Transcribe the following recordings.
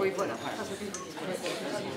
Oui, voilà. Ça, c'était une bonne idée.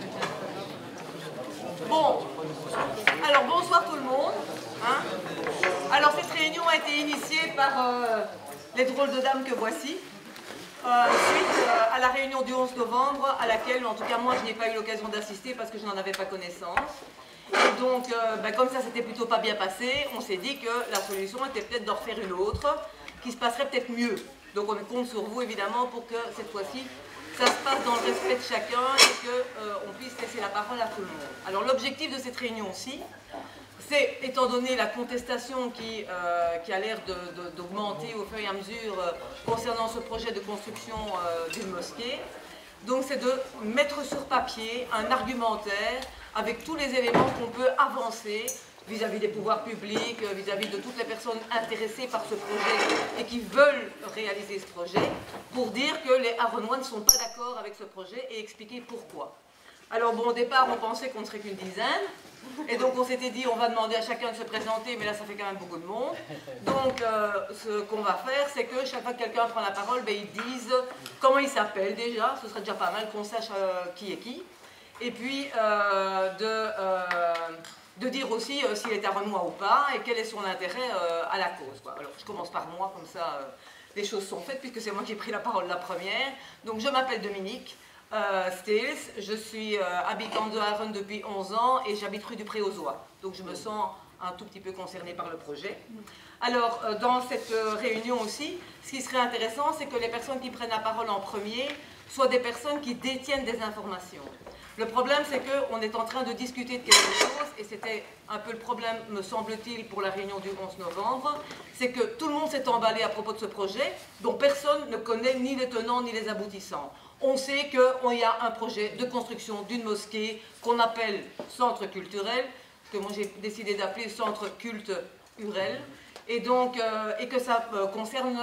Bon, alors bonsoir tout le monde. Hein. Alors cette réunion a été initiée par les drôles de dames que voici, suite à la réunion du 11 novembre, à laquelle, en tout cas moi, je n'ai pas eu l'occasion d'assister parce que je n'en avais pas connaissance. Et donc, comme ça s'était plutôt pas bien passé, on s'est dit que la solution était peut-être d'en refaire une autre, qui se passerait peut-être mieux. Donc on compte sur vous évidemment pour que cette fois-ci, ça se passe dans le respect de chacun et qu'on puisse laisser la parole à tout le monde. Alors l'objectif de cette réunion-ci, c'est, étant donné la contestation qui a l'air d'augmenter au fur et à mesure concernant ce projet de construction d'une mosquée, donc c'est de mettre sur papier un argumentaire avec tous les éléments qu'on peut avancer vis-à-vis des pouvoirs publics, vis-à-vis de toutes les personnes intéressées par ce projet et qui veulent réaliser ce projet, pour dire que les Aronois ne sont pas d'accord avec ce projet et expliquer pourquoi. Alors bon, au départ, on pensait qu'on ne serait qu'une dizaine, et donc on s'était dit, on va demander à chacun de se présenter, mais là ça fait quand même beaucoup de monde. Donc ce qu'on va faire, c'est que chaque fois que quelqu'un prend la parole, ben, ils disent comment il s'appelle déjà, ce serait déjà pas mal qu'on sache qui est qui, et puis de dire aussi s'il est Aronois ou pas, et quel est son intérêt à la cause, quoi. Alors je commence par moi, comme ça les choses sont faites, puisque c'est moi qui ai pris la parole la première. Donc je m'appelle Dominique Stills, je suis habitante de Aron depuis 11 ans et j'habite rue du Pré-aux-Oies. Donc je me sens un tout petit peu concernée par le projet. Alors dans cette réunion aussi, ce qui serait intéressant, c'est que les personnes qui prennent la parole en premier soient des personnes qui détiennent des informations. Le problème, c'est qu'on est en train de discuter de quelque chose, et c'était un peu le problème, me semble-t-il, pour la réunion du 11 novembre, c'est que tout le monde s'est emballé à propos de ce projet, dont personne ne connaît ni les tenants ni les aboutissants. On sait qu'il y a un projet de construction d'une mosquée qu'on appelle centre culturel, que moi j'ai décidé d'appeler centre culte UREL, et donc et que ça concerne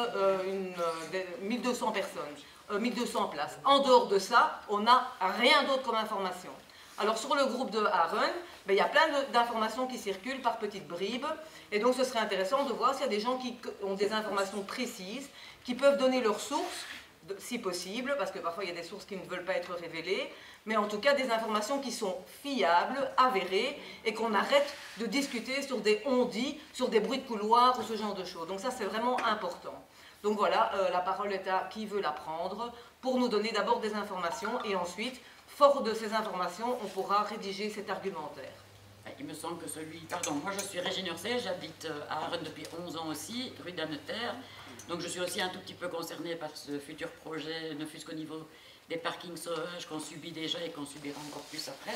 1200 personnes. 1200 places. En dehors de ça, on n'a rien d'autre comme information. Alors sur le groupe de Aron, il y a plein d'informations qui circulent par petites bribes, et donc ce serait intéressant de voir s'il y a des gens qui ont des informations précises, qui peuvent donner leurs sources, si possible, parce que parfois il y a des sources qui ne veulent pas être révélées, mais en tout cas des informations qui sont fiables, avérées, et qu'on arrête de discuter sur des on-dit, sur des bruits de couloir ou ce genre de choses. Donc ça c'est vraiment important. Donc voilà, la parole est à qui veut la prendre pour nous donner d'abord des informations et ensuite, fort de ces informations, on pourra rédiger cet argumentaire. Il me semble que moi je suis Régine Urset, j'habite à Aron depuis 11 ans aussi, rue d'Anneterre. Donc je suis aussi un tout petit peu concernée par ce futur projet, ne fût-ce qu'au niveau des parkings sauvages qu'on subit déjà et qu'on subira encore plus après.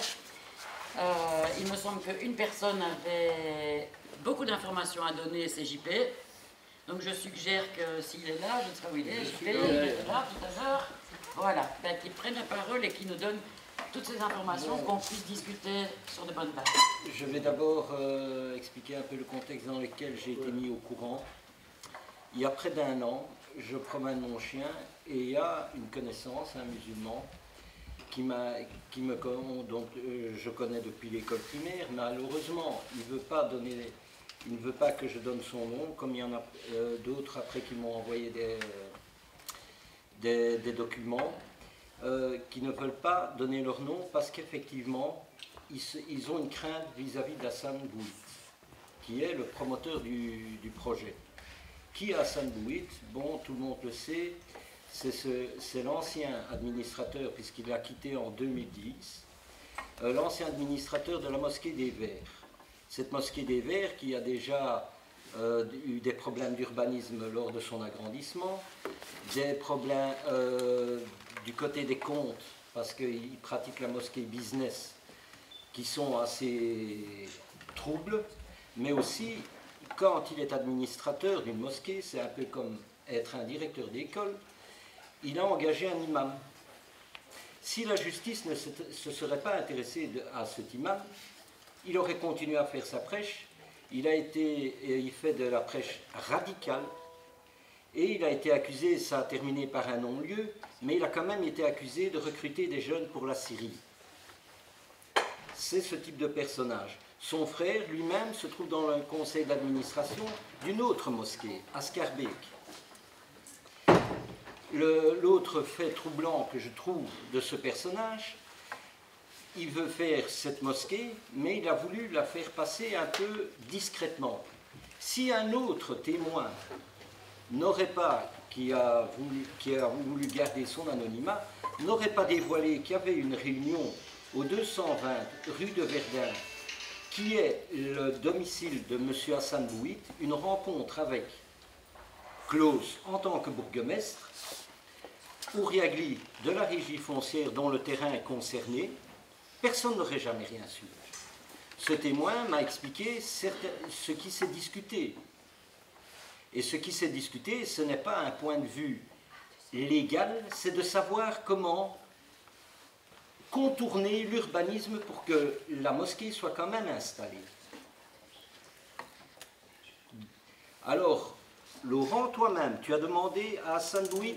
Il me semble qu'une personne avait beaucoup d'informations à donner, c'est JP. Donc je suggère que s'il est là, je ne sais pas où il est, il est là tout à l'heure, voilà, qu'il prenne la parole et qu'il nous donne toutes ces informations, qu'on puisse discuter sur de bonnes bases. Je vais d'abord expliquer un peu le contexte dans lequel j'ai été mis au courant. Il y a près d'un an, je promène mon chien et il y a une connaissance, un musulman, dont je connais depuis l'école primaire. Malheureusement, il ne veut pas que je donne son nom, comme il y en a d'autres après qui m'ont envoyé des documents, qui ne veulent pas donner leur nom parce qu'effectivement, ils ont une crainte vis-à-vis d'Hassan Bouit, qui est le promoteur du projet. Qui est Hassan Bouit? Bon, tout le monde le sait, c'est l'ancien administrateur, puisqu'il a quitté en 2010, l'ancien administrateur de la mosquée des Verts. Cette mosquée des Verts qui a déjà eu des problèmes d'urbanisme lors de son agrandissement, des problèmes du côté des comptes, parce qu'il pratique la mosquée business, qui sont assez troubles, mais aussi quand il est administrateur d'une mosquée, c'est un peu comme être un directeur d'école, il a engagé un imam. Si la justice ne se serait pas intéressée à cet imam, il aurait continué à faire sa prêche. Il fait de la prêche radicale et il a été accusé, ça a terminé par un non-lieu, mais il a quand même été accusé de recruter des jeunes pour la Syrie. C'est ce type de personnage. Son frère lui-même se trouve dans le conseil d'administration d'une autre mosquée, à Schaerbeek. l'autre fait troublant que je trouve de ce personnage, il veut faire cette mosquée, mais il a voulu la faire passer un peu discrètement. Si un autre témoin n'aurait pas, qui a voulu garder son anonymat, n'aurait pas dévoilé qu'il y avait une réunion au 220 rue de Verdun, qui est le domicile de M. Hassan Bouhit, une rencontre avec Claus en tant que bourgmestre, Ouriagli de la régie foncière dont le terrain est concerné, personne n'aurait jamais rien su. Ce témoin m'a expliqué ce qui s'est discuté. Et ce qui s'est discuté, ce n'est pas un point de vue légal, c'est de savoir comment contourner l'urbanisme pour que la mosquée soit quand même installée. Alors, Laurent, toi-même, tu as demandé à Hassan Bouhit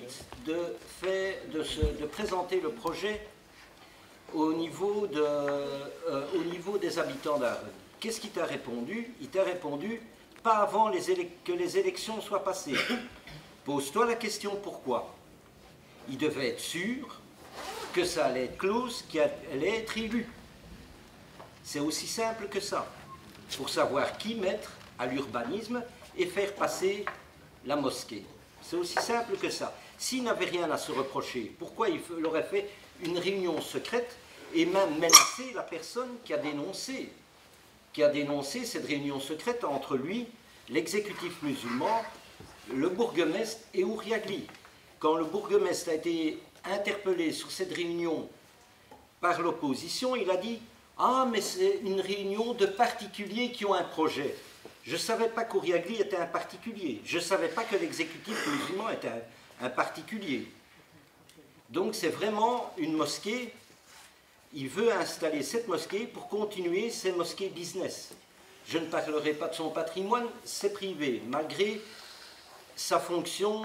de présenter le projet au niveau des habitants d'Aaron. Qu'est-ce qu'il t'a répondu? Il t'a répondu, pas avant que les élections soient passées. Pose-toi la question pourquoi. Il devait être sûr que ça allait être Claus qui allait être élu. C'est aussi simple que ça. Pour savoir qui mettre à l'urbanisme et faire passer la mosquée. C'est aussi simple que ça. S'il n'avait rien à se reprocher, pourquoi il aurait fait une réunion secrète et même menacé la personne qui a dénoncé cette réunion secrète entre lui, l'exécutif musulman, le bourgmestre et Ouriagli. Quand le bourgmestre a été interpellé sur cette réunion par l'opposition, il a dit « Ah, mais c'est une réunion de particuliers qui ont un projet ». Je ne savais pas qu'Ouriagli était un particulier. Je ne savais pas que l'exécutif musulman était un particulier. Donc c'est vraiment une mosquée. Il veut installer cette mosquée pour continuer ses mosquées business. Je ne parlerai pas de son patrimoine, c'est privé, malgré sa fonction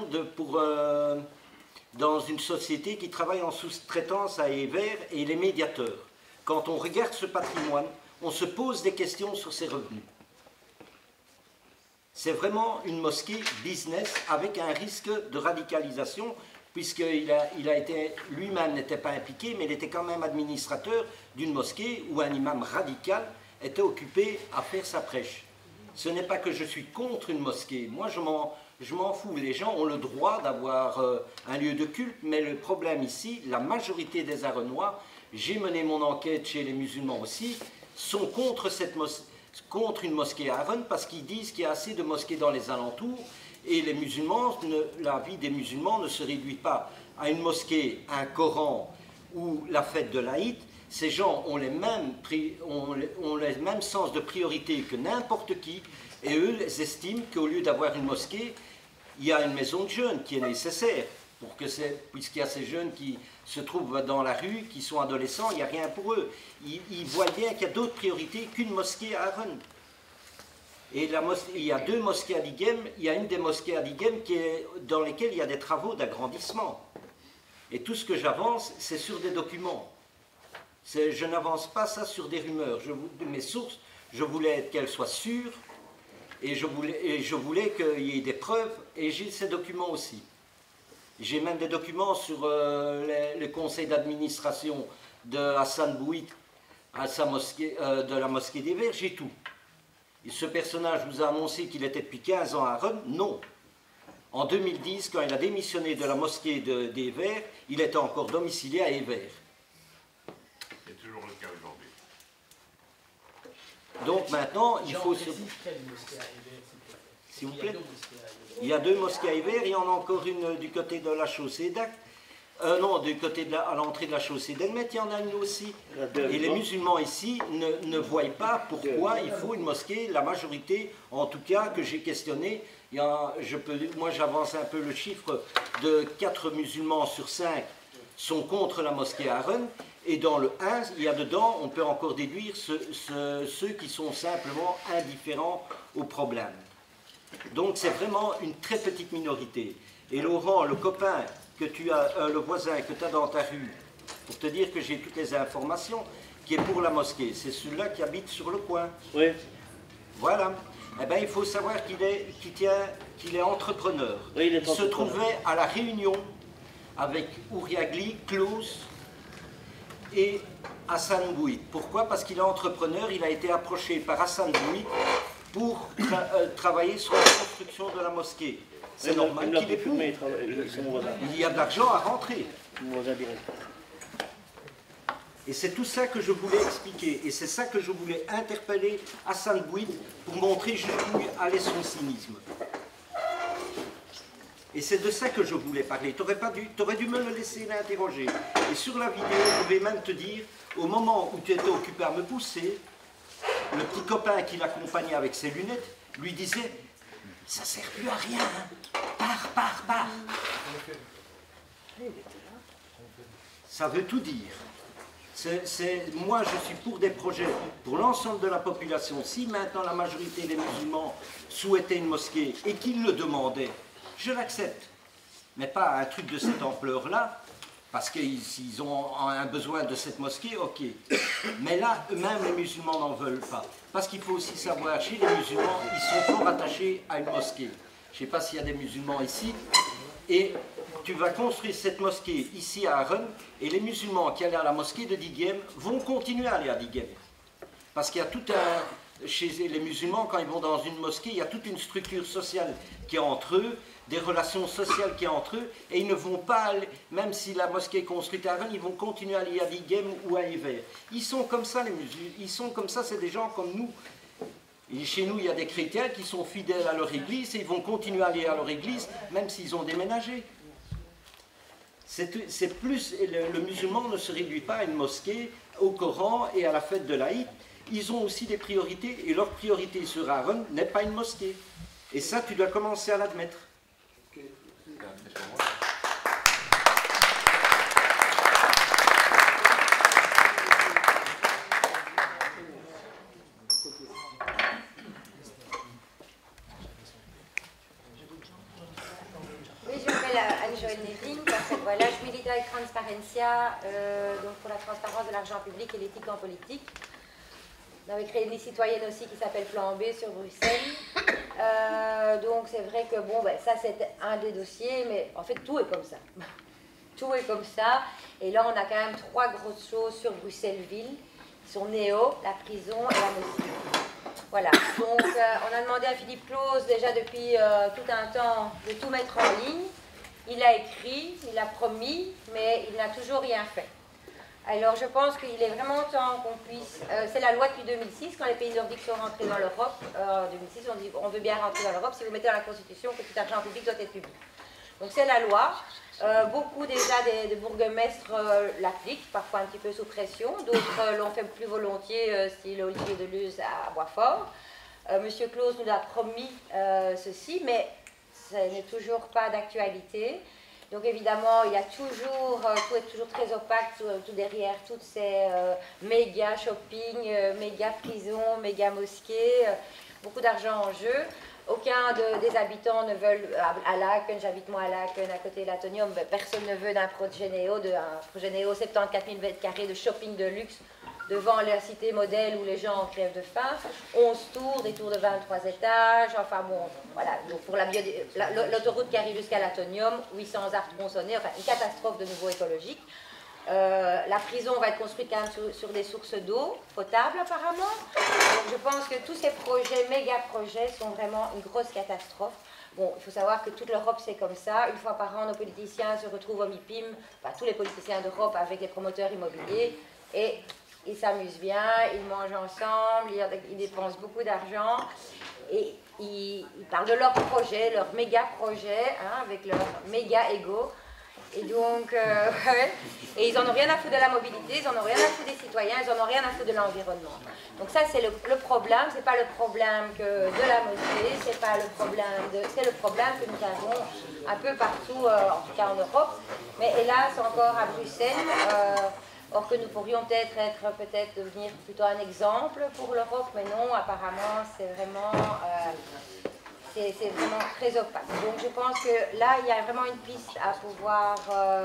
dans une société qui travaille en sous-traitance à Evert et les médiateurs. Quand on regarde ce patrimoine, on se pose des questions sur ses revenus. C'est vraiment une mosquée business avec un risque de radicalisation, puisqu'il a été, lui-même n'était pas impliqué, mais il était quand même administrateur d'une mosquée où un imam radical était occupé à faire sa prêche. Ce n'est pas que je suis contre une mosquée, moi je m'en fous, les gens ont le droit d'avoir un lieu de culte, mais le problème ici, la majorité des Aaronois, j'ai mené mon enquête chez les musulmans aussi, sont contre une mosquée à Aaron parce qu'ils disent qu'il y a assez de mosquées dans les alentours et les musulmans, la vie des musulmans ne se réduit pas à une mosquée, un Coran ou la fête de l'Aïd. Ces gens ont les mêmes sens de priorité que n'importe qui et eux estiment qu'au lieu d'avoir une mosquée, il y a une maison de jeunes qui est nécessaire puisqu'il y a ces jeunes qui se trouvent dans la rue, qui sont adolescents, il n'y a rien pour eux. Ils voient bien qu'il y a d'autres priorités qu'une mosquée à Aaron. Et il y a deux mosquées à Ligem, il y a une des mosquées à Ligem dans lesquelles il y a des travaux d'agrandissement. Et tout ce que j'avance, c'est sur des documents. Je n'avance pas ça sur des rumeurs. Mes sources, je voulais qu'elles soient sûres, et je voulais qu'il y ait des preuves, et j'ai ces documents aussi. J'ai même des documents sur le conseil d'administration de Hassan Bouhit de la mosquée des Verts, j'ai tout. Et ce personnage vous a annoncé qu'il était depuis 15 ans à Rennes? Non. En 2010, quand il a démissionné de la mosquée des Verts, il était encore domicilié à Evert. C'est toujours le cas aujourd'hui. Donc maintenant, il faut... S'il vous plaît. Il y a deux mosquées à Evert, il y en a encore une du côté de la chaussée d'Ac. Non, du côté à l'entrée de la chaussée d'Elmet, il y en a une aussi. Et les musulmans ici ne voient pas pourquoi il faut une mosquée. La majorité, en tout cas, que j'ai questionné, moi j'avance un peu le chiffre de 4 musulmans sur 5 sont contre la mosquée à Aaron. Et dans le 1, il y a dedans, on peut encore déduire ceux qui sont simplement indifférents au problème. Donc c'est vraiment une très petite minorité. Et Laurent, le copain que tu as, le voisin que tu as dans ta rue, pour te dire que j'ai toutes les informations, qui est pour la mosquée, c'est celui-là qui habite sur le coin. Oui. Voilà. Eh bien, il faut savoir qu'il est entrepreneur. Oui, il se trouvait à la réunion avec Ouriagli, Klaus et Hassan Bouit. Pourquoi? Parce qu'il est entrepreneur, il a été approché par Hassan Bouit pour travailler sur la construction de la mosquée. C'est normal qu'il ait pu. Il y a de l'argent à rentrer. Et c'est tout ça que je voulais expliquer. Et c'est ça que je voulais interpeller Hassan Bouit pour montrer jusqu'où allait son cynisme. Et c'est de ça que je voulais parler. Tu aurais dû me le laisser l'interroger. Et sur la vidéo, je vais même te dire, au moment où tu étais occupé à me pousser, le petit copain qui l'accompagnait avec ses lunettes lui disait « Ça ne sert plus à rien, hein. Pars. » Ça veut tout dire. Moi, je suis pour des projets pour l'ensemble de la population. Si maintenant la majorité des musulmans souhaitaient une mosquée et qu'ils le demandaient, je l'accepte. Mais pas un truc de cette ampleur-là, parce qu'ils ont un besoin de cette mosquée, ok. Mais là, eux-mêmes, les musulmans n'en veulent pas. Parce qu'il faut aussi savoir, chez les musulmans, ils sont fort attachés à une mosquée. Je ne sais pas s'il y a des musulmans ici. Et tu vas construire cette mosquée ici à Arun, et les musulmans qui allaient à la mosquée de Dighem vont continuer à aller à Dighem. Parce qu'il y a tout un... Chez les musulmans, quand ils vont dans une mosquée, il y a toute une structure sociale qui est entre eux, des relations sociales qui est entre eux, et ils ne vont pas aller, même si la mosquée est construite à Arun, ils vont continuer à aller à Dighem ou à Hiver. Ils sont comme ça, les musulmans. Ils sont comme ça, c'est des gens comme nous. Et chez nous, il y a des chrétiens qui sont fidèles à leur église et ils vont continuer à aller à leur église, même s'ils ont déménagé. C'est plus, le musulman ne se réduit pas à une mosquée, au Coran et à la fête de l'Aïd. Ils ont aussi des priorités et leur priorité sur Arun n'est pas une mosquée. Et ça, tu dois commencer à l'admettre. Voilà, je milite avec Transparencia, donc pour la transparence de l'argent public et l'éthique en politique. On avait créé une liste citoyenne aussi qui s'appelle Plan B sur Bruxelles. Donc c'est vrai que bon, ben, ça c'était un des dossiers, mais en fait tout est comme ça. Tout est comme ça. Et là on a quand même 3 grosses choses sur Bruxelles-Ville, qui sont Néo, la prison et la mosquée. Voilà, donc on a demandé à Philippe Claus déjà depuis tout un temps de tout mettre en ligne. Il a écrit, il a promis, mais il n'a toujours rien fait. Alors je pense qu'il est vraiment temps qu'on puisse... c'est la loi depuis 2006, quand les pays nordiques sont rentrés dans l'Europe. En 2006, on dit on veut bien rentrer dans l'Europe si vous mettez dans la Constitution que tout argent public doit être public. Donc c'est la loi. Beaucoup déjà des bourgmestres l'appliquent, parfois un petit peu sous pression. D'autres l'ont fait plus volontiers, style Olivier Deleuze à Boisfort. Monsieur Claus nous a promis ceci, mais ce n'est toujours pas d'actualité. Donc évidemment, il y a toujours, tout est toujours très opaque, tout derrière, toutes ces méga shopping, méga prisons, méga mosquées, beaucoup d'argent en jeu. Aucun des habitants ne veulent, à Laken, j'habite moi à Laken, à côté de l'Atonium, personne ne veut d'un projet Néo, 74 000 m² de shopping de luxe, devant la cité modèle où les gens en crèvent de faim, 11 tours, des tours de 23 étages, enfin bon, voilà, donc pour l'autoroute qui arrive jusqu'à l'Atonium, 800 arbres tronçonnés, enfin une catastrophe de nouveau écologique. La prison va être construite quand même sur des sources d'eau potable apparemment. Donc je pense que tous ces projets, méga projets, sont vraiment une grosse catastrophe. Bon, il faut savoir que toute l'Europe c'est comme ça. Une fois par an, nos politiciens se retrouvent au MIPIM, enfin tous les politiciens d'Europe avec les promoteurs immobiliers, et ils s'amusent bien, ils mangent ensemble, ils dépensent beaucoup d'argent, et ils parlent de leurs projets, leurs méga projets, hein, avec leur méga ego. Et donc, ouais. Et ils n'en ont rien à foutre de la mobilité, ils n'en ont rien à foutre des citoyens, ils n'en ont rien à foutre de l'environnement. Donc ça, c'est le problème, c'est pas le problème que de la mosquée, c'est pas le problème c'est le problème que nous avons un peu partout, en tout cas en Europe, mais hélas encore à Bruxelles, or que nous pourrions peut-être devenir plutôt un exemple pour l'Europe, mais non, apparemment, c'est vraiment très opaque. Donc je pense que là, il y a vraiment une piste à pouvoir,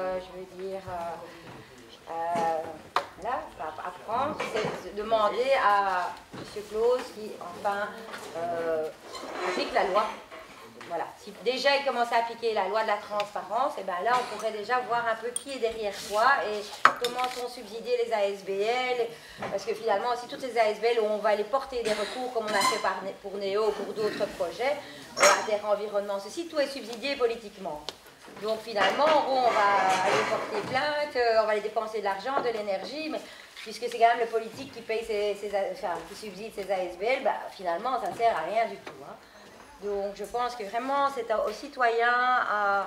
apprendre, c'est de demander à M. Claus qui, enfin, applique la loi. voilà. Si déjà ils commencent à appliquer la loi de la transparence, et bien là on pourrait déjà voir un peu qui est derrière quoi et comment sont subsidiés les ASBL, parce que finalement si toutes ces ASBL où on va aller porter des recours comme on a fait pour Néo ou pour d'autres projets, à terre environnement, ceci, tout est subsidié politiquement. Donc finalement, bon, on va aller porter plainte, on va aller dépenser de l'argent, de l'énergie, mais puisque c'est quand même le politique qui paye qui subside ces ASBL, bah, finalement ça ne sert à rien du tout. Hein. Donc je pense que vraiment c'est aux citoyens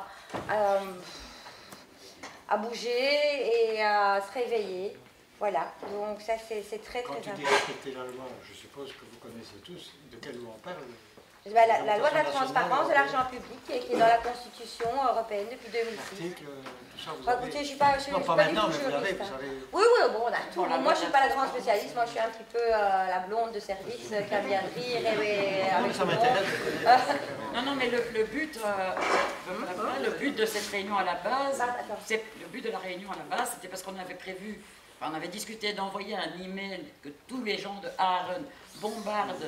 à bouger et à se réveiller. Voilà, donc ça c'est très Quand très tu dis important. respecter la loi, je suppose que vous connaissez tous de quelle loi on parle. Ben, la loi de la transparence de l'argent public qui est dans la Constitution européenne depuis 2006. Article, tout ça, vous Bah, avez... écoutez, je suis pas Non, pas du maintenant, tout mais vous avez... juriste. Hein. Vous avez... Oui, oui, bon, on a tout. Bon, la Moi, loi je suis de pas la la grande spécialiste. Moi, je suis un petit peu la blonde de service qui aime bien rire et Non, mais avec ça tout le m'intéresse. Non, non, mais le but de cette réunion à la base, le but de la réunion à la base, c'était parce qu'on avait prévu, enfin, on avait discuté d'envoyer un email que tous les gens de Aachen bombardent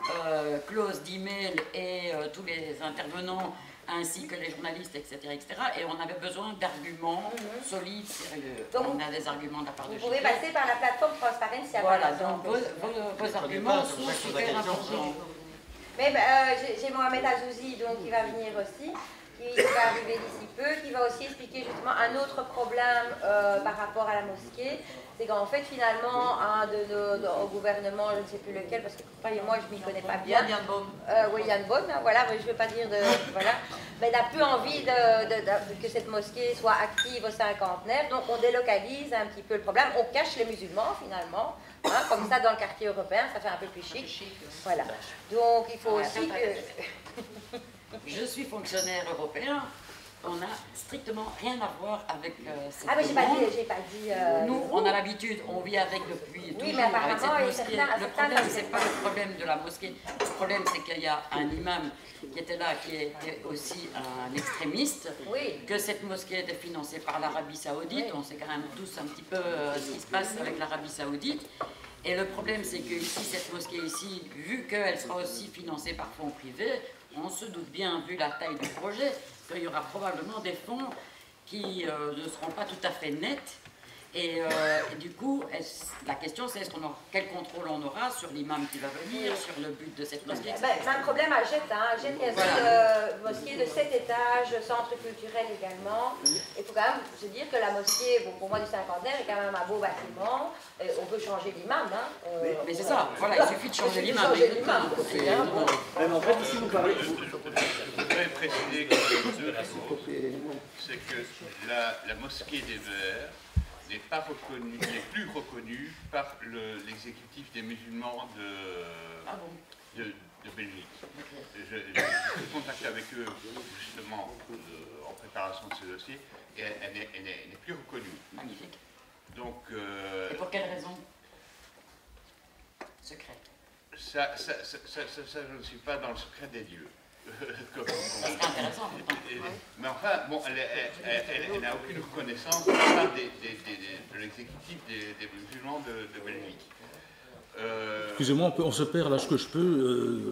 clause d'email et tous les intervenants ainsi que les journalistes, etc., etc. Et on avait besoin d'arguments solides, sérieux. Donc, on a des arguments de la part de Vous pouvez JP. passer par la plateforme Transparencia. Voilà, par donc exemple. vos arguments sont super importants. Mais j'ai Mohamed Azouzi donc, qui va venir aussi, qui va arriver d'ici peu, qui va aussi expliquer justement un autre problème par rapport à la mosquée. C'est qu'en fait, finalement, au gouvernement, je ne sais plus lequel, parce que croyez-moi, je ne m'y connais pas bien. Yann Baum. Oui, Yann Baum, hein, voilà, mais je ne veux pas dire de. Voilà. Mais n'a plus envie que cette mosquée soit active au cinquantenaire, donc on délocalise un petit peu le problème, on cache les musulmans finalement. Hein, comme ça, dans le quartier européen, ça fait un peu plus chic. Voilà. Donc, il faut aussi que... Je suis fonctionnaire européen, on n'a strictement rien à voir avec cette Ah, mais demande. j'ai pas dit... Nous, on a l'habitude, on vit avec depuis toujours mais apparemment, avec cette il y a mosquée. certains- Le problème, c'est pas le problème de la mosquée. Le problème, c'est qu'il y a un imam qui était là, qui était aussi un extrémiste, Oui. que cette mosquée était financée par l'Arabie Saoudite. On sait quand même tous un petit peu ce qui se passe avec l'Arabie Saoudite. Et le problème, c'est que ici, cette mosquée ici, vu qu'elle sera aussi financée par fonds privés, on se doute bien, vu la taille du projet, qu'il y aura probablement des fonds qui ne seront pas tout à fait nets. Et du coup, la question c'est quel contrôle on aura sur l'imam qui va venir, sur le but de cette mosquée, etc. C'est un problème à Jette. Hein. Jette, il y a une mosquée de 7 étages, centre culturel également. Il faut quand même se dire que la mosquée, bon, pour moi du cinquantenaire, est quand même un beau bâtiment. On peut changer l'imam. Hein. Mais c'est ça, voilà, il suffit de changer l'imam. Changer l'imam. En fait, ici, vous parlez... Je voudrais préciser quelque chose, c'est que la mosquée des Verts n'est pas reconnue, n'est plus reconnue par l'exécutif des musulmans de Belgique. J'ai pris contact avec eux justement en préparation de ce dossier et elle n'est plus reconnue. Magnifique. Donc, Et pour quelle raison? Secret. ça, je ne suis pas dans le secret des dieux. Ça serait intéressant. Mais enfin, bon, elle n'a aucune reconnaissance de l'exécutif des musulmans de Belgique. Excusez-moi, on se perd là, ce que je peux.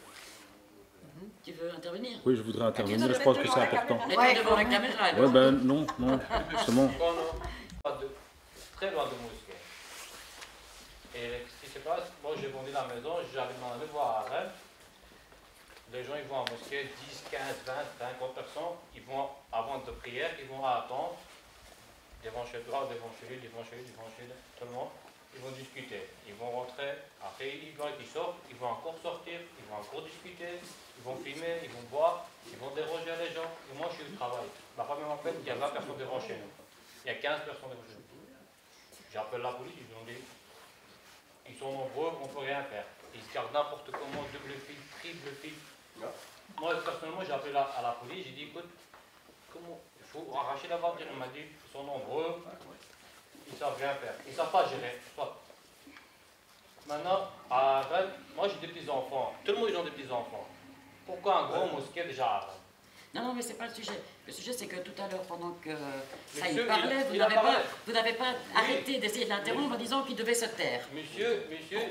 Tu veux intervenir? Oui, je voudrais intervenir, je pense que c'est important. Mais devant la caméra, alors. Ouais, ben non, justement. Très loin de mosquée. Et ce qui se passe, moi j'ai vendu la maison, j'arrive dans la voir à Rennes. Les gens ils vont en mosquée, 10, 15, 20, 50 personnes, ils vont avant de prière, ils vont attendre devant chez toi, devant chez lui, devant chez lui, devant chez lui, tout le monde. Ils vont discuter, ils vont rentrer, après ils sortent, ils vont encore sortir, ils vont encore discuter, ils vont filmer, ils vont boire, ils vont déranger les gens. Et moi je suis au travail. Ma femme m'appelle, il y a 20 personnes devant chez nous. Il y a 15 personnes devant chez nous. J'appelle la police, ils ont dit, ils sont nombreux, on ne peut rien faire. Ils se gardent n'importe comment, double fil, triple fil. Moi personnellement j'ai appelé à la police, j'ai dit écoute, comment il faut arracher la voiture. On m'a dit ils sont nombreux, ils ne savent rien faire, ils ne savent pas gérer. Soit. Maintenant, à Rennes, moi j'ai des petits enfants, tout le monde ils ont des petits enfants. Pourquoi un gros mosquée déjà à Rennes? Non, mais c'est pas le sujet. Le sujet, c'est que tout à l'heure, pendant que ça y Monsieur, parlait, il a parlé. vous n'avez pas arrêté d'essayer de l'interrompre en disant qu'il devait se taire. Monsieur,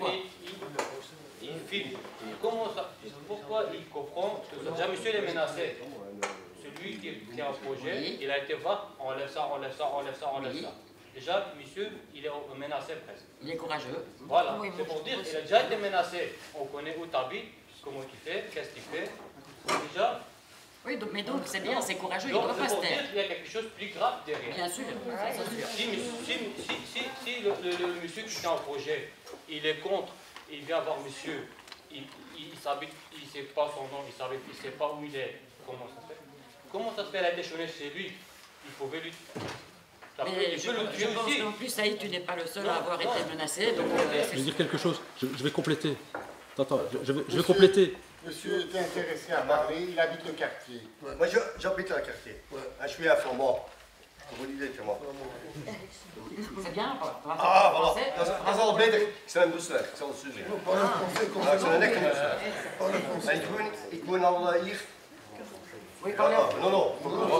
il filme. Comment ça? Pourquoi il comprend tout ça? Déjà, monsieur, il est menacé. Celui qui a un projet, Oui. il a été voir, enlève ça, enlève ça, enlève ça, enlève Oui. ça. Déjà, monsieur, il est menacé presque. Il est courageux. Voilà, Oui, c'est moi, pour je dire trouve qu'il a déjà été menacé. On connaît où tu habites, comment tu fais, qu'est-ce qu'il fait. Déjà, Oui, donc, mais donc c'est bien, c'est courageux, il donc ne doit c'est pas se pour dire taire. qu'il y a quelque chose de plus grave derrière. Bien sûr, ça c'est sûr. Si le monsieur qui est en projet, il est contre, il vient voir monsieur, il ne sait pas son nom, il ne sait pas où il est, comment ça se fait? Comment ça se fait, elle a été chômée chez lui? Il pouvait lui... Mais je pense qu'en plus, Saïd, tu n'es pas le seul à avoir été menacé. Donc, Je vais dire quelque chose, je vais compléter. Attends, je vais compléter. Monsieur est intéressé à parler, il habite le quartier. Ouais, moi, j'habite dans le quartier. Ouais. Je suis informant. Vous l'idée que moi. c'est bien. Ah, voilà. Dat is al beter. Ik sta in Brussel. Ik zal het zo zeggen. Ik sta net in Brussel. En ik woon al hier. Oui, parlez. Non, non.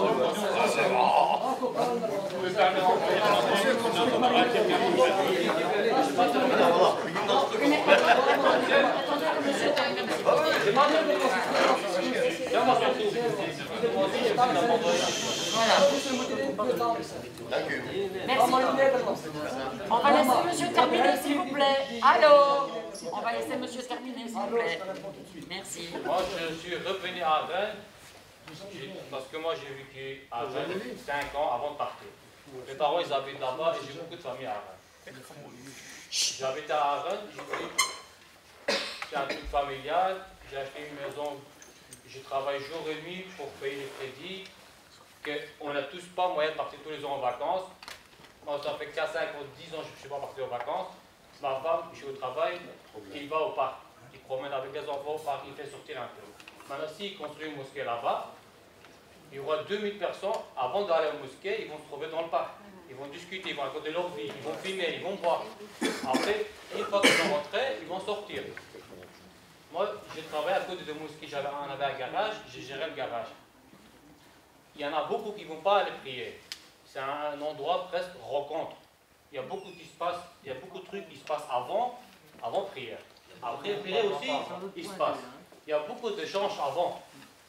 Dank u. Merci. On va laisser monsieur terminer, s'il vous plaît. Allô? On va laisser monsieur terminer, s'il vous plaît. Merci. Moi, je suis revenu à Rennes, parce que moi, j'ai vécu à Rennes 5 ans avant de partir. Mes parents, ils habitent là-bas et j'ai beaucoup de famille à Rennes. J'habitais à Rennes, j'ai un truc familial, j'ai acheté une maison, je travaille jour et nuit pour payer les crédits, qu'on n'a tous pas moyen de partir tous les jours en vacances. Moi, ça fait 4, 5 ou 10 ans que je ne suis pas parti en vacances. Ma femme, je suis au travail, il va au parc, il promène avec les enfants au parc, il fait sortir un peu. Maintenant, s'il construit une mosquée là-bas, il y aura 2000 personnes, avant d'aller à la mosquée, ils vont se trouver dans le parc. Ils vont discuter, ils vont raconter leur vie, ils vont filmer, ils vont boire. Après, une fois qu'ils vont rentrer, ils vont sortir. Moi, j'ai travaillé à côté de la mosquée, on avait un garage, j'ai géré le garage. Il y en a beaucoup qui ne vont pas aller prier. C'est un endroit presque rencontre. Il y a beaucoup qui se passe, il y a beaucoup de trucs qui se passent avant prière. Après prière aussi, il se passe. Il y a beaucoup d'échanges avant.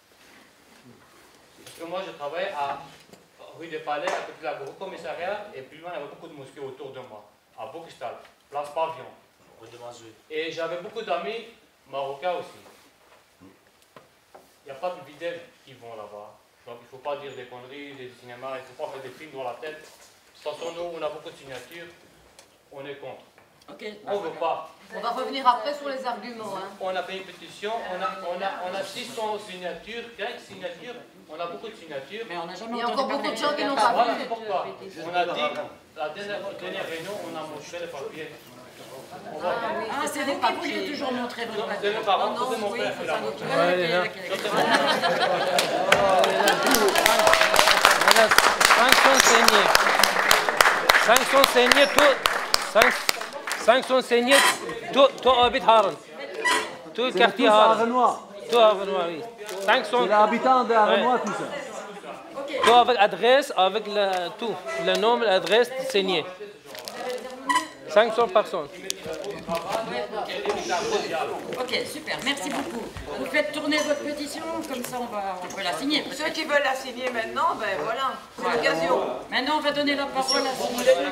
Parce que moi, je travaillais à rue des Palais, à côté de la Gros Commissariat, et plus loin, il y avait beaucoup de mosquées autour de moi, à Bourgstal, place Pavillon. Et j'avais beaucoup d'amis marocains aussi. Il n'y a pas de fidèles qui vont là-bas. Donc il ne faut pas dire des conneries, des cinémas, il ne faut pas faire des films dans la tête. De toute façon, nous, on a beaucoup de signatures, on est contre. Ok. On ne veut pas. On va revenir après sur les arguments. Hein. On a fait une pétition, on a 600 signatures, 15 signatures, on a beaucoup de signatures. Mais on n'a jamais Il y a entendu encore beaucoup parler de gens qui n'ont Voilà pas vu. pourquoi. On a dit, la dernière réunion, on a montré les papiers. Ah, c'est vous qui vouliez toujours montrer votre C'est papier. mes parents, Non, c'est mon oui, frère. c'est là. un autre. Ok, ok, ok. Voilà, 5 sont saignés, tout habite Haran. Tout le quartier Haran. Tout Havenois, oui. 5 sont... C'est l'habitant de Havenois, tout ça. Tout avec adresse, avec tout. Le nom, l'adresse, signé. 500 personnes. Ok, super, merci beaucoup. Vous faites tourner votre pétition, comme ça on peut la signer. Ceux qui veulent la signer maintenant, ben voilà, c'est l'occasion. Maintenant, on va donner la parole à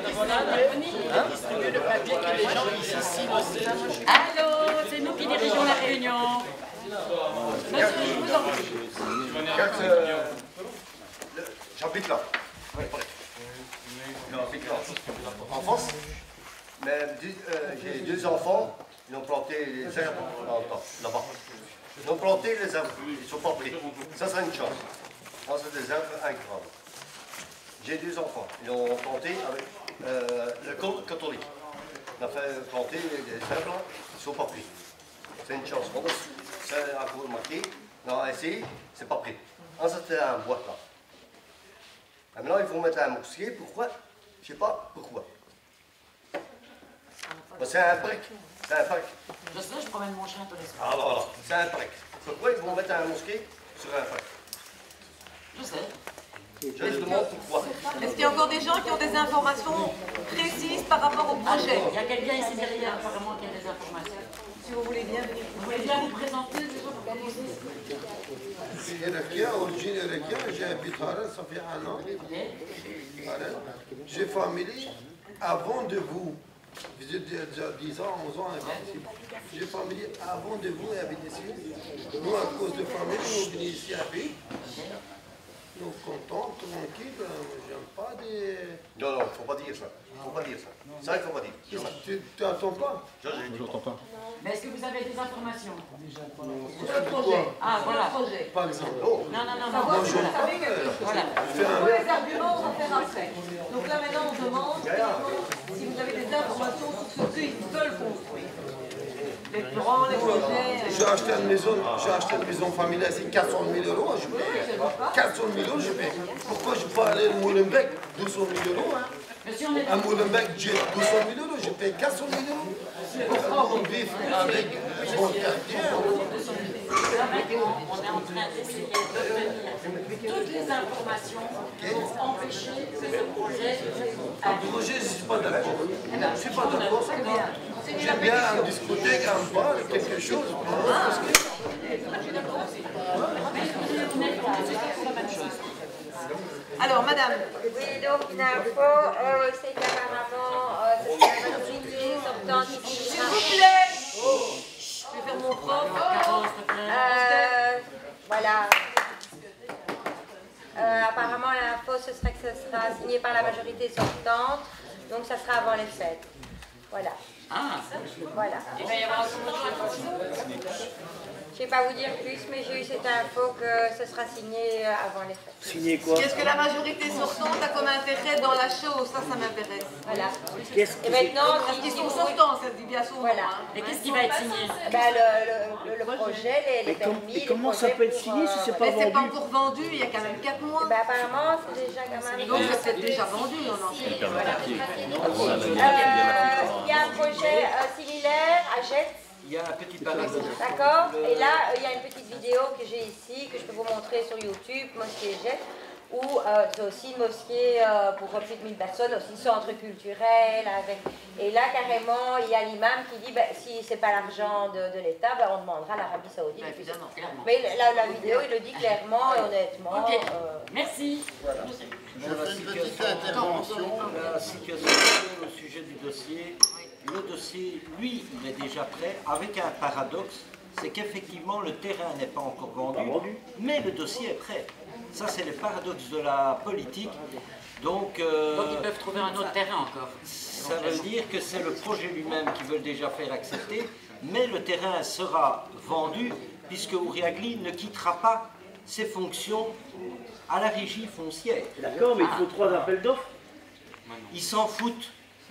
Allô, c'est nous qui dirigeons la réunion. Monsieur, je vous en prie. J'habite là. J'habite là. En France. Mais j'ai 2 enfants, ils ont planté les herbes là-bas. Ils ont planté les herbes, ils ne sont pas pris. Ça, c'est une chance. Moi, c'est des herbes incroyables. J'ai 2 enfants, ils ont planté avec l'école catholique. On a fait planter les herbes là, ils ne sont pas pris. C'est une chance. C'est encore marqué. On a essayé, c'est pas pris. C'était un boîte là. Et maintenant, il faut mettre un mosquée. Pourquoi? Je ne sais pas pourquoi. C'est un brick. C'est un brick. Je sais, je promène mon chien tous les soirs. Ah voilà, c'est un brick. Pourquoi ils vont mettre un mosquée sur un brick? Je sais. Je demande pourquoi. Est-ce qu'il y a encore des gens qui ont des informations précises par rapport au projet? Il y a quelqu'un ici derrière apparemment qui a des informations. Si vous voulez bien. Vous voulez bien vous présenter déjà pour commencer? Origine irakienne, j'habite à Harare, ça fait 1 an. J'ai famille avant de vous. Vous êtes déjà 10 ans, 11 ans avant. J'ai famille avant de vous et habite ici. Nous, à cause de famille, nous venons ici à Ville. Nous contents, tranquilles, j'aime pas des... Non, il ne faut pas dire ça. Il ne faut pas dire ça. Ça, il ne faut pas dire. Tu n'entends pas? Je n'entends pas. Mais est-ce que vous avez des informations? Sur le projet. Ah, voilà. Par exemple. Non, non, non, non. Savoir si vous savez quelque chose. Voilà. Pour les arguments, on va faire après. Donc là maintenant, on demande si vous avez des informations sur ce qu'ils veulent construire. Les plans, les projets. J'ai acheté une maison familiale, c'est 400 000 euros, je paye. 400 000 euros, je paye. Pourquoi je peux aller à Molenbeek, 200 000 euros, hein? À Molenbeek, j'ai 200 000 euros, je paye 400 000 euros. Pourquoi on vit avec mon quartier? On est en train d'essayer d'obtenir toutes les informations pour empêcher que ce projet... Le projet, je ne suis pas d'accord. Je ne suis pas d'accord. J'aime bien discuter, en parler, quelque chose. Alors, madame. Oui, donc une info, c'est qu'apparemment, c'est la majorité sortante ici. S'il vous plaît. Je vais faire mon propre. Voilà. Apparemment, l'info, ce serait que ce sera signé par la majorité sortante, donc ça sera avant les fêtes. Voilà. Ah, voilà. Il va y avoir un je ne vais pas vous dire plus, mais j'ai eu cette info que ce sera signé avant les fêtes. Signé quoi? Qu'est-ce que la majorité sortante a comme intérêt dans la chose? Ça m'intéresse. Voilà. Et maintenant, ils sont sortants, ça se dit bien souvent. Voilà. Et qu'est-ce qui va être signé? Le projet, les permis. Comment ça peut être signé si c'est pas vendu? Mais c'est pas encore vendu, il y a quand même 4 mois. Apparemment, c'est déjà quand même... Donc c'est peut-être déjà vendu, on en sait. Il y a un projet similaire à Jette. Il y a un petit paradoxe. D'accord. Et là, il y a une petite vidéo que j'ai ici, que je peux vous montrer sur YouTube, Mosquée Jette, où c'est aussi une mosquée pour plus de 1000 personnes, aussi centre culturel. Et là, carrément, il y a l'imam qui dit, si c'est pas l'argent de l'État, on demandera à l'Arabie Saoudite. Évidemment, clairement. Mais la vidéo, il le dit clairement et honnêtement. Ok, merci. Voilà. La situation au sujet du dossier. Le dossier, lui, il est déjà prêt, avec un paradoxe, c'est qu'effectivement le terrain n'est pas encore vendu, mais le dossier est prêt. Ça, c'est le paradoxe de la politique. Donc ils peuvent trouver un autre terrain encore. Ça veut dire que c'est le projet lui-même qui veut déjà faire accepter, mais le terrain sera vendu, puisque Ouriagli ne quittera pas ses fonctions à la régie foncière. D'accord, mais il faut 3 appels d'offres. Ils s'en foutent.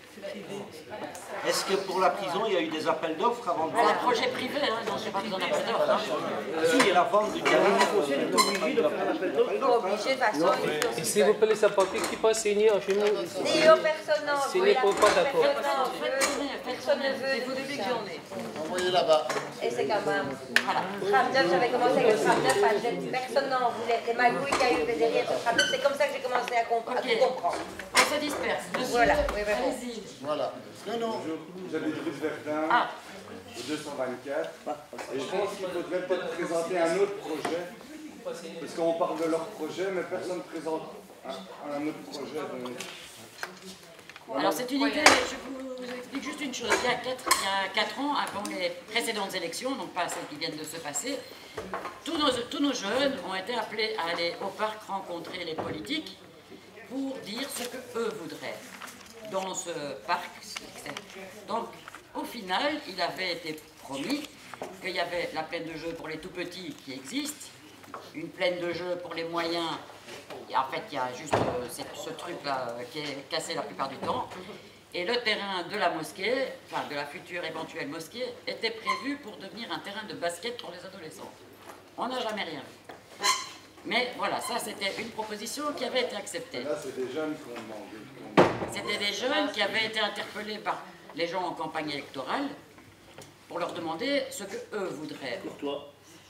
Est-ce que pour la prison, il y a eu des appels d'offres avant de C'est un projet privé, hein, donc c'est pas besoin d'appel d'offres. Si, il y a la vente du terrain. Il est obligé de faire un appel d'offres. Obligé de façon. Et s'il vous plaît, ça papier qui peut signer chez nous. Si personne n'en Signé pour pas d'accord. Personne ne veut. Vous devez que j'en ai. Envoyez là-bas. Et c'est quand même. Voilà. Tram 9, j'avais commencé avec le tram 9 à Jette. Personne n'en voulait. Les magouilles qu'il y a eu derrière ce tram 9, c'est comme ça que j'ai commencé à comprendre. On se disperse. Voilà. Oui, allez-y. Voilà. Bonjour, j'habite rue de Verdun, au 224. Et je pense qu'il faudrait peut-être présenter un autre projet. Parce qu'on parle de leur projet, mais personne ne présente un autre projet. Donc... Alors c'est une idée, je vous explique juste une chose. Il y a 4 ans, avant les précédentes élections, donc pas celles qui viennent de se passer, tous nos jeunes ont été appelés à aller au parc rencontrer les politiques pour dire ce qu'eux voudraient dans ce parc. Donc au final, il avait été promis qu'il y avait la plaine de jeu pour les tout-petits qui existe, une plaine de jeu pour les moyens. Et en fait, il y a juste ce truc-là qui est cassé la plupart du temps. Et le terrain de la mosquée, enfin de la future éventuelle mosquée, était prévu pour devenir un terrain de basket pour les adolescents. On n'a jamais rien. Mais voilà, ça c'était une proposition qui avait été acceptée. Là, c'est des jeunes qui ont demandé. C'était des jeunes qui avaient été interpellés par les gens en campagne électorale pour leur demander ce qu'eux voudraient. Pour toi.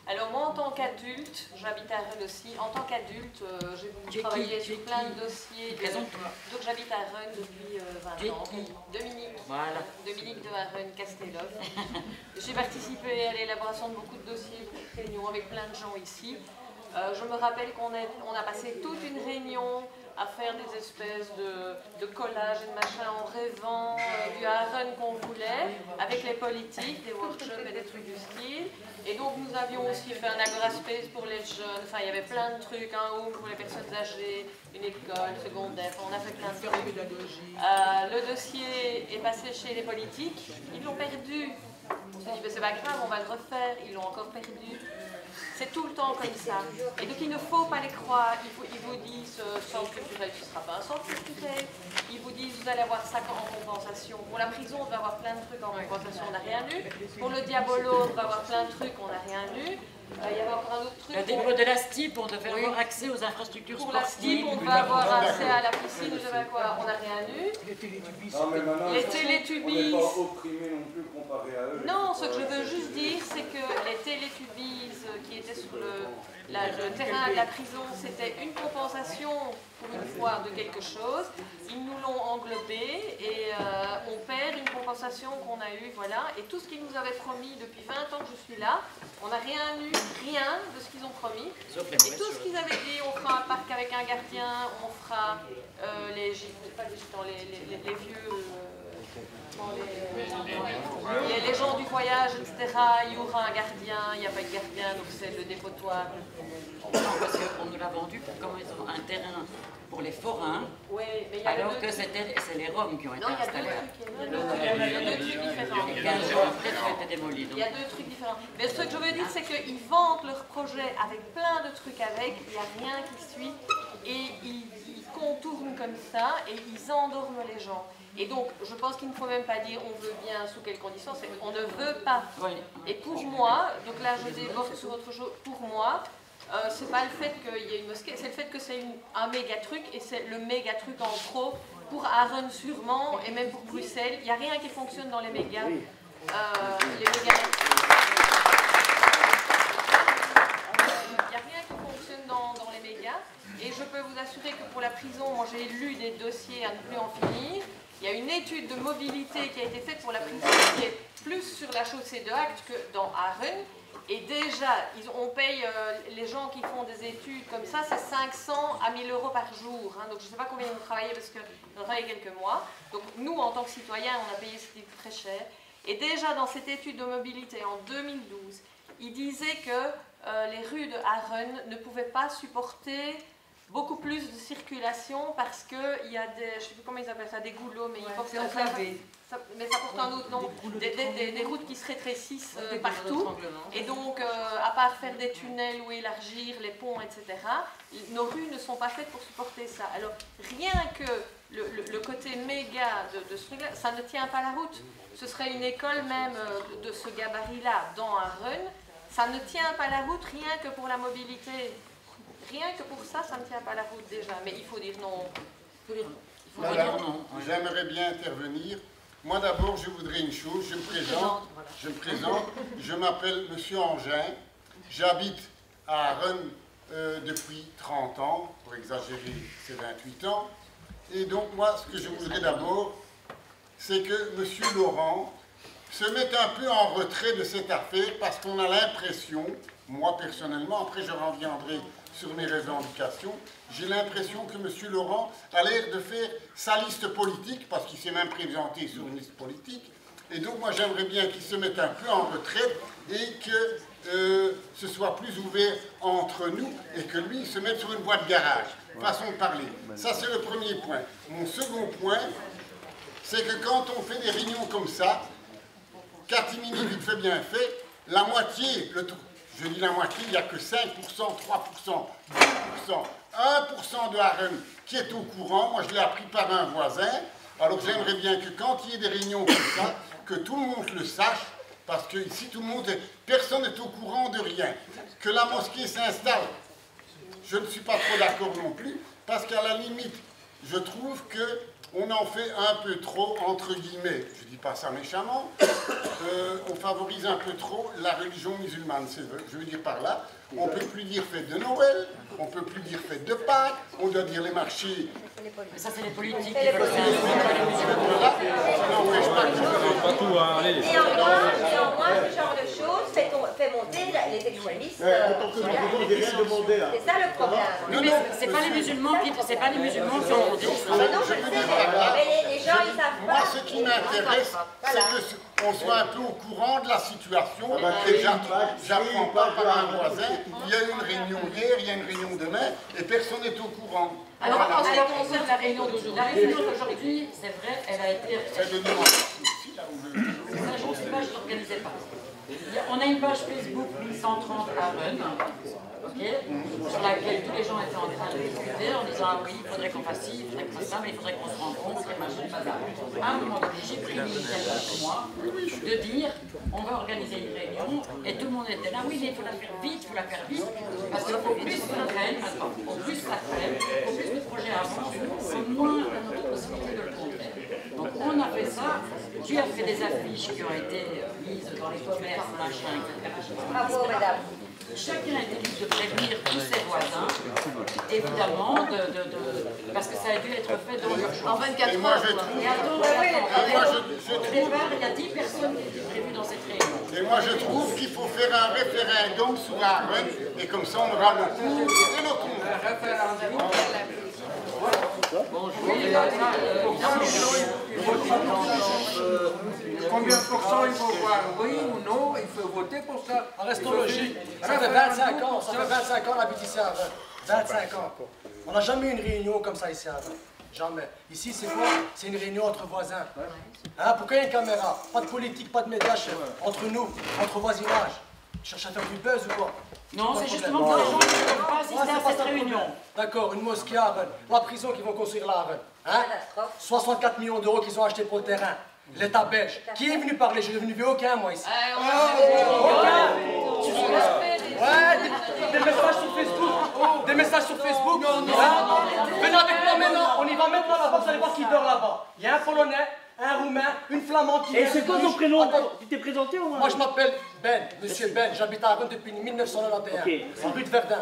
Alors moi, en tant qu'adulte, j'habite à Rennes aussi. En tant qu'adulte, j'ai beaucoup travaillé sur plein de dossiers. Donc j'habite à Rennes depuis 20 ans. Dominique. Voilà. Dominique de Rennes, Castellov. J'ai participé à l'élaboration de beaucoup de dossiers, beaucoup de réunions avec plein de gens ici. Je me rappelle qu'on a passé toute une réunion à faire des espèces de collages et de machins en rêvant du Aaron qu'on voulait, avec les politiques, des workshops et des trucs du style. Et donc nous avions aussi fait un Agora Space pour les jeunes, enfin il y avait plein de trucs, un home pour les personnes âgées, une école secondaire, on a fait plein de trucs. Le dossier est passé chez les politiques, ils l'ont perdu. On s'est dit, mais c'est pas grave, on va le refaire, ils l'ont encore perdu. C'est tout le temps comme ça. Et donc il ne faut pas les croire. Ils vous disent centre culturel, ce ne sera pas un centre culturel. Ils vous disent vous allez avoir ça en compensation. Pour la prison, on va avoir plein de trucs en compensation, on n'a rien eu. Pour le Diabolo, on va avoir plein de trucs, on n'a rien eu. Il y avait encore un autre truc. Le dépôt de la STIP, on devait avoir accès aux infrastructures sportives. Pour la STIP, on va avoir accès à la piscine, je sais pas quoi, on n'a rien eu. Non, mais maintenant, les Télétubbies. On n'est pas opprimés non plus comparé à eux. Non, ce que je veux juste dire, c'est que les Télétubbies qui étaient sur le terrain de la prison, c'était une compensation pour une fois de quelque chose. Ils nous l'ont englobé et on perd une compensation qu'on a eue, voilà. Et tout ce qu'ils nous avaient promis depuis 20 ans que je suis là, on n'a rien eu, rien de ce qu'ils ont promis. Et tout ce qu'ils avaient dit, on fera un parc avec un gardien, on fera les vieux... les gens du voyage, etc. Il y aura un gardien, il n'y a pas de gardien, donc c'est le dépotoir. Non, parce qu'on nous l'a vendu comme un terrain pour les forains, oui, mais alors que c'est les Roms qui ont été installés. Il y a deux trucs différents. Et 15 jours après, ça a été démoli. Donc. Il y a deux trucs différents. Mais ce que je veux dire, c'est qu'ils vantent leur projet avec plein de trucs avec, il n'y a rien qui suit, et ils contournent comme ça, et ils endorment les gens. Et donc, je pense qu'il ne faut même pas dire on veut bien, sous quelles conditions, c'est on ne veut pas. Oui. Et pour moi, donc là je déborde sur autre chose, pour moi, c'est pas le fait qu'il y ait une mosquée, c'est le fait que c'est un méga truc, et c'est le méga truc en trop pour Aaron sûrement, et même pour Bruxelles. Il n'y a rien qui fonctionne dans les mégas. Les mégas. Il n'y a rien qui fonctionne dans les mégas. Et je peux vous assurer que pour la prison, moi j'ai lu des dossiers à ne plus en finir. Il y a une étude de mobilité qui a été faite pour la prison qui est plus sur la chaussée de Acte que dans Aaron. Et déjà, on paye les gens qui font des études comme ça, c'est 500 à 1000 euros par jour. Hein. Donc je ne sais pas combien ils ont travaillé parce qu'ils ont travaillé quelques mois. Donc nous, en tant que citoyens, on a payé ce livre très cher. Et déjà dans cette étude de mobilité en 2012, il disait que les rues de Aaron ne pouvaient pas supporter beaucoup plus de circulation parce qu'il y a des, je ne sais plus comment ils appellent ça, des goulots, mais ils portent mais ça porte un autre nom, des routes qui se rétrécissent partout. Et donc, à part faire des tunnels ou élargir les ponts, etc., nos rues ne sont pas faites pour supporter ça. Alors, rien que le côté méga de ce truc-là, ça ne tient pas la route. Ce serait une école même de ce gabarit-là dans un run. Ça ne tient pas la route rien que pour la mobilité. Rien que pour ça, ça ne tient pas la route déjà. Mais il faut dire non. Il faut dire non. J'aimerais bien intervenir. Moi d'abord, je voudrais une chose. Je me présente. Je m'appelle Monsieur Angin. J'habite à Rennes depuis 30 ans. Pour exagérer, c'est 28 ans. Et donc moi, ce que je voudrais d'abord, c'est que Monsieur Laurent se mette un peu en retrait de cette affaire parce qu'on a l'impression, moi personnellement, après je reviendrai sur mes revendications, j'ai l'impression que M. Laurent a l'air de faire sa liste politique, parce qu'il s'est même présenté sur une liste politique, et donc moi j'aimerais bien qu'il se mette un peu en retrait et que ce soit plus ouvert entre nous et que lui se mette sur une voie de garage, façon de parler. Ça c'est le premier point. Mon second point, c'est que quand on fait des réunions comme ça, catimini vite fait bien fait, la moitié, je dis la moitié, il n'y a que 5%, 3%, 2%, 1% de Aaron qui est au courant. Moi, je l'ai appris par un voisin. Alors, j'aimerais bien que quand il y ait des réunions comme ça, que tout le monde le sache, parce que ici, personne n'est au courant de rien. Que la mosquée s'installe, je ne suis pas trop d'accord non plus, parce qu'à la limite, je trouve on en fait un peu trop, entre guillemets, je ne dis pas ça méchamment, on favorise un peu trop la religion musulmane. Je veux dire par là, on ne peut plus dire fête de Noël, on ne peut plus dire fête de Pâques, on doit dire les marchés. Mais ça, c'est les politiques. Ça n'empêche pas que pas tout, hein, allez. Néanmoins, ce genre de choses fait monter les sexualistes. C'est ça le problème. Oui, mais c'est pas les musulmans qui ont monté ça. Non, je le sais, mais les gens, ils savent pas. Moi, ce qui m'intéresse, c'est qu'on soit un peu au courant de la situation. Et j'apprends pas par un voisin. Il y a une réunion hier, il y a une réunion demain, et personne n'est au courant. Alors, en ce qui concerne la réunion d'aujourd'hui, c'est vrai, elle a été... C'est de nous. Ça, je ne sais pas, je ne l'organisais pas. On a une page Facebook 1130 à Rennes, sur laquelle tous les gens étaient en train de discuter en disant ah oui, il faudrait qu'on fasse ci, il faudrait qu'on fasse ça, mais il faudrait qu'on se rencontre, c'est machin, bazar. À un moment donné, j'ai pris l'initiative pour moi de dire on va organiser une réunion et tout le monde était là, oui, mais il faut la faire vite, il faut la faire vite, parce qu'il faut plus qu'on apprenne, maintenant, au plus ça traîne, au plus le projet avance, c'est moins de possibilité de le contrer. Donc on a fait ça, tu as fait des affiches qui ont été mises dans les commerces, machin, etc. Bravo, madame. Chacun a été libre de prévenir tous ses voisins, évidemment, parce que ça a dû être fait dans l'urgence. En 24 Et moi, heures. je trouve... Et attends, au départ, il y a 10 personnes qui étaient prévues dans cette réunion. Et moi, je trouve qu'il faut faire un référendum sur la Rennes, et comme ça, on aura le pour et le contre. Combien de pourcents il faut voir oui ou non, il faut voter pour ça. Restons logiques. Ça fait 25 ans, on habite ici à Rennes. 25 ans. On n'a jamais eu une réunion comme ça ici à Rennes. Jamais. Ici, c'est quoi? C'est une réunion entre voisins. Hein, pourquoi il y a une caméra? Pas de politique, pas de médias, chef. Entre nous, entre voisinage. Tu cherches à faire du buzz ou quoi? Non, c'est justement pour les gens qui ne peuvent pas assister à cette réunion. D'accord, une mosquée à Rennes. La prison qu'ils vont construire là à Rennes. Hein? 64 millions d'euros qu'ils ont achetés pour le terrain. L'État belge. Qui est venu parler? Je n'ai venu vu aucun, moi, ici. Aucun. Ouais, des messages sur Facebook. Des messages sur Facebook. Venez avec moi maintenant. On y va maintenant là-bas. Vous allez voir qui dort là-bas. Il y a un Polonais, un Roumain, une Flamande qui... Et c'est quoi ton prénom? Tu t'es présenté ou... Moi, je m'appelle Ben, monsieur Ben. J'habite à Rennes depuis 1991. C'est rue de Verdun.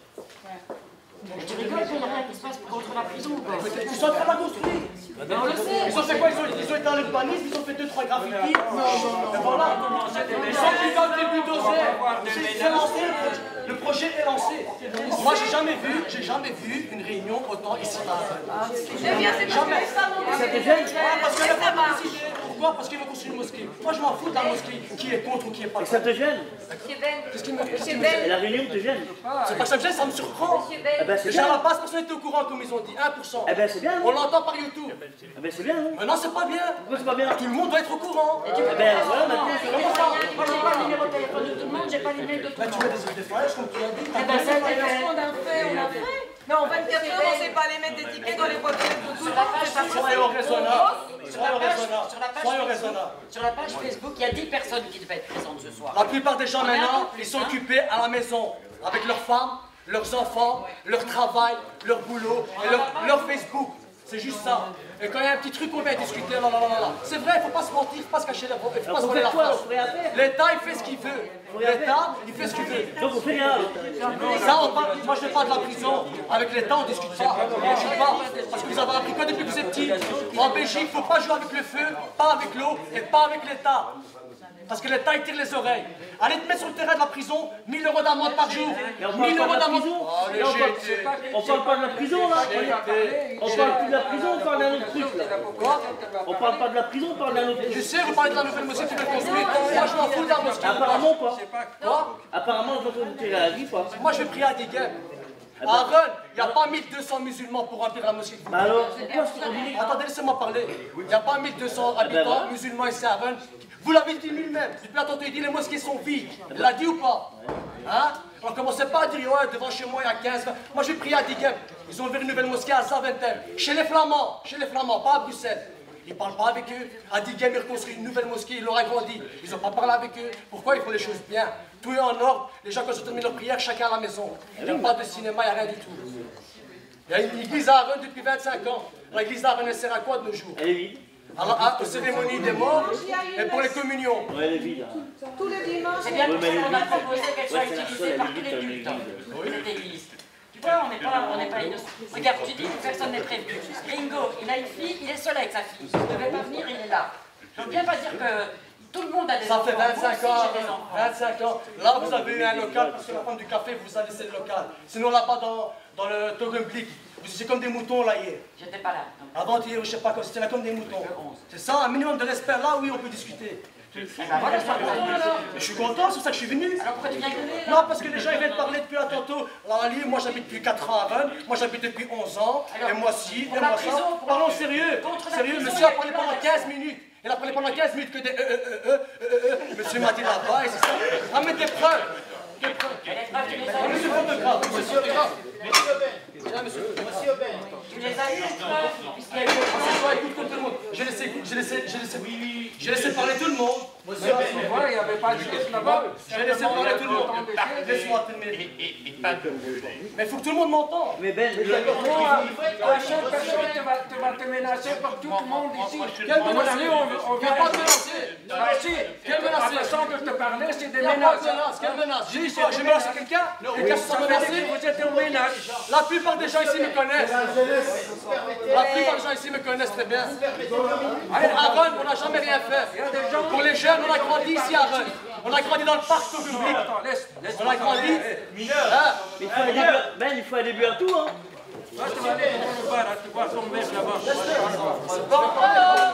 Tu rigoles qu'il n'y a rien qui se passe contre la prison ou quoi? Ils sont en train de la construire. On le sait. Ils ont fait quoi? Ils ont été dans l'urbanisme, ils ont fait 2-3 graffitis. Et voilà. Ils sont plus dans le début d'oser. C'est lancé, le projet est lancé. Moi, j'ai jamais vu une réunion autant ici. Jamais. Ça te gêne? Parce que la femme a décidé. Pourquoi? Parce qu'ils vont construire une mosquée. Moi, je m'en fous de la mosquée. Qui est contre ou qui est pas contre. Ça te gêne? Qu'est-ce qui me Et la réunion te gêne? C'est pas que ça me gêne, ça me surprend. Déjà, à la base, personne n'était au courant, comme ils ont dit. 1%. Eh ben, c'est bien. On l'entend par YouTube. Eh ben, c'est bien, non? Mais non, c'est pas bien. Pourquoi c'est pas bien? Tout le monde doit être au courant. Eh ben, voilà, maintenant, c'est Moi, j'ai pas le numéro de téléphone de tout le monde, j'ai pas l'email de tout le monde. Tu mets des flèches, comme tu l'as dit. Eh ben, ça a été fait. On a fait. Mais en 24 heures, on ne sait pas les mettre des tickets dans les boîtes de tout le monde. Soyons raisonnables. Sur la page Facebook, il y a 10 personnes qui devaient être présentes ce soir. La plupart des gens maintenant, ils sont occupés à la maison, avec leurs femmes, leurs enfants, leur travail, leur boulot et leur Facebook. C'est juste ça. Et quand il y a un petit truc qu'on vient discuter, là. C'est vrai, il ne faut pas se mentir, il ne faut pas se cacher la il faut pas se voler la face. L'État, il fait ce qu'il veut. L'État, il fait ce qu'il veut. Donc on fait rien. Ça, moi je ne fais pas de la prison. Avec l'État, on ne discute pas. On ne discute pas. Parce que vous avez appris quoi depuis que vous êtes petit? En Belgique, il ne faut pas jouer avec le feu, pas avec l'eau et pas avec l'État. Parce que l'État, il tire les oreilles. Allez te mettre sur le terrain de la prison, 1000 € d'amende par jour. 1000 € d'amende. On parle pas de la prison, là. On parle plus de la prison, on parle d'un autre truc, là. On parle pas de la prison, on parle d'un autre truc. Tu sais, vous parlez de la nouvelle mosquée qui veut construire. Moi, je m'en fous de la mosquée. Apparemment pas. Quoi? Apparemment, on va tirer à la vie, pas. Moi, je vais prier à des gueules. À Rennes, il n'y a pas 1200 musulmans pour remplir la mosquée. Bah alors, pourquoi est-ce qu'on dit? Attendez, laissez-moi parler. Il n'y a pas 1200 habitants musulmans ici à Rennes. Vous l'avez dit lui-même. Depuis longtemps, il dit les mosquées sont vides. Il l'a dit ou pas? Hein? On ne commençait pas à dire, ouais, devant chez moi, il y a 15. Moi, j'ai prié à Dighem. Ils ont ouvert une nouvelle mosquée à Zaventem. Chez les Flamands, pas à Bruxelles. Ils ne parlent pas avec eux. À Dighem, ils reconstruisent une nouvelle mosquée, ils l'ont agrandie. Ils n'ont pas parlé avec eux. Pourquoi ils font les choses bien? Tout est en ordre. Les gens, quand ils ont terminé leur prière, chacun à la maison. Il n'y a pas de cinéma, il n'y a rien du tout. Il y a une église à Arène depuis 25 ans. L'église d'Arène, elle sert à quoi de nos jours? Elle est vide. Alors, aux cérémonies des morts et pour les communions. Ouais, elle est vide. Tous les dimanches. C'est bien pour ça qu'on a proposé qu'elle soit utilisée par tous les cultes, cette église. Tu vois, on n'est pas innocent. Regarde, tu dis que personne n'est prévenu. Ringo, il a une fille, il est seul avec sa fille. Il ne devait pas venir, il est là. Je ne veux bien pas dire que tout le monde a des enfants. Ça fait 25 ans, J'ai des enfants. 25 ans. Là, vous avez eu un local pour se prendre du café, vous avez laissé le local. Sinon, là-bas, dans le Togenblick, vous étiez comme des moutons là hier. J'étais pas là. Avant-hier, je sais pas quoi, c'était là comme des moutons. C'est ça, un minimum de respect là, oui, on peut discuter. Voilà, je suis content, c'est pour ça que je suis venu. Alors pourquoi tu viens gueuler? Non, parce que les gens ils viennent parler depuis là tantôt. Alors, moi j'habite depuis 4 ans à Rennes, moi j'habite depuis 11 ans, et moi si, et moi ça. Parlons sérieux. Sérieux, monsieur a parlé pendant 15 minutes. Il a parlé pendant 15 minutes que des monsieur m'a dit là-bas, et c'est ça. Ramène des preuves. Des preuves. Monsieur Fondecras, monsieur Fondecras. Monsieur Aubin, tu les as eu les preuves, puisqu'il y a eu écoute tout le monde. J'ai laissé parler tout le monde. Monsieur Aubin, il n'y avait pas de question là-bas. J'ai laissé parler tout le monde. Laisse-moi terminer. Mais il faut que tout le monde m'entende. Mais Ben, La seule personne qui va te menacer par tout le monde ici. Quelle menace? On vient pas te menacer. Quelle menace? La façon de te parler, c'est des Il n'y a pas menaces. de menace. Quelle menace? J'ai menacé quelqu'un? Quelqu'un se sent menacé? Vous êtes en menace. La plupart des gens ici me connaissent. La plupart des gens ici me connaissent très bien. Pour Arène, on n'a jamais rien fait. Pour les jeunes, on a grandi ici à Arène. On a grandi dans le parc tout public. On a grandi. Ben, il faut aller buire tout, hein. Toi, tu vas aller dans le bar, tu vois ton mec là-bas.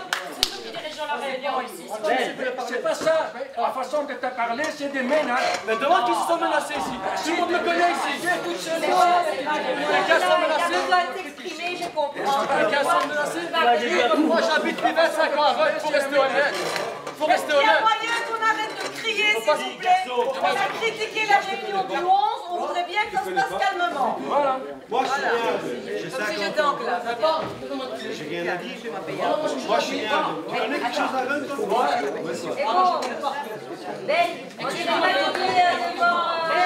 C'est pas ça. La façon de te parler, c'est des menaces. Mais demande qui se sont menacés ici. Tout le monde me connaît ici. Quelqu'un sont menacés? J'ai compris. Quelqu'un sont menacés? Moi, j'habite depuis 25 ans à Rennes. Il faut rester honnête. Il faut rester Il y a honnête. moyen qu'on arrête de crier, s'il vous plaît. On a critiqué la réunion du 11, on voudrait bien que ça se passe calmement. Voilà. Moi, je suis comme si j'étais en classe. J'ai rien à dire. Moi, je suis Tu connais quelque chose à Rennes, toi? Et bon, Ben, tu vas dire devant...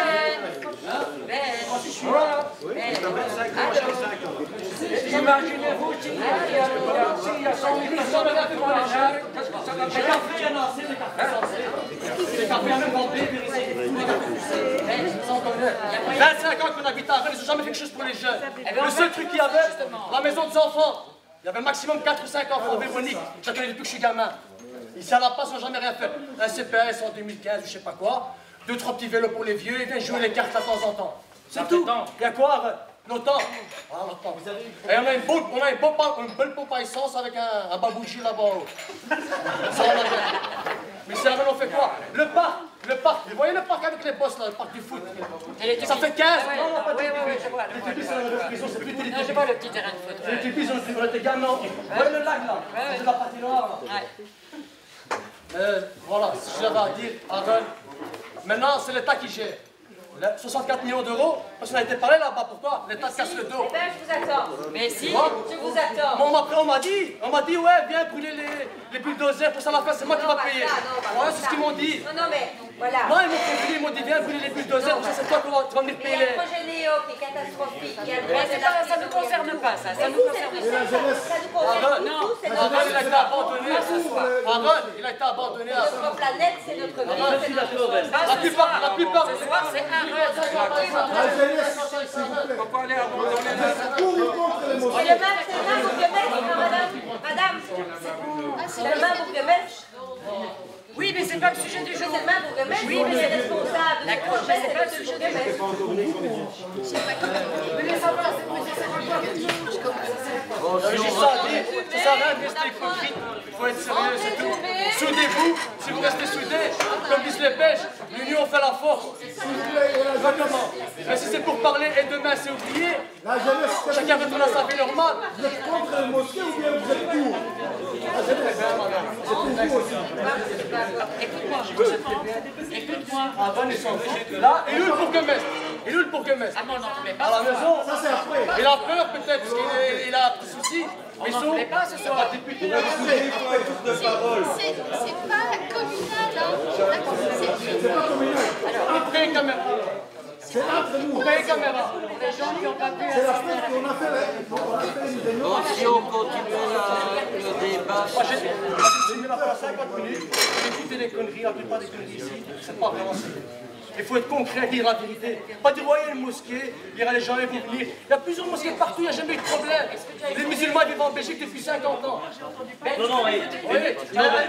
Imaginez-vous s'il y a 100 000 personnes pour les gens, qu'est-ce que ça va faire? 25 ans qu'on habite à Rennes, ils n'ont jamais fait quelque chose pour les jeunes. Le seul truc qu'il y avait, la maison des enfants. Il y avait maximum 4 ou 5 enfants Véronique. Je la connais depuis que je suis gamin. Ici à La Paz, ils n'ont jamais rien fait. Un CPS en 2015 ou je sais pas quoi. 2-3 petits vélos pour les vieux, ils viennent jouer les cartes de temps en temps. C'est tout. Il y a quoi à Rennes? Longtemps. Ah, longtemps. Et on a une belle pompe à essence avec un babouchi là-bas. Ça, on a bien. Mais c'est là, on fait quoi? Le parc. Vous voyez le parc avec les bosses là, le parc du foot? Ça fait 15 ans. Non, pas de je vois. Les tubis, c'est la prison, c'est plus des je vois le petit terrain de foot. Les tubis, on était gamins. Vous voyez le lac là? C'est la patinoire là. Voilà, c'est ce que j'avais à dire à Rennes. Maintenant, c'est l'État qui gère. 64 millions d'euros, parce qu'on a été parlé là-bas, pourquoi? L'État casse le dos. Eh bien, je vous attends. Mais si, je vous attends. Bon, après, on m'a dit, ouais, viens brûler les bulldozers pour ça la fin, c'est moi qui va payer. Ouais, c'est ce qu'ils m'ont dit. Non, mais, voilà. Non, ils m'ont dit, viens brûler les bulldozers, pour ça, c'est toi qui vas venir payer Il y a les... le projet Léo qui est catastrophique. Il y a le mais projet ça ne nous concerne pas, ça. Ça nous concerne pas. Ça nous concerne tous, c'est notre Arène, il a été abandonné. Arène, il a été abandonné à notre planète, c'est notre vie. La plupart. Ce soir, c'est Arène. Pourquoi aller abandonner Et le même, c'est le même bourgmestre, madame. C'est le même bourgmestre. Oui, mais c'est pas le sujet du jour. C'est le même bourgmestre. Oui, mais c'est responsable. D'accord, mais c'est pas le sujet du jour. J'ai ça à dire. Ça sert à rien de rester hypocrite. Il faut être sérieux, c'est tout. Soudez-vous. Si vous restez soudés, comme disent les Belges, l'union fait la force. Exactement. Mais si c'est pour parler et demain c'est oublié, chacun retourne à sa vie normale. Vous êtes contre les mosquées ou bien vous êtes pour? Écoute-moi. Là, il est où le bourgmestre? Il est où le bourgmestre? Ah non, non, mais pas à la maison. Ça c'est après. Il a peur peut-être parce qu'il a des soucis. Mais on n'en voulait pas ce soir. Il faut être de parole. C'est pas communal, hein. C'est pas communal. Après quand même. C'est entre nous. Coupez les caméras. Les gens qui n'ont pas pu C'est la fête qu'on a fait une réunion. Bon, si on continue le débat... Moi, j'ai filmé la place 50 minutes, j'ai écouté des conneries, la plupart des conneries ici, c'est pas vraiment sérieux. Il faut être concret, dire la vérité. Pas dire, ouais, il y a une mosquée, dire à les gens, ils vont venir. Il y a plusieurs mosquées partout, il n'y a jamais eu de problème. Les musulmans vivent en Belgique depuis 50 ans. Non, non, et avec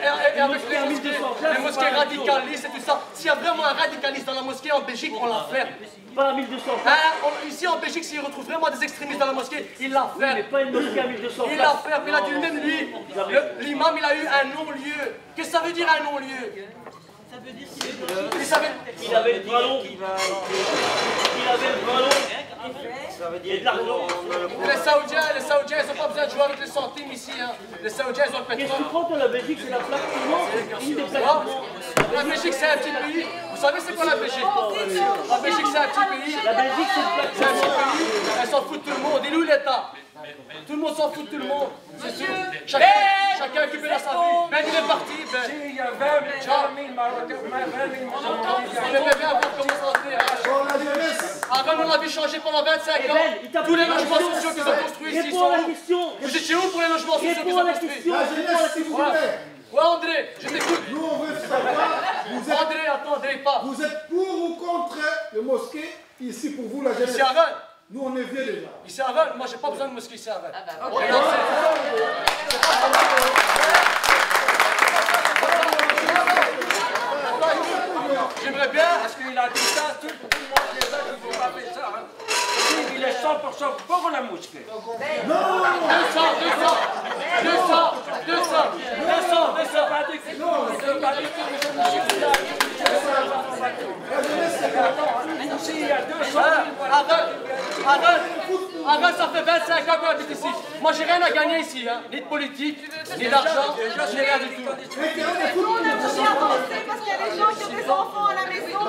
les mosquées radicalistes et tout ça, s'il y a vraiment un radicaliste dans la mosquée en Belgique, on la ferme. Pas à 1200 ici en Belgique, s'il retrouve vraiment des extrémistes dans la mosquée, il la ferme. Mais pas une mosquée à 1200 il la ferme, il a dit même lui. L'imam, il a eu un non-lieu. Qu'est-ce que ça veut dire un non-lieu? Ça veut dire qu'il avait le bras long. Il avait le bras long. Ça veut dire de l'argent. Les Saoudiens, ils n'ont pas besoin de jouer avec les centimes ici. Hein. Les Saoudiens, ils ont le pétrole. Qu'est-ce que tu crois que la Belgique, c'est la plaque tournante? La Belgique, c'est un petit pays. Vous savez, c'est quoi la Belgique? La Belgique, c'est un petit pays. La Belgique, c'est une plaque tournante. C'est un petit pays. Elle s'en fout de tout le monde. Il est où l'État? Tout le monde s'en fout de tout le monde. Chacun occupé à sa vie. Ben, il est parti. Ben. Il y a 20 000 Marocains, 20 000 on aimerait bien voir comment ça se fait. Avant, on a vu changer pendant 25 ans. Tous les logements sociaux qu'ils ont construits ici sont où? Vous étiez où pour les logements sociaux qu'ils ont construits? Ouais, André, je t'écoute. Nous, on veut savoir, André, attendez pas. Vous êtes pour ou contre les mosquées ici pour vous, la jeunesse? Ici à Rennes. Nous, on est vieux déjà. Ici à Rennes, moi, j'ai pas besoin de mosquée ici à Rennes. J'aimerais bien. Parce qu'il a dit ça, tout le monde les a qui ne faut pas faire ça. Hein. Il est 100% pour la mosquée. Non, 200. Il y a 200. Arrête, ça fait 25 ans qu'on habite ici. Moi, j'ai rien à gagner ici, hein. Ni de politique, ni d'argent, ni rien du tout. On a aussi avancé parce qu'il y a des gens qui ont des enfants à la maison.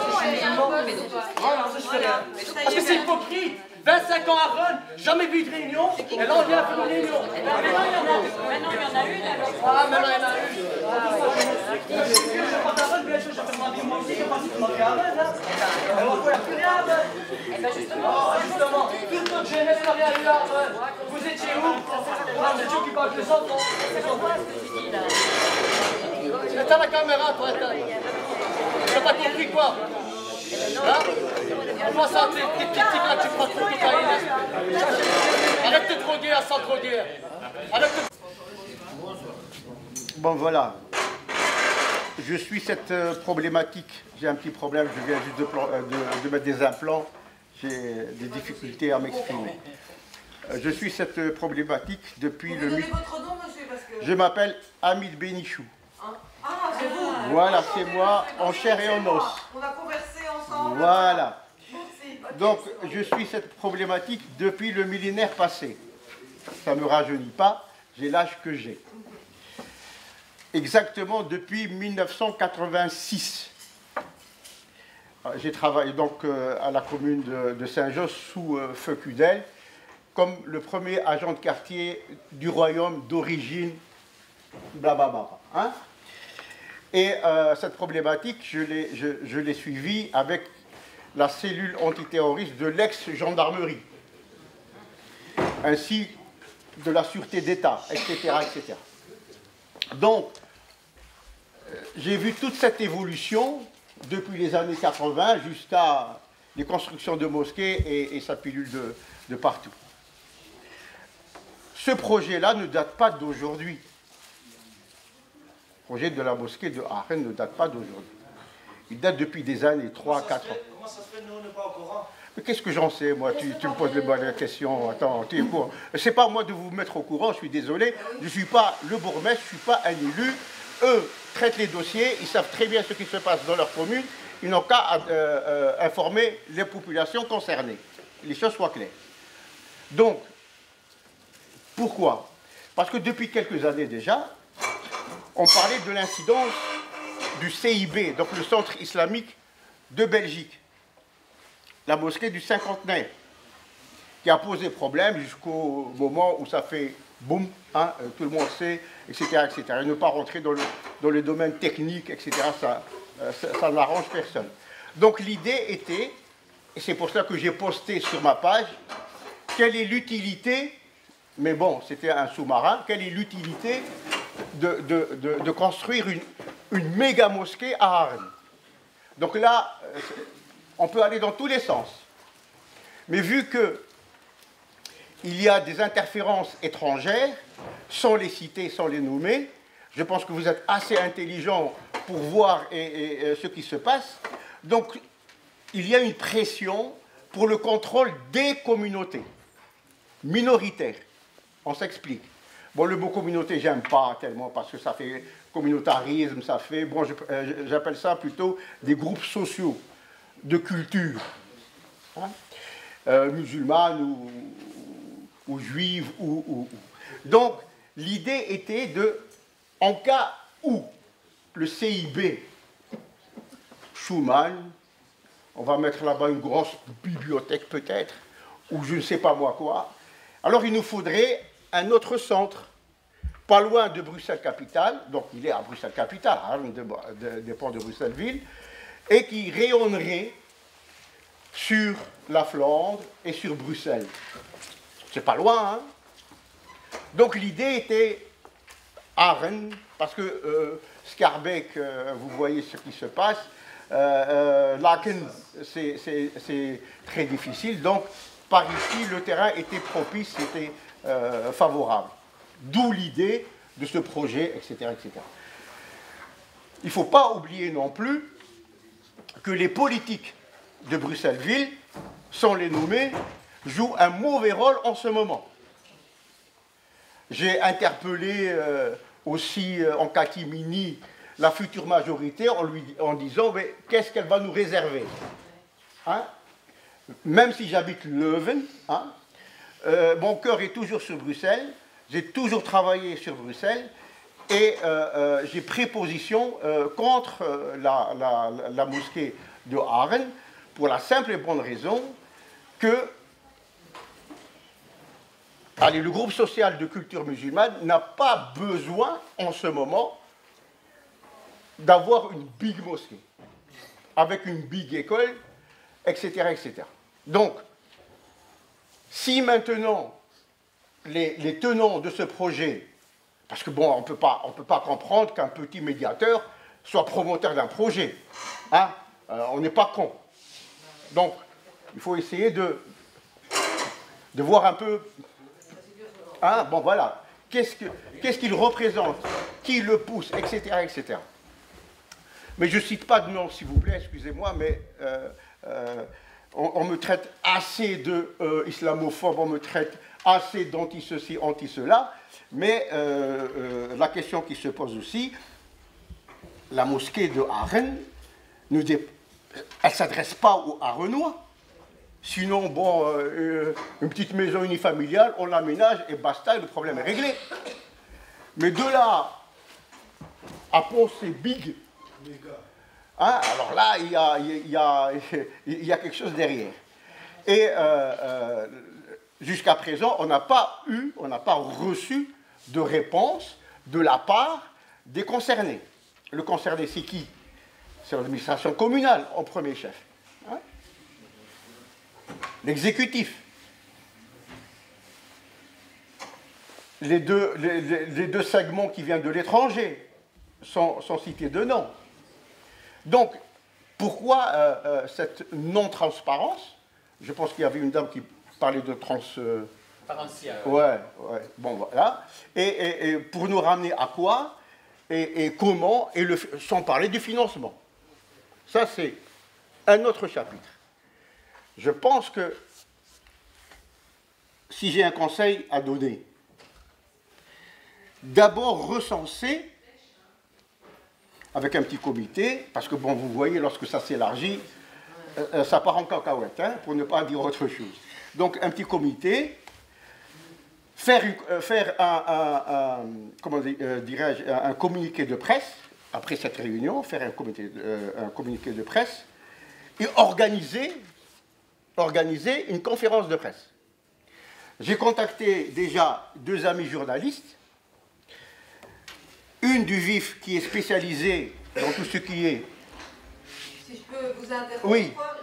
Parce que c'est hypocrite. 25 ans à Rennes, jamais vu de réunion, et là on vient faire une réunion. Maintenant il y en a une alors. Ah, maintenant il y en a une. Je pas à Rennes, bien sûr, je fais ma vie moi aussi, je passe ma vie à Rennes. On va faire plus rien à Rennes. Justement, toute notre jeunesse n'a rien eu à Rennes. Vous étiez où? Vous étiez qui parle des enfants. Éteins la caméra, toi, éteins. T'as pas compris quoi? On va sentir tic tic tic là, tu prends trop de cocaïne. Arrête de te droguer à sans droguer. Arrête de... Bon voilà. Je suis cette problématique. J'ai un petit problème, je viens juste de mettre des implants. J'ai des difficultés à m'exprimer. Je suis cette problématique depuis le... Vous donnez votre nom, monsieur, parce que... Je m'appelle Hamid Benichou. Ah, c'est vous. Voilà, c'est moi, en chair et en os. On a conversé ensemble. Voilà. Donc, je suis cette problématique depuis le millénaire passé. Ça ne me rajeunit pas, j'ai l'âge que j'ai. Exactement depuis 1986. J'ai travaillé donc à la commune de Saint-Josse sous feu Cudel, comme le premier agent de quartier du royaume d'origine, blablabla. Hein? Et cette problématique, je l'ai suivie avec la cellule antiterroriste de l'ex-gendarmerie, ainsi de la sûreté d'État, etc., etc. Donc, j'ai vu toute cette évolution depuis les années 80 jusqu'à les constructions de mosquées et sa pilule de partout. Ce projet-là ne date pas d'aujourd'hui. Le projet de la mosquée de Rennes ne date pas d'aujourd'hui. Il date depuis des années, 3 à 4 ans. Comment ça se fait que nous, on n'est pas au courant? Mais qu'est-ce que j'en sais, moi? Tu me poses la question. Attends, tu es quoi? C'est pas à moi de vous mettre au courant, je suis désolé. Je ne suis pas le bourgmestre, je ne suis pas un élu. Eux traitent les dossiers, ils savent très bien ce qui se passe dans leur commune. Ils n'ont qu'à informer les populations concernées. Les choses soient claires. Donc, pourquoi? Parce que depuis quelques années déjà, on parlait de l'incidence du CIB, donc le Centre islamique de Belgique, la mosquée du cinquantenaire, qui a posé problème jusqu'au moment où ça fait boum, hein, tout le monde sait, etc., etc. Et ne pas rentrer dans le domaine technique, etc., ça n'arrange personne. Donc l'idée était et c'est pour ça que j'ai posté sur ma page, quelle est l'utilité, mais bon, c'était un sous-marin, quelle est l'utilité de construire une méga mosquée à Arène. Donc là, on peut aller dans tous les sens. Mais vu qu'il y a des interférences étrangères, sans les citer, sans les nommer, je pense que vous êtes assez intelligents pour voir ce qui se passe. Donc, il y a une pression pour le contrôle des communautés minoritaires. On s'explique. Bon, le mot communauté, j'aime pas tellement parce que ça fait communautarisme, ça fait, bon, j'appelle ça plutôt des groupes sociaux de culture, hein, musulmane ou juive. Donc, l'idée était de, en cas où le CIB, Schuman, on va mettre là-bas une grosse bibliothèque peut-être, ou je ne sais pas moi quoi, alors il nous faudrait un autre centre, pas loin de Bruxelles-Capitale, donc il est à Bruxelles-Capitale, Arles dépend de Bruxelles-Ville, et qui rayonnerait sur la Flandre et sur Bruxelles. C'est pas loin, hein? Donc l'idée était Arène, parce que Schaerbeek, vous voyez ce qui se passe, Laken, c'est très difficile, donc par ici, le terrain était propice, c'était favorable. D'où l'idée de ce projet, etc. etc. Il ne faut pas oublier non plus que les politiques de Bruxelles-Ville, sans les nommer, jouent un mauvais rôle en ce moment. J'ai interpellé aussi en catimini la future majorité en disant mais qu'est-ce qu'elle va nous réserver, hein? Même si j'habite Leuven, hein, mon cœur est toujours sur Bruxelles, j'ai toujours travaillé sur Bruxelles et j'ai pris position contre la mosquée de Arène pour la simple et bonne raison que le groupe social de culture musulmane n'a pas besoin en ce moment d'avoir une big mosquée avec une big école, etc. etc. Donc, si maintenant les tenants de ce projet, parce que bon, on ne peut pas comprendre qu'un petit médiateur soit promoteur d'un projet, hein, on n'est pas con. Donc, il faut essayer de voir un peu, hein, bon voilà, qu'est-ce qu'il représente, qui le pousse, etc., etc. Mais je ne cite pas de nom, s'il vous plaît, excusez-moi, mais on me traite assez de islamophobe, on me traite assez d'anti-ceci, anti-cela, mais la question qui se pose aussi, la mosquée de Arène, elle ne s'adresse pas aux Arenois. Sinon, bon, une petite maison unifamiliale, on l'aménage et basta, et le problème est réglé. Mais de là à penser big, hein, alors là, il y a quelque chose derrière. Et jusqu'à présent, on n'a pas reçu de réponse de la part des concernés. Le concerné, c'est qui? C'est l'administration communale, en premier chef. Hein, l'exécutif. Les deux segments qui viennent de l'étranger, sans citer de nom. Donc, pourquoi cette non-transparence? Je pense qu'il y avait une dame qui parlait de Transparencia. Ouais, bon voilà. Et pour nous ramener à quoi et comment, sans parler du financement. Ça, c'est un autre chapitre. Je pense que si j'ai un conseil à donner, d'abord recenser avec un petit comité, parce que bon, vous voyez, lorsque ça s'élargit, ça part en cacahuète, hein, pour ne pas dire autre chose. Donc un petit comité, faire un communiqué de presse, après cette réunion, faire un communiqué de presse, et organiser une conférence de presse. J'ai contacté déjà 2 amis journalistes, une du VIF qui est spécialisée dans tout ce qui est... Si je peux vous interrompre, oui.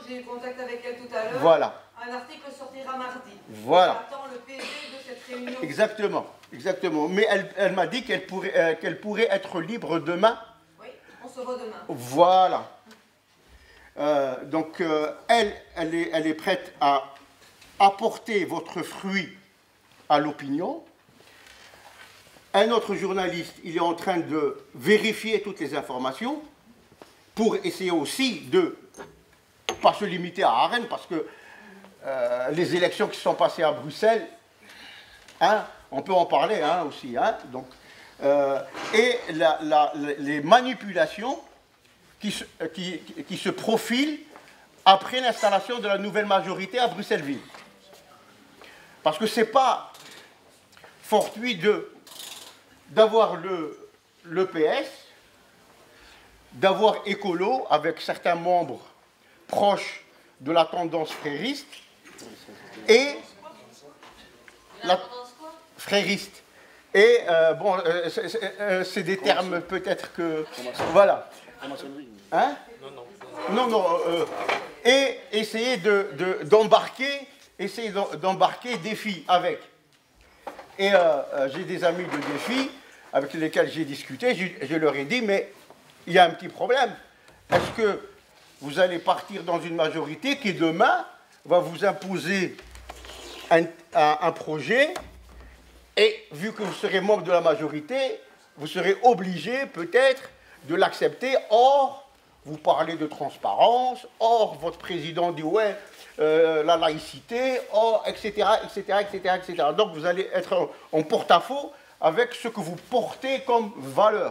j'ai eu contact avec elle tout à l'heure. Voilà. Un article sortira mardi. Voilà. J'attends le PV de cette réunion. Exactement, exactement. Mais elle m'a dit qu'elle pourrait être libre demain. Oui, on se voit demain. Voilà. Donc, elle est prête à apporter votre fruit à l'opinion. Un autre journaliste, il est en train de vérifier toutes les informations pour essayer aussi de ne pas se limiter à Arène, parce que les élections qui se sont passées à Bruxelles, hein, on peut en parler hein, aussi. Hein, donc, et les manipulations qui se profilent après l'installation de la nouvelle majorité à Bruxelles-Ville. Parce que ce n'est pas fortuit d'avoir le PS, d'avoir Écolo avec certains membres proches de la tendance frériste, et la frériste. Et bon, c'est des termes peut-être que... Voilà. Hein? Non, non. Et essayer d'embarquer des filles avec. Et j'ai des amis de défi avec lesquels j'ai discuté, je leur ai dit, mais il y a un petit problème. Est-ce que vous allez partir dans une majorité qui demain va vous imposer un projet, et vu que vous serez membre de la majorité, vous serez obligé peut-être de l'accepter. Or, vous parlez de transparence, or votre président dit ouais, la laïcité, or, etc., etc., etc., etc. Donc vous allez être en porte-à-faux avec ce que vous portez comme valeur.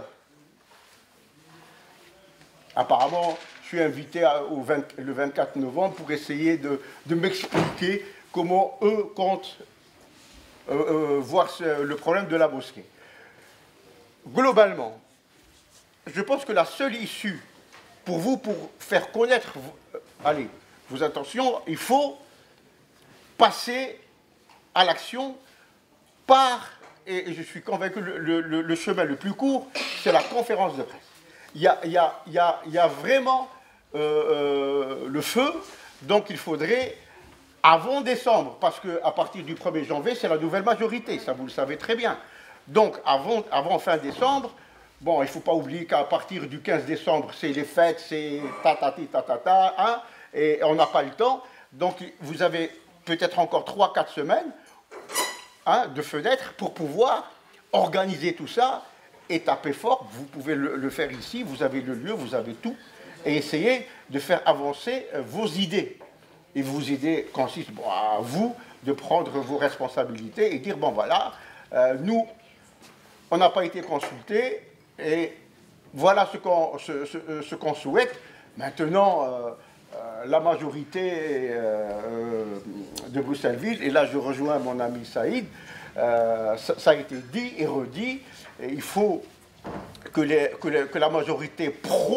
Apparemment, je suis invité le 24 novembre pour essayer de m'expliquer comment eux comptent voir le problème de la mosquée. Globalement, je pense que la seule issue pour vous, pour faire connaître vos intentions, il faut passer à l'action par, et je suis convaincu, le chemin le plus court, c'est la conférence de presse. Il y a vraiment le feu, donc il faudrait, avant décembre, parce qu'à partir du 1er janvier, c'est la nouvelle majorité, ça vous le savez très bien. Donc avant fin décembre, bon, il ne faut pas oublier qu'à partir du 15 décembre, c'est les fêtes, c'est ta, hein, et on n'a pas le temps. Donc vous avez peut-être encore 3-4 semaines hein, de fenêtres pour pouvoir organiser tout ça et taper fort. Vous pouvez le faire ici, vous avez le lieu, vous avez tout, et essayer de faire avancer vos idées. Et vos idées consistent à vous de prendre vos responsabilités et dire, bon voilà, nous, on n'a pas été consultés, et voilà ce qu'on souhaite. Maintenant, la majorité de Bruxelles-Ville, et là je rejoins mon ami Saïd, ça a été dit et redit, et il faut que la majorité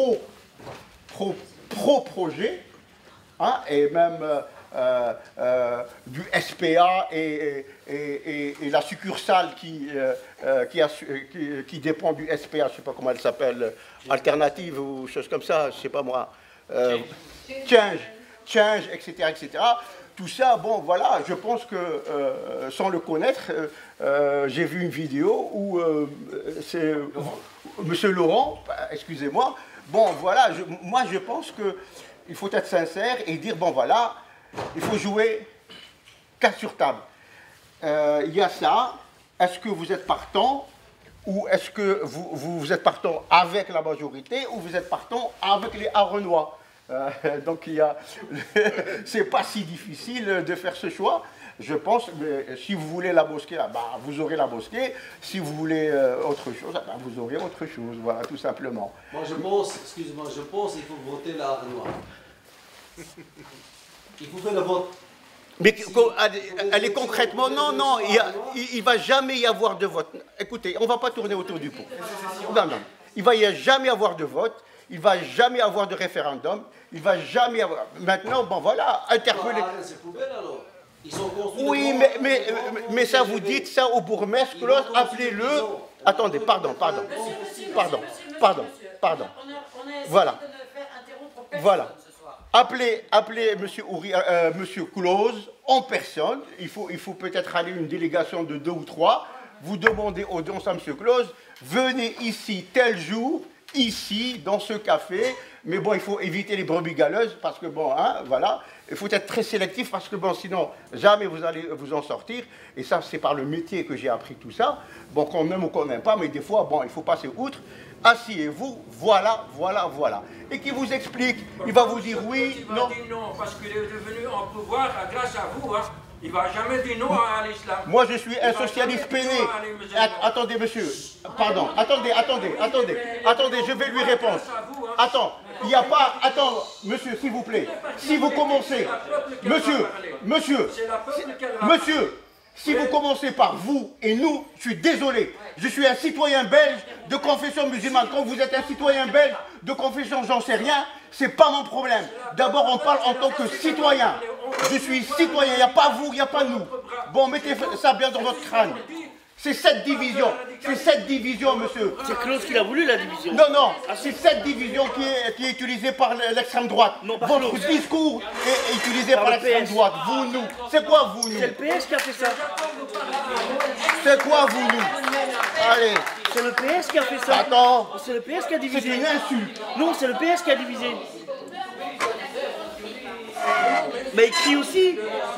pro-projet, hein, et même du SPA et la succursale qui dépend du SPA, je ne sais pas comment elle s'appelle, Alternative ou chose comme ça, je ne sais pas moi, Change, etc., etc. Tout ça, bon, voilà, je pense que, sans le connaître, j'ai vu une vidéo où c'est Monsieur Laurent, excusez-moi, bon, voilà, moi je pense qu'il faut être sincère et dire, bon, voilà, il faut jouer carte sur table. Il y a ça, est-ce que vous êtes partant, ou est-ce que vous êtes partant avec la majorité, ou vous êtes partant avec les Arenois? Donc c'est pas si difficile de faire ce choix, je pense. Mais si vous voulez la mosquée, bah, vous aurez la mosquée. Si vous voulez autre chose, bah, vous aurez autre chose. Voilà, tout simplement. Moi je pense, excusez-moi, je pense qu'il faut voter la Arenois. Il faut faire le vote. Mais allez concrètement, non, il ne va jamais y avoir de vote. Écoutez, on ne va pas tourner autour du pot. Non, il ne va jamais y avoir de vote. Il ne va jamais avoir de référendum. Il ne va jamais avoir... Maintenant, bon voilà, interpeller... C'est poubelle alors. Ils sont construits. Oui, mais ça, vous dites ça au bourgmestre, appelez-le... Attendez, pardon. Voilà. Voilà. appelez Monsieur Close en personne. Il faut peut-être aller une délégation de 2 ou 3. Vous demandez audience à Monsieur Close. Venez ici tel jour, ici, dans ce café. Mais bon, il faut éviter les brebis galeuses parce que bon, hein, voilà. Il faut être très sélectif parce que bon, sinon, jamais vous allez vous en sortir. Et ça, c'est par le métier que j'ai appris tout ça. Bon, qu'on aime ou qu'on n'aime pas, mais des fois, bon, il faut passer outre. Asseyez-vous, voilà. Et qui vous explique, il va vous dire oui, non. Il va dire non, parce qu'il est devenu en pouvoir grâce à vous. Hein. Il ne va jamais dire non à l'islam. Moi, je suis un socialiste peiné. Attendez, monsieur. Pardon. Attendez, je vais lui répondre. Attends, il n'y a pas... Attends, monsieur, s'il vous plaît. Si vous commencez... Monsieur, si vous commencez par vous et nous, je suis désolé. Je suis un citoyen belge de confession musulmane. Quand vous êtes un citoyen belge de confession, j'en sais rien, c'est pas mon problème. D'abord, on parle en tant que citoyen. Je suis citoyen, il n'y a pas vous, il n'y a pas nous. Bon, mettez ça bien dans votre crâne. C'est cette division, monsieur. C'est Claude qui l'a voulu, la division. Non, c'est cette division qui est utilisée par l'extrême droite. Votre discours est utilisé par l'extrême droite. Vous, nous. C'est quoi, vous, nous? C'est le PS qui a fait ça. C'est quoi, vous, nous? Allez. C'est le PS qui a fait ça. Attends. C'est le PS qui a divisé. C'est une insulte. Non, c'est le PS qui a divisé. Mais il crie aussi.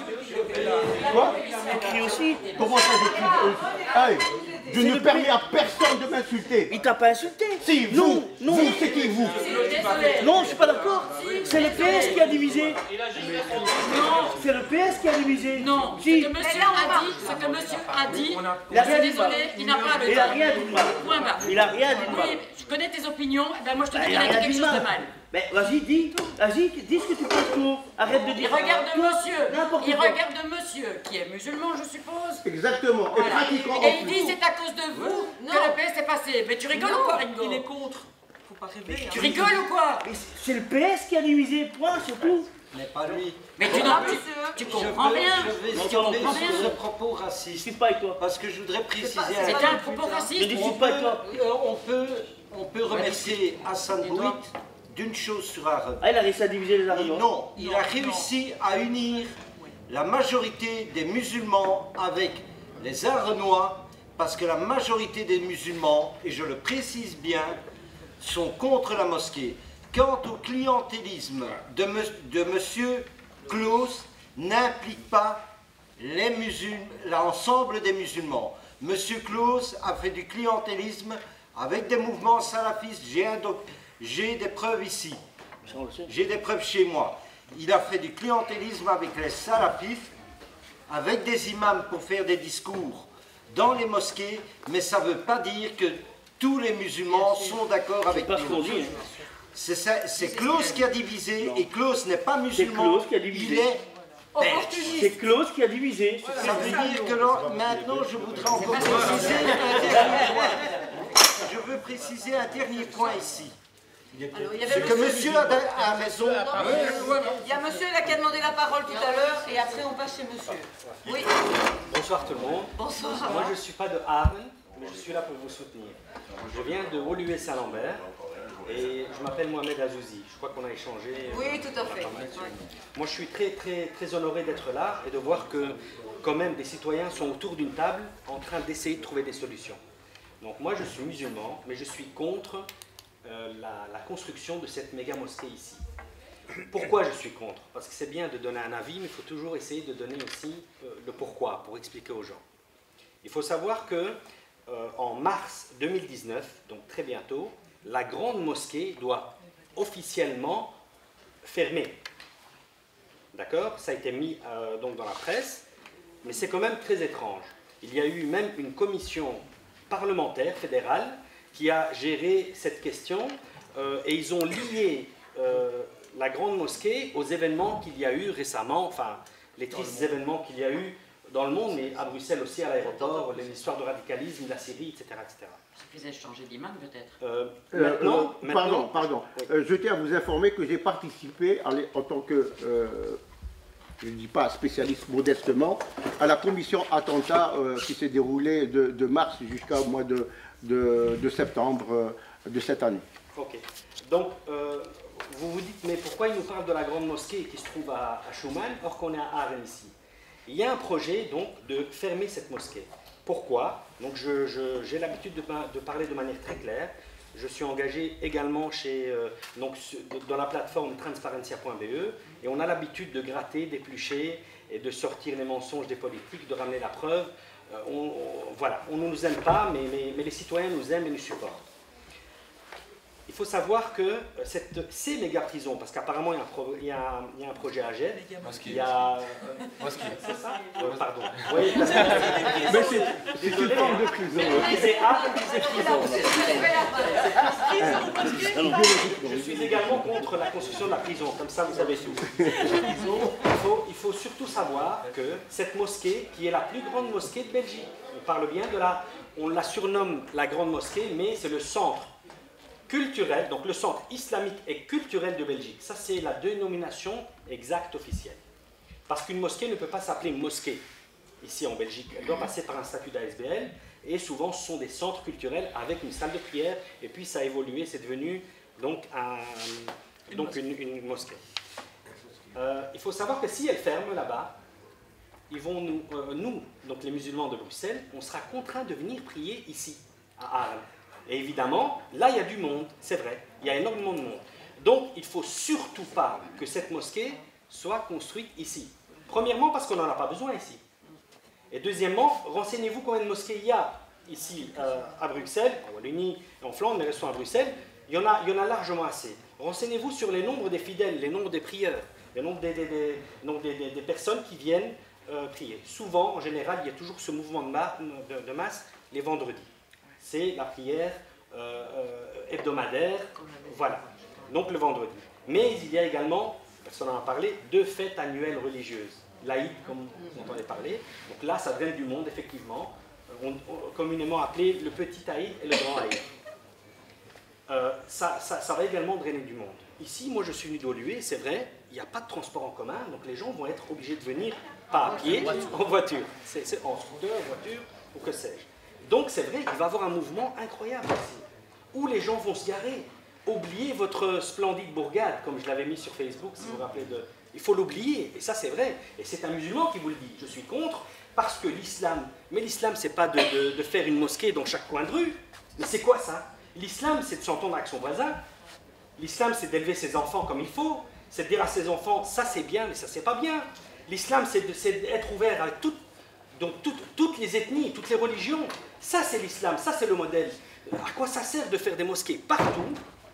Quoi? Il crie aussi. Comment ça, je crie? Allez, je ne permets à personne de m'insulter. Il t'a pas insulté. Si, vous. Vous, c'est qui, vous? Non, je suis pas d'accord. C'est le PS qui a divisé. C'est le PS qui a divisé. Non, ce que monsieur a dit, il a rien dit. Désolé, il n'a pas le temps. Il a rien dit de mal. Point barre. Il a rien dit de mal. Oui, je connais tes opinions, ben moi je te dis qu'il Il a a dit rien quelque dit chose de de mal. Mais vas-y, dis ce que tu penses, tout. Arrête de Il dire. regarde monsieur, N'importe il quoi. regarde monsieur, qui est musulman, je suppose. Exactement, et Voilà. pratiquant en Et il plus. dit c'est à cause de vous que le PS est passé. Mais tu rigoles ou quoi, Ringo? Il est contre. Faut pas rêver. Tu rigoles ou quoi? C'est le PS qui a divisé, point, surtout. Mais pas lui. Mais tu comprends rien. Je vais Tu stopper comprends rien. sur ce propos raciste. Je suis pas avec toi. Parce que je voudrais préciser... C'était un propos raciste. Ne discute pas avec toi. On peut remercier Hassan Bouit d'une chose sur Aaron. Ah, il a réussi à diviser les Arenois. Non, il a réussi à unir la majorité des musulmans avec les Arenois, parce que la majorité des musulmans, et je le précise bien, sont contre la mosquée. Quant au clientélisme de M. Claus, n'implique pas l'ensemble des musulmans. M. Claus a fait du clientélisme avec des mouvements salafistes. J'ai des preuves ici. J'ai des preuves chez moi. Il a fait du clientélisme avec les salafistes, avec des imams pour faire des discours dans les mosquées, mais ça ne veut pas dire que tous les musulmans sont d'accord avec nous. C'est Claus qui a divisé, et Claus n'est pas musulman, il est belge. C'est Claus qui a divisé. Ça veut dire que maintenant je voudrais encore préciser un dernier point. Je veux préciser un dernier point ici. C'est que monsieur a raison. Il y a monsieur là qui a demandé la parole tout à l'heure et après on passe chez monsieur. Oui. Bonsoir tout le monde. Bonsoir. Moi je ne suis pas de Arles, mais je suis là pour vous soutenir. Je viens de Woluwe Saint-Lambert et je m'appelle Mohamed Azouzi. Je crois qu'on a échangé. Oui, tout à fait. Moi je suis très honoré d'être là et de voir que quand même des citoyens sont autour d'une table en train d'essayer de trouver des solutions. Donc moi je suis musulman, mais je suis contre la construction de cette méga mosquée ici. Pourquoi je suis contre? Parce que c'est bien de donner un avis, mais il faut toujours essayer de donner aussi le pourquoi, pour expliquer aux gens. Il faut savoir que en mars 2019, donc très bientôt, la grande mosquée doit officiellement fermer. D'accord? Ça a été mis donc dans la presse, mais c'est quand même très étrange. Il y a eu même une commission parlementaire fédérale qui a géré cette question et ils ont lié la grande mosquée aux événements qu'il y a eu récemment, enfin les tristes événements qu'il y a eu dans le monde, mais à Bruxelles aussi, à l'aéroport, l'histoire de radicalisme, la Syrie, etc. etc. Vous avez changé d'imam peut-être Pardon. Oui. Je tiens à vous informer que j'ai participé en tant que, je ne dis pas spécialiste modestement, à la commission attentat qui s'est déroulée de mars jusqu'au mois de septembre de cette année. Ok. Donc, vous vous dites, mais pourquoi il nous parle de la grande mosquée qui se trouve à Schuman, or qu'on est à Aachen ici? Il y a un projet, donc, de fermer cette mosquée. Pourquoi? Donc, j'ai l'habitude de parler de manière très claire. Je suis engagé également dans la plateforme transparencia.be et on a l'habitude de gratter, d'éplucher et de sortir les mensonges des politiques, de ramener la preuve. Voilà, on ne nous aime pas, mais les citoyens nous aiment et nous supportent. Il faut savoir que ces méga-prisons, parce qu'apparemment il y a un projet à Gênes, il y a... C'est ça? Pardon. Oui, parce que... Mais c'est une forme de prison. Je suis également contre la construction de la prison, comme ça vous savez tout. Il faut surtout savoir que cette mosquée, qui est la plus grande mosquée de Belgique, on la surnomme la grande mosquée, mais c'est le centre culturel, donc le centre islamique et culturel de Belgique. Ça, c'est la dénomination exacte officielle. Parce qu'une mosquée ne peut pas s'appeler mosquée ici en Belgique. Elle doit passer par un statut d'ASBL et souvent ce sont des centres culturels avec une salle de prière et puis ça a évolué, c'est devenu donc, une mosquée. Il faut savoir que si elle ferme là-bas, ils vont nous, donc les musulmans de Bruxelles, on sera contraints de venir prier ici, à Arles. Et évidemment, là, il y a du monde, c'est vrai, il y a énormément de monde. Donc, il ne faut surtout pas que cette mosquée soit construite ici. Premièrement, parce qu'on n'en a pas besoin ici. Et deuxièmement, renseignez-vous combien de mosquées il y a ici à Bruxelles, en Wallonie, en Flandre, mais restons à Bruxelles. Il y en a largement assez. Renseignez-vous sur les nombres des fidèles, les nombres des prieurs, les nombres des personnes qui viennent prier. Souvent, en général, il y a toujours ce mouvement de masse les vendredis. C'est la prière hebdomadaire, voilà, donc le vendredi. Mais il y a également, personne n'en a parlé, 2 fêtes annuelles religieuses. L'Aïd, comme vous entendez parler, donc là ça draine du monde, effectivement, communément appelé le petit Aïd et le grand Aïd. Ça va également drainer du monde. Ici, moi je suis venu d'Oluwe, c'est vrai, il n'y a pas de transport en commun, donc les gens vont être obligés de venir, pas à pied, en voiture. C'est en scooter, en voiture, ou que sais-je. Donc c'est vrai, il va y avoir un mouvement incroyable ici, où les gens vont se garer. Oubliez votre splendide bourgade, comme je l'avais mis sur Facebook, si vous vous rappelez de... Il faut l'oublier, et ça c'est vrai. Et c'est un musulman qui vous le dit. Je suis contre, parce que l'islam... Mais l'islam, c'est pas de faire une mosquée dans chaque coin de rue. Mais c'est quoi ça? L'islam, c'est de s'entendre avec son voisin. L'islam, c'est d'élever ses enfants comme il faut. C'est de dire à ses enfants, ça c'est bien, mais ça c'est pas bien. L'islam, c'est d'être ouvert à toutes les ethnies, toutes les religions. Ça, c'est l'islam, ça, c'est le modèle. À quoi ça sert de faire des mosquées partout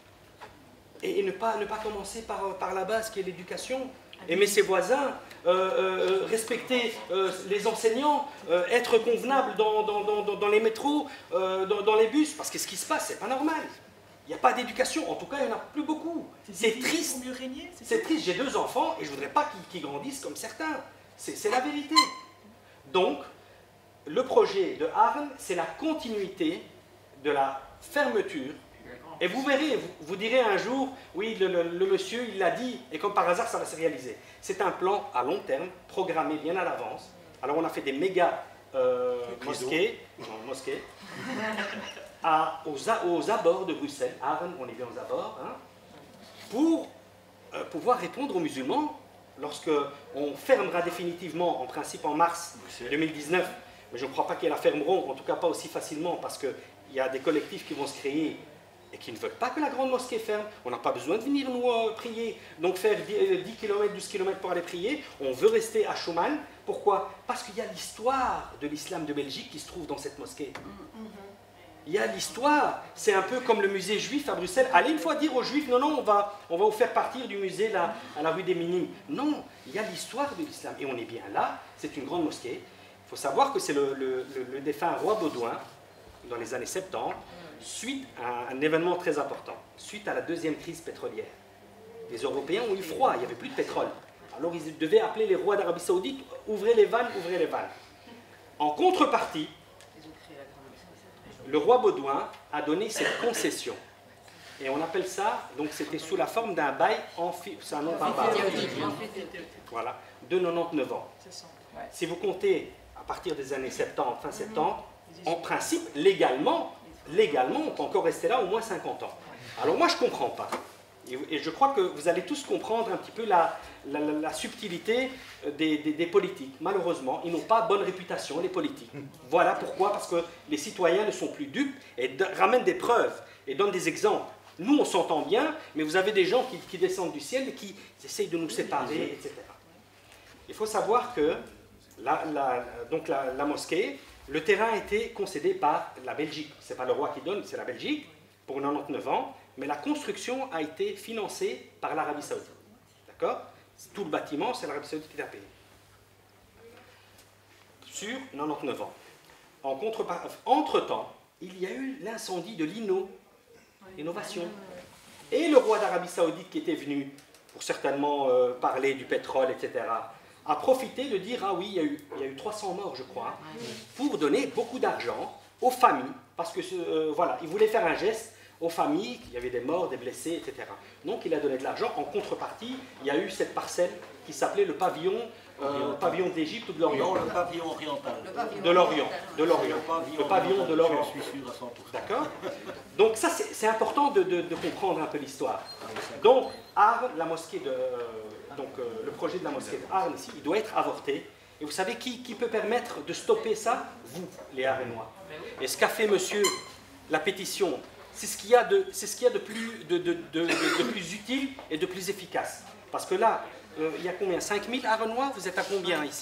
et ne pas commencer par la base qui est l'éducation? Aimer ses voisins, respecter les enseignants, être convenable dans les métros, dans les bus, parce que ce qui se passe, c'est pas normal. Il n'y a pas d'éducation, en tout cas, il n'y en a plus beaucoup. C'est triste. C'est triste, j'ai 2 enfants et je ne voudrais pas qu'ils grandissent comme certains. C'est la vérité. Donc, le projet de Arles, c'est la continuité de la fermeture. Et vous verrez, vous direz un jour, oui, le monsieur, il l'a dit, et comme par hasard, ça va se réaliser. C'est un plan à long terme, programmé bien à l'avance. Alors, on a fait des méga mosquées, aux abords de Bruxelles. Arles, on est bien aux abords, hein, pour pouvoir répondre aux musulmans lorsqu'on fermera définitivement, en principe en mars 2019, mais je ne crois pas qu'ils la fermeront, en tout cas pas aussi facilement, parce qu'il y a des collectifs qui vont se créer et qui ne veulent pas que la grande mosquée ferme. On n'a pas besoin de venir nous prier, donc faire 10 km, 12 km pour aller prier. On veut rester à Schuman. Pourquoi? Parce qu'il y a l'histoire de l'islam de Belgique qui se trouve dans cette mosquée. Il y a l'histoire, c'est un peu comme le musée juif à Bruxelles. Allez une fois dire aux juifs, non, non, on va vous faire partir du musée là, à la rue des Minimes. Non, il y a l'histoire de l'islam. Et on est bien là, c'est une grande mosquée. Il faut savoir que c'est le défunt roi Baudouin, dans les années 70, suite à un événement très important, suite à la 2e crise pétrolière. Les Européens ont eu froid, il n'y avait plus de pétrole. Alors ils devaient appeler les rois d'Arabie Saoudite, ouvrez les vannes, ouvrez les vannes. En contrepartie, le roi Baudouin a donné cette concession. Et on appelle ça, donc c'était sous la forme d'un bail c'est un nom barbare. Voilà, de 99 ans. Si vous comptez à partir des années 70, fin 70, en principe, légalement, on peut encore rester là au moins 50 ans. Alors moi, je ne comprends pas. Et je crois que vous allez tous comprendre un petit peu la subtilité des politiques. Malheureusement, ils n'ont pas bonne réputation, les politiques. Voilà pourquoi, parce que les citoyens ne sont plus dupes et ramènent des preuves et donnent des exemples. Nous, on s'entend bien, mais vous avez des gens qui descendent du ciel et qui essayent de nous séparer, etc. Il faut savoir que la mosquée, le terrain a été concédé par la Belgique. Ce n'est pas le roi qui donne, c'est la Belgique, pour 99 ans. Mais la construction a été financée par l'Arabie Saoudite. D'accord? Tout le bâtiment, c'est l'Arabie Saoudite qui l'a payé. Sur 99 ans. Entre-temps, il y a eu l'incendie de l'innovation. Et le roi d'Arabie Saoudite qui était venu, pour certainement parler du pétrole, etc., a profité de dire, ah oui, il y a eu 300 morts, je crois, pour donner beaucoup d'argent aux familles, parce que, voilà, il voulait faire un geste aux familles, il y avait des morts, des blessés, etc. Donc il a donné de l'argent. En contrepartie, il y a eu cette parcelle qui s'appelait le pavillon d'Égypte ou de l'Orient. Non, le pavillon oriental. De l'Orient. Le pavillon de l'Orient. Je suis sûr à 100%. D'accord? Donc ça, c'est important de comprendre un peu l'histoire. Donc, Arles, la mosquée le projet de la mosquée d'Arles ici, il doit être avorté. Et vous savez qui peut permettre de stopper ça? Vous, les Arlénois. Et ce qu'a fait monsieur, la pétition, c'est ce qu'il y a de plus utile et de plus efficace. Parce que là, il y a combien? 5000 Arlénois? Vous êtes à combien ici?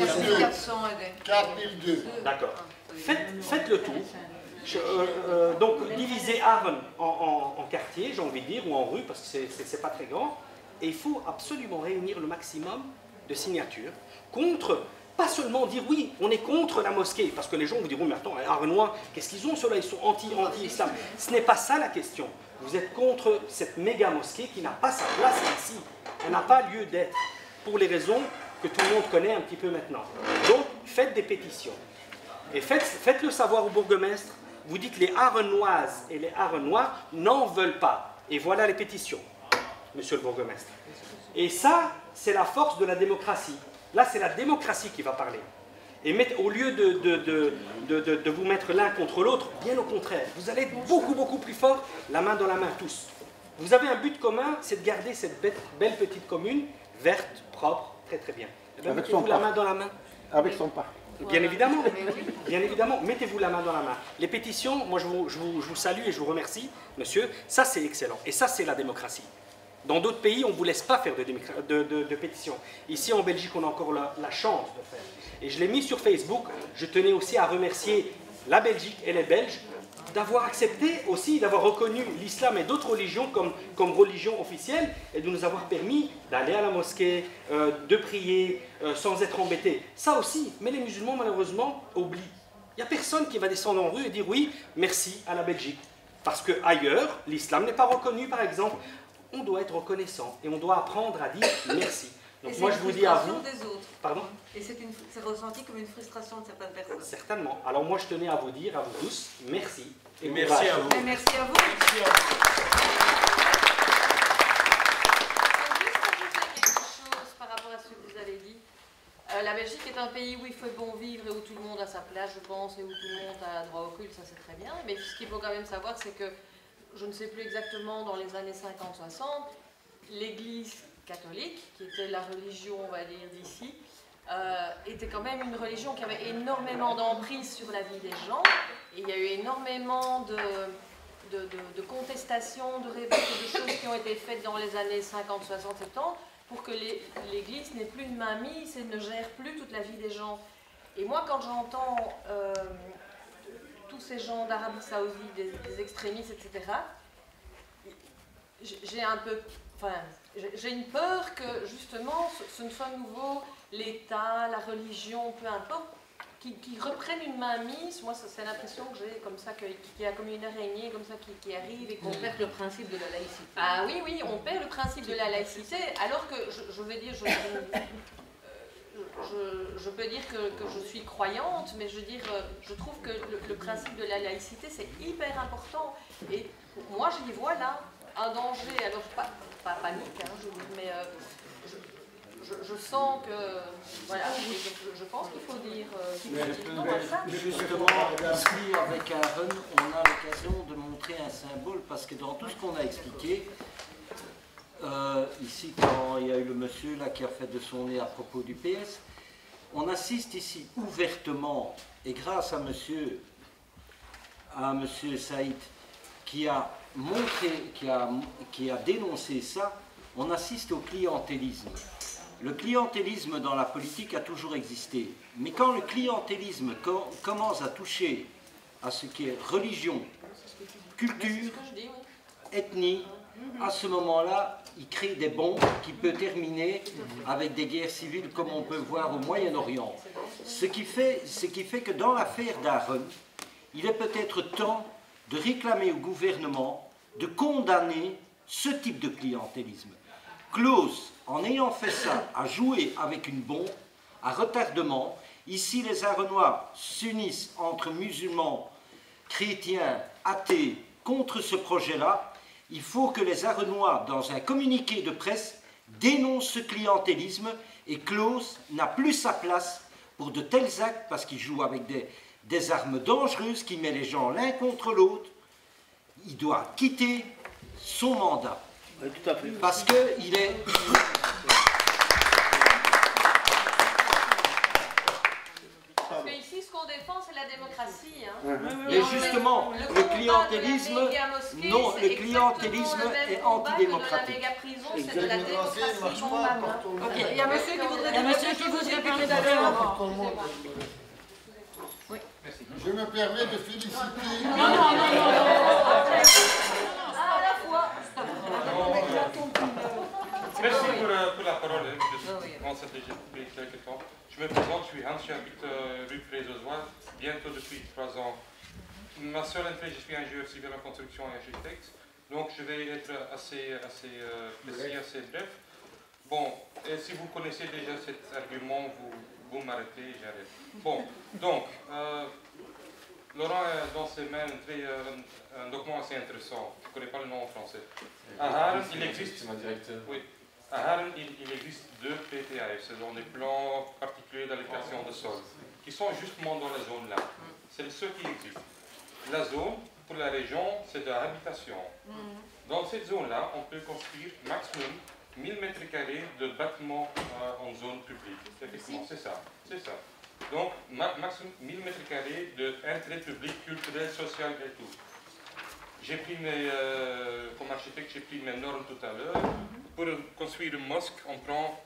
4002. D'accord. Faites le tour. Donc, divisez Arles en quartiers, j'ai envie de dire, ou en rues, parce que c'est pas très grand. Et il faut absolument réunir le maximum de signatures contre... Pas seulement dire oui, on est contre la mosquée, parce que les gens vous diront, mais attends, Arlénois, qu'est-ce qu'ils ont ceux-là? Ils sont anti-islam. Ce n'est pas ça la question. Vous êtes contre cette méga mosquée qui n'a pas sa place ici. Elle n'a pas lieu d'être, pour les raisons que tout le monde connaît un petit peu maintenant. Donc, faites des pétitions. Et faites-le savoir au bourgmestre. Vous dites les Arlénoises et les Arlénois n'en veulent pas. Et voilà les pétitions, monsieur le bourgmestre. Et ça, c'est la force de la démocratie. Là, c'est la démocratie qui va parler. Et au lieu de vous mettre l'un contre l'autre, bien au contraire, vous allez être beaucoup, beaucoup plus fort, la main dans la main, tous. Vous avez un but commun, c'est de garder cette belle petite commune, verte, propre, très très bien. Mettez-vous la main dans la main. Avec son parc. Bien évidemment, bien évidemment, mettez-vous la main dans la main. Les pétitions, moi je vous salue et je vous remercie, monsieur, ça c'est excellent. Et ça c'est la démocratie. Dans d'autres pays, on ne vous laisse pas faire de pétitions. Ici, en Belgique, on a encore la chance de faire. Et je l'ai mis sur Facebook. Je tenais aussi à remercier la Belgique et les Belges d'avoir accepté aussi, d'avoir reconnu l'islam et d'autres religions comme religion officielle et de nous avoir permis d'aller à la mosquée, de prier sans être embêtés. Ça aussi, mais les musulmans, malheureusement, oublient. Il n'y a personne qui va descendre en rue et dire oui, merci à la Belgique. Parce qu'ailleurs, l'islam n'est pas reconnu, par exemple. On doit être reconnaissant et on doit apprendre à dire merci. Donc moi je vous dis à vous... des autres. Pardon? Et c'est ressenti comme une frustration de certaines personnes. Certainement. Alors moi je tenais à vous dire, à vous tous, merci. Et merci à vous. Et merci à vous. Merci à vous. Je veux juste ajouter quelque chose par rapport à ce que vous avez dit. La Belgique est un pays où il fait bon vivre et où tout le monde a sa place, je pense, et où tout le monde a droit au culte, ça c'est très bien. Mais ce qu'il faut quand même savoir, c'est que je ne sais plus exactement, dans les années 50-60, l'Église catholique, qui était la religion, on va dire, d'ici, était quand même une religion qui avait énormément d'emprise sur la vie des gens. Et il y a eu énormément de contestations, de révoltes, de choses qui ont été faites dans les années 50, 60, 70 pour que l'Église n'ait plus de mainmise et ne gère plus toute la vie des gens. Et moi, quand j'entends... tous ces gens d'Arabie Saoudite, des extrémistes, etc., j'ai une peur que justement ce ne soit nouveau l'État, la religion, peu importe, qui reprennent une mainmise. Moi, c'est l'impression que j'ai comme ça, qu'il y a comme une araignée comme ça qui arrive et qu'on perd le principe de la laïcité. Ah oui, oui, on perd le principe de la laïcité, alors que je vais dire... Je peux dire que je suis croyante, mais je veux dire, je trouve que le principe de la laïcité, c'est hyper important. Et moi, j'y vois là un danger. Alors, pas panique, hein, je veux dire, mais je sens que... Voilà, je pense qu'il faut dire non à ça. Justement, ici, avec Aaron, on a l'occasion de montrer un symbole parce que dans tout ce qu'on a expliqué, ici quand il y a eu le monsieur là qui a fait de son nez à propos du PS, on assiste ici ouvertement, et grâce à monsieur Saïd qui a montré, qui a dénoncé ça, on assiste au clientélisme. Le clientélisme dans la politique a toujours existé, mais quand le clientélisme commence à toucher à ce qui est religion, culture, ethnie, à ce moment-là, il crée des bombes qui peuvent terminer avec des guerres civiles comme on peut voir au Moyen-Orient. Ce qui fait que dans l'affaire d'Aaron, il est peut-être temps de réclamer au gouvernement de condamner ce type de clientélisme. Klaus, en ayant fait ça, a joué avec une bombe à retardement. Ici, les Aaronois s'unissent entre musulmans, chrétiens, athées, contre ce projet-là. Il faut que les Aaronois, dans un communiqué de presse, dénoncent ce clientélisme, et Klaus n'a plus sa place pour de tels actes parce qu'il joue avec des armes dangereuses qui mettent les gens l'un contre l'autre. Il doit quitter son mandat. Oui, tout à fait. Parce qu'il est... Parce qu'ici, ce qu'on défend, c'est la démocratie. Hein. Mais justement, le clientélisme, non, le clientélisme est antidémocratique. C'est de la démocratie. Il y a un monsieur qui voudrait parler d'abord. Oui. Je me permets de féliciter... Merci pour la parole. Je pense que déjà depuis quelques temps. Je me présente, je suis Hans, j'habite rue Fraisozois, bientôt depuis 3 ans. Ma seule entrée, je suis ingénieur civil en construction et architecte, donc je vais être assez précis, assez bref. Bon, et si vous connaissez déjà cet argument, vous m'arrêtez, j'arrête. Bon, donc, Laurent a dans ses mains un document assez intéressant, je ne connais pas le nom en français. À Haren, il existe... Oui. À Haren, il existe 2 PPAF, c'est dans des plans particuliers d'allocation de sol, qui sont justement dans la zone là. C'est ceux qui existent. La zone, pour la région, c'est de l'habitation. Dans cette zone-là, on peut construire maximum 1000 m² de bâtiments en zone publique. Effectivement, c'est ça. C'est ça. Donc, maximum 1000 m² d'intérêt public, culturel, social et tout. J'ai pris comme architecte, j'ai pris mes normes tout à l'heure. Pour construire une mosquée, on prend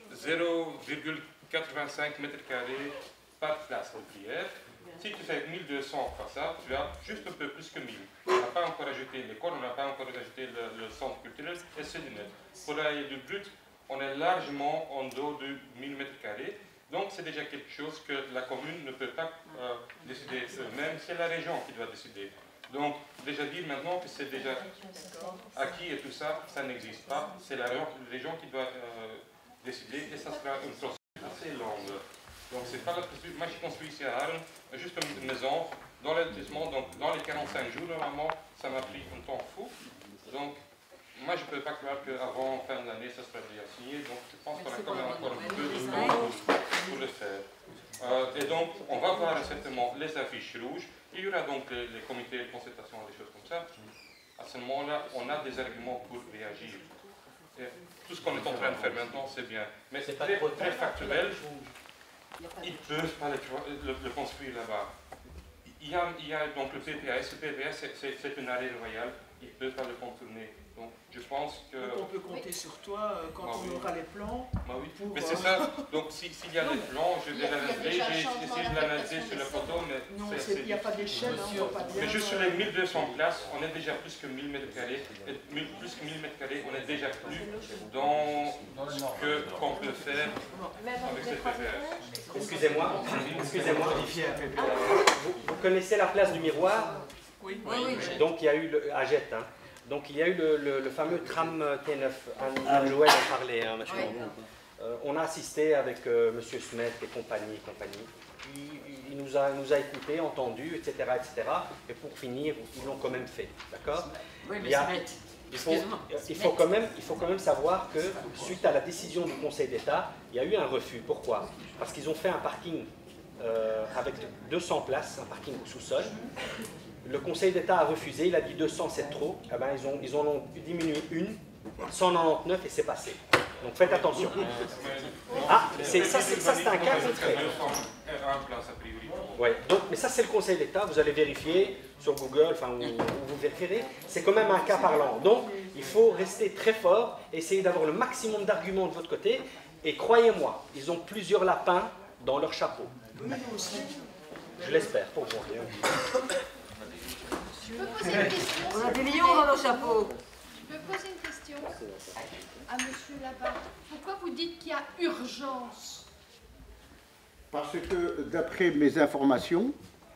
0,85 m² par place de prière. Si tu fais 1200 façades, tu as juste un peu plus que 1000. On n'a pas encore ajouté l'école, on n'a pas encore ajouté le centre culturel et c'est du net. Pour l'aile du brut, on est largement en dehors de 1000 m². Donc c'est déjà quelque chose que la commune ne peut pas décider elle-même, c'est la région qui doit décider. Donc, déjà dire maintenant que c'est déjà acquis et tout ça, ça n'existe pas. C'est la région qui doit décider et ça sera une procédure assez longue. Donc, c'est pas la procédure. Moi, j'ai construit ici à Haren juste une maison dans l'établissement. Donc, dans les 45 jours, normalement, ça m'a pris un temps fou. Donc, moi, je ne peux pas croire qu'avant fin d'année, ça sera déjà signé. Donc, je pense qu'on a quand même encore un peu de temps pour le faire. Et donc, on va voir certainement les affiches rouges. Il y aura donc les comités de concertation, des choses comme ça. À ce moment-là, on a des arguments pour réagir. Et tout ce qu'on est en train de faire maintenant, c'est bien. Mais c'est très factuel. Ils ne peuvent pas le construire là-bas. Il y a donc le PPAS. Le PPAS, c'est un arrêt royal. Ils ne peuvent pas le contourner. Donc, je pense que... Donc on peut compter sur toi quand on aura les plans. Oui. Mais c'est ça. Donc s'il y a des plans, je vais l'analyser. J'ai essayé de l'analyser sur la photo, mais... Non, il n'y a pas d'échelle, on va pas bien... Mais juste sur les 1200 places, on est déjà plus que 1000 m². Et plus que 1000 m², on est déjà plus dans ce qu'on peut faire avec cette PPAS. Excusez-moi. Vous connaissez la place du Miroir? Oui. Donc il y a eu à Jette, hein. Donc il y a eu le fameux tram T9, Joël en parlait, hein, on a assisté avec M. Smet et compagnie. Il nous a écoutés, entendus, etc., etc. Et pour finir, ils l'ont quand même fait, d'accord? Oui, mais il faut quand même savoir que suite à la décision du Conseil d'État, il y a eu un refus. Pourquoi? Parce qu'ils ont fait un parking avec 200 places, un parking au sous-sol. Le Conseil d'État a refusé, il a dit 200 c'est trop. Eh ben, ils en ont diminué une, 199 et c'est passé. Donc faites attention. Ah, ça c'est un cas concret. Ouais, donc, mais ça c'est le Conseil d'État, vous allez vérifier sur Google, enfin où vous vérifierez, c'est quand même un cas parlant. Donc il faut rester très fort, essayer d'avoir le maximum d'arguments de votre côté, et croyez-moi, ils ont plusieurs lapins dans leur chapeau. Je l'espère pour vous. Je peux poser une question. On a des lions dans nos chapeaux. Je peux poser une question à monsieur là-bas. Pourquoi vous dites qu'il y a urgence? Parce que, d'après mes informations,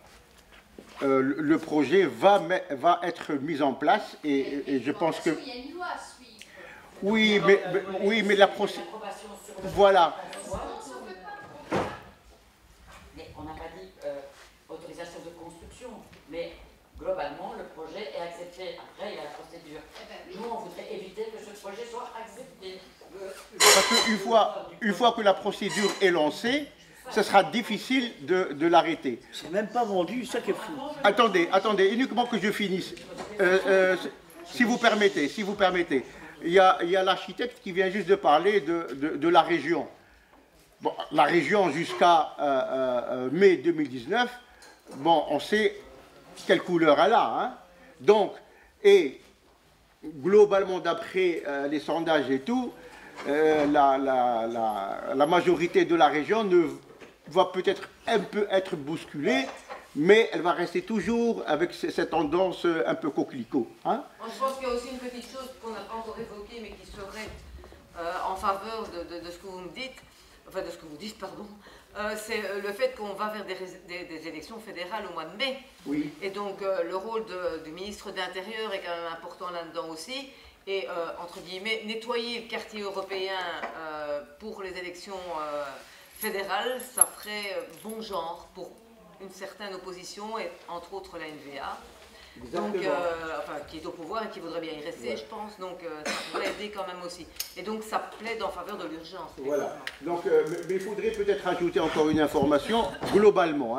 le projet va être mis en place et je pense que... Il y a une loi à suivre. Oui, mais la procédure... Voilà. Mais on n'a pas dit autorisation de construction, mais globalement, le projet est accepté. Après, il y a la procédure. Nous, on voudrait éviter que ce projet soit accepté. Parce qu'une fois que la procédure est lancée, ce sera difficile de l'arrêter. C'est même pas vendu, ça qui est fou. Attendez, uniquement que je finisse. Si vous permettez. Il y a l'architecte qui vient juste de parler de la région. Bon, la région jusqu'à mai 2019, bon, on sait quelle couleur elle a. Hein. Donc, et globalement, d'après les sondages et tout, la majorité de la région va peut-être un peu être bousculée, mais elle va rester toujours avec cette tendance un peu coquelicot. Hein. Je pense qu'il y a aussi une petite chose qu'on n'a pas encore évoquée, mais qui serait en faveur de ce que vous me dites, enfin de ce que vous dites, pardon, c'est le fait qu'on va vers des élections fédérales au mois de mai. Oui. Et donc le rôle du ministre de l'Intérieur est quand même important là-dedans aussi. Et entre guillemets, nettoyer le quartier européen pour les élections fédérales, ça ferait bon genre pour une certaine opposition, et entre autres la NVA. Donc, enfin, qui est au pouvoir et qui voudrait bien y rester, ouais. Je pense. Donc ça pourrait aider quand même aussi. Et donc ça plaide en faveur de l'urgence. Voilà. Donc, mais il faudrait peut-être ajouter encore une information. Globalement,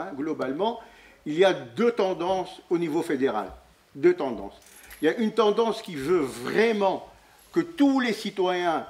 il y a deux tendances au niveau fédéral. Deux tendances. Il y a une tendance qui veut vraiment que tous les citoyens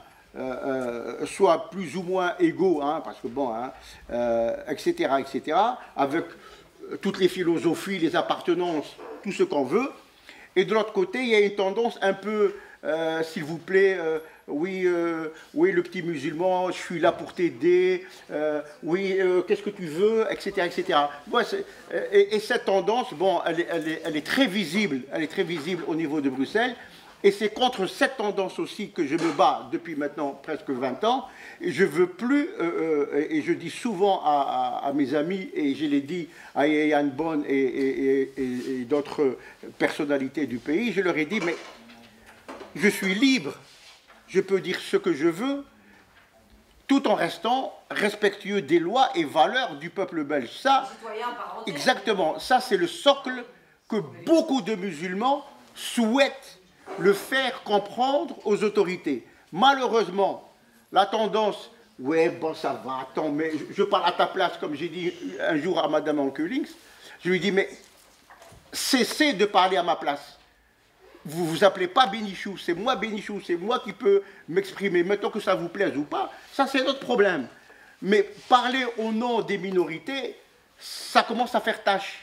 soient plus ou moins égaux, hein, parce que bon, hein, etc., avec toutes les philosophies, les appartenances, tout ce qu'on veut. Et de l'autre côté, il y a une tendance un peu, s'il vous plaît, oui, le petit musulman, je suis là pour t'aider, oui, qu'est-ce que tu veux, etc., etc. Bon, et cette tendance, bon, elle est très visible, au niveau de Bruxelles. Et c'est contre cette tendance aussi que je me bats depuis maintenant presque 20 ans. Et je ne veux plus, et je dis souvent à mes amis, et je l'ai dit à Yann Bonn et d'autres personnalités du pays, je leur ai dit, mais je suis libre, je peux dire ce que je veux, tout en restant respectueux des lois et valeurs du peuple belge. Ça, exactement, ça c'est le socle que beaucoup de musulmans souhaitent le faire comprendre aux autorités. Malheureusement, la tendance, ouais, bon, ça va, attends, mais je parle à ta place, comme j'ai dit un jour à Madame Ankelings, je lui dis, mais cessez de parler à ma place. Vous vous appelez pas Bénichou, c'est moi Bénichou, c'est moi qui peux m'exprimer. Maintenant que ça vous plaise ou pas, ça c'est notre problème. Mais parler au nom des minorités, ça commence à faire tâche.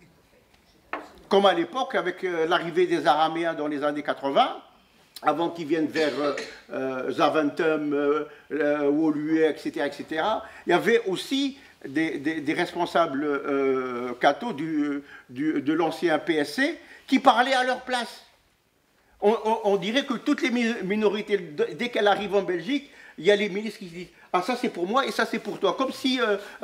Comme à l'époque, avec l'arrivée des Araméens dans les années 80, avant qu'ils viennent vers Zaventem, Woluwe, etc., il y avait aussi des responsables cathos de l'ancien PSC qui parlaient à leur place. On dirait que toutes les minorités, dès qu'elles arrivent en Belgique, il y a les ministres qui disent « Ah, ça c'est pour moi et ça c'est pour toi ». Comme si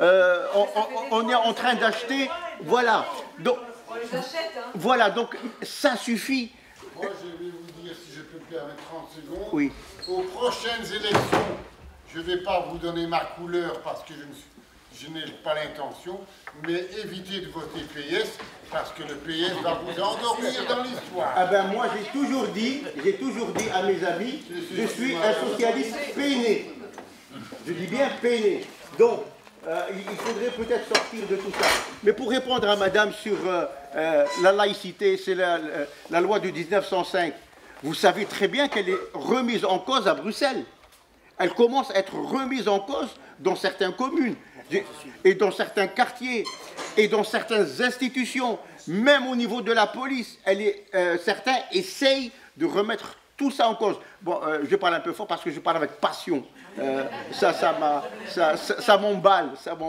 on est en train d'acheter... Voilà. Donc, voilà, donc ça suffit. Moi, je vais vous dire, si je peux me permettre 30 secondes. Oui. Aux prochaines élections, je ne vais pas vous donner ma couleur parce que je n'ai pas l'intention, mais évitez de voter PS parce que le PS va vous endormir dans l'histoire. Ah ben moi, j'ai toujours dit à mes amis, je suis un socialiste peiné. Je dis bien peiné. Donc, il faudrait peut-être sortir de tout ça. Mais pour répondre à madame sur la laïcité, c'est la loi de 1905. Vous savez très bien qu'elle est remise en cause à Bruxelles. Elle commence à être remise en cause dans certaines communes, et dans certains quartiers, et dans certaines institutions, même au niveau de la police. Certains essayent de remettre tout ça en cause. Bon, je parle un peu fort parce que je parle avec passion. Ça m'emballe,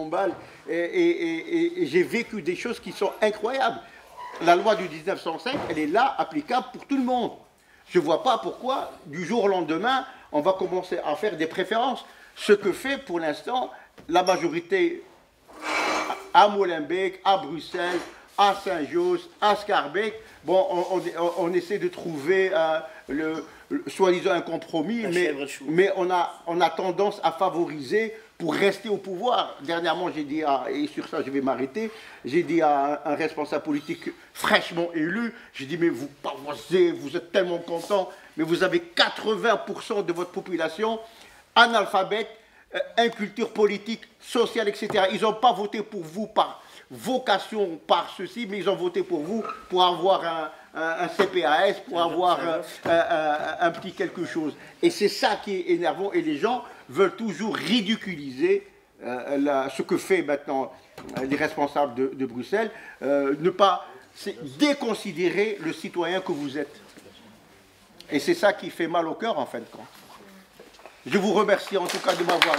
et j'ai vécu des choses qui sont incroyables. La loi du 1905, elle est là, applicable pour tout le monde. Je ne vois pas pourquoi, du jour au lendemain, on va commencer à faire des préférences. Ce que fait pour l'instant la majorité à Molenbeek, à Bruxelles, à Saint-Josse, à Schaerbeek. Bon, on essaie de trouver soi-disant un compromis, mais on a tendance à favoriser pour rester au pouvoir. Dernièrement, j'ai dit, et sur ça je vais m'arrêter, j'ai dit à un responsable politique fraîchement élu, j'ai dit, mais vous pavoisez, vous êtes tellement content, mais vous avez 80% de votre population analphabète, inculture politique, sociale, etc. Ils n'ont pas voté pour vous par vocation, par ceci, mais ils ont voté pour vous pour avoir un CPAS, pour avoir un petit quelque chose. Et c'est ça qui est énervant, et les gens veulent toujours ridiculiser ce que fait maintenant les responsables de Bruxelles, ne pas déconsidérer le citoyen que vous êtes. Et c'est ça qui fait mal au cœur, en fin de compte. Je vous remercie en tout cas de m'avoir...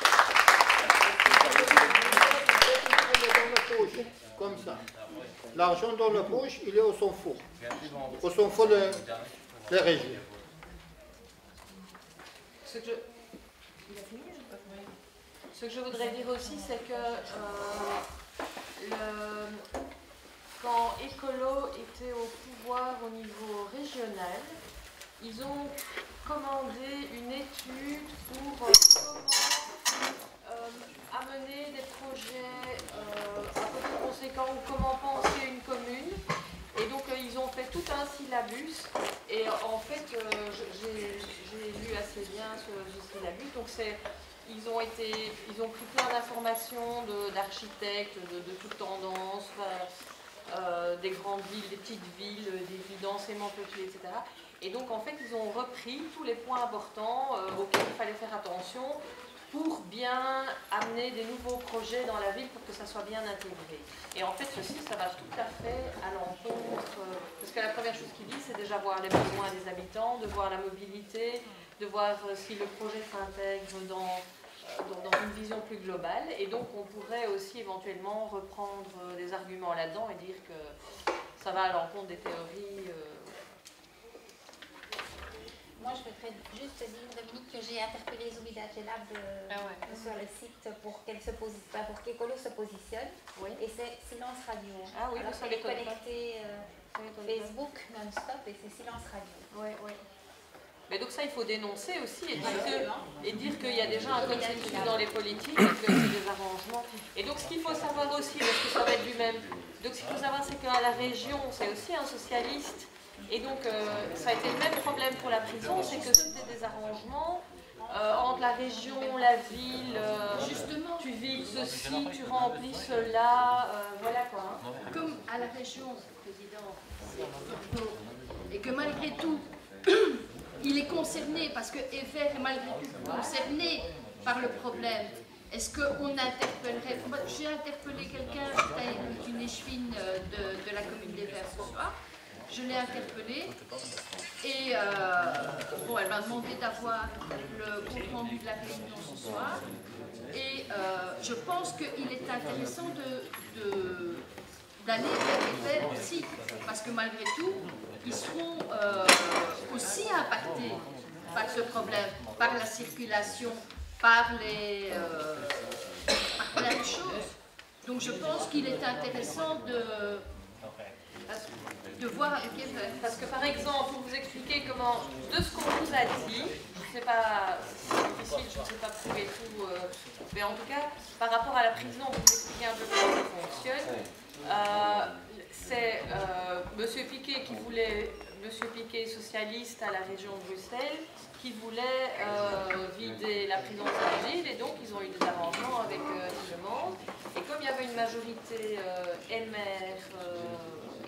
Comme ça. L'argent dans la poche, il est au son faux. Au son faux des régions. Ce que je voudrais dire aussi, c'est que quand Écolo était au pouvoir au niveau régional, ils ont commandé une étude pour comment amener des projets un peu plus conséquents, ou comment penser une commune. Et donc ils ont fait tout un syllabus, et en fait j'ai lu assez bien ce syllabus. Donc ils ont pris plein d'informations d'architectes de toutes tendances, des grandes villes, des petites villes, des villes densément peuplées, etc. Et donc en fait ils ont repris tous les points importants auxquels il fallait faire attention pour bien amener des nouveaux projets dans la ville pour que ça soit bien intégré. Et en fait, ceci, ça va tout à fait à l'encontre, parce que la première chose qu'il dit, c'est déjà voir les besoins des habitants, de voir la mobilité, de voir si le projet s'intègre dans une vision plus globale. Et donc, on pourrait aussi éventuellement reprendre des arguments là-dedans et dire que ça va à l'encontre des théories. Moi, je voudrais juste dire, Dominique, que j'ai interpellé Zoé Dagelab sur le site pour qu'Écolo se positionne. Oui. Et c'est Silence Radio. Ah oui, alors qu'elle est connectée Facebook non-stop, et c'est Silence Radio. Oui, oui. Mais donc ça, il faut dénoncer aussi et dire qu'il y a déjà un consensus dans les politiques et que c'est des arrangements. Et donc ce qu'il faut savoir aussi, parce que ça va être du même, donc ce qu'il faut savoir, c'est qu'à la région, c'est aussi un socialiste. Et donc, ça a été le même problème pour la prison, c'est que c'était des arrangements entre la région, la ville, justement, tu vides ceci, tu remplis cela, voilà quoi. Comme à la région, Président, et que malgré tout, il est concerné, parce que Evert est malgré tout concerné par le problème. Est-ce qu'on interpellerait... J'ai interpellé quelqu'un d'une échevine de la commune d'Evert ce soir. Je l'ai interpellée et bon, elle m'a demandé d'avoir le compte rendu de la réunion ce soir. Et je pense qu'il est intéressant d'aller vers Evert aussi, parce que malgré tout, ils seront aussi impactés par ce problème, par la circulation, par plein de choses. Donc je pense qu'il est intéressant de voir avec Evert. Parce que par exemple, pour vous expliquer comment, de ce qu'on vous a dit, je ne sais pas, c'est difficile, je ne sais pas prouver tout, mais en tout cas, par rapport à la prison, vous expliquez un peu comment ça fonctionne. C'est M. Piquet qui voulait, M. Piquet socialiste à la région de Bruxelles, qui voulait vider la prison de Saint-Gilles, et donc ils ont eu des arrangements avec Tillemans. Et comme il y avait une majorité MR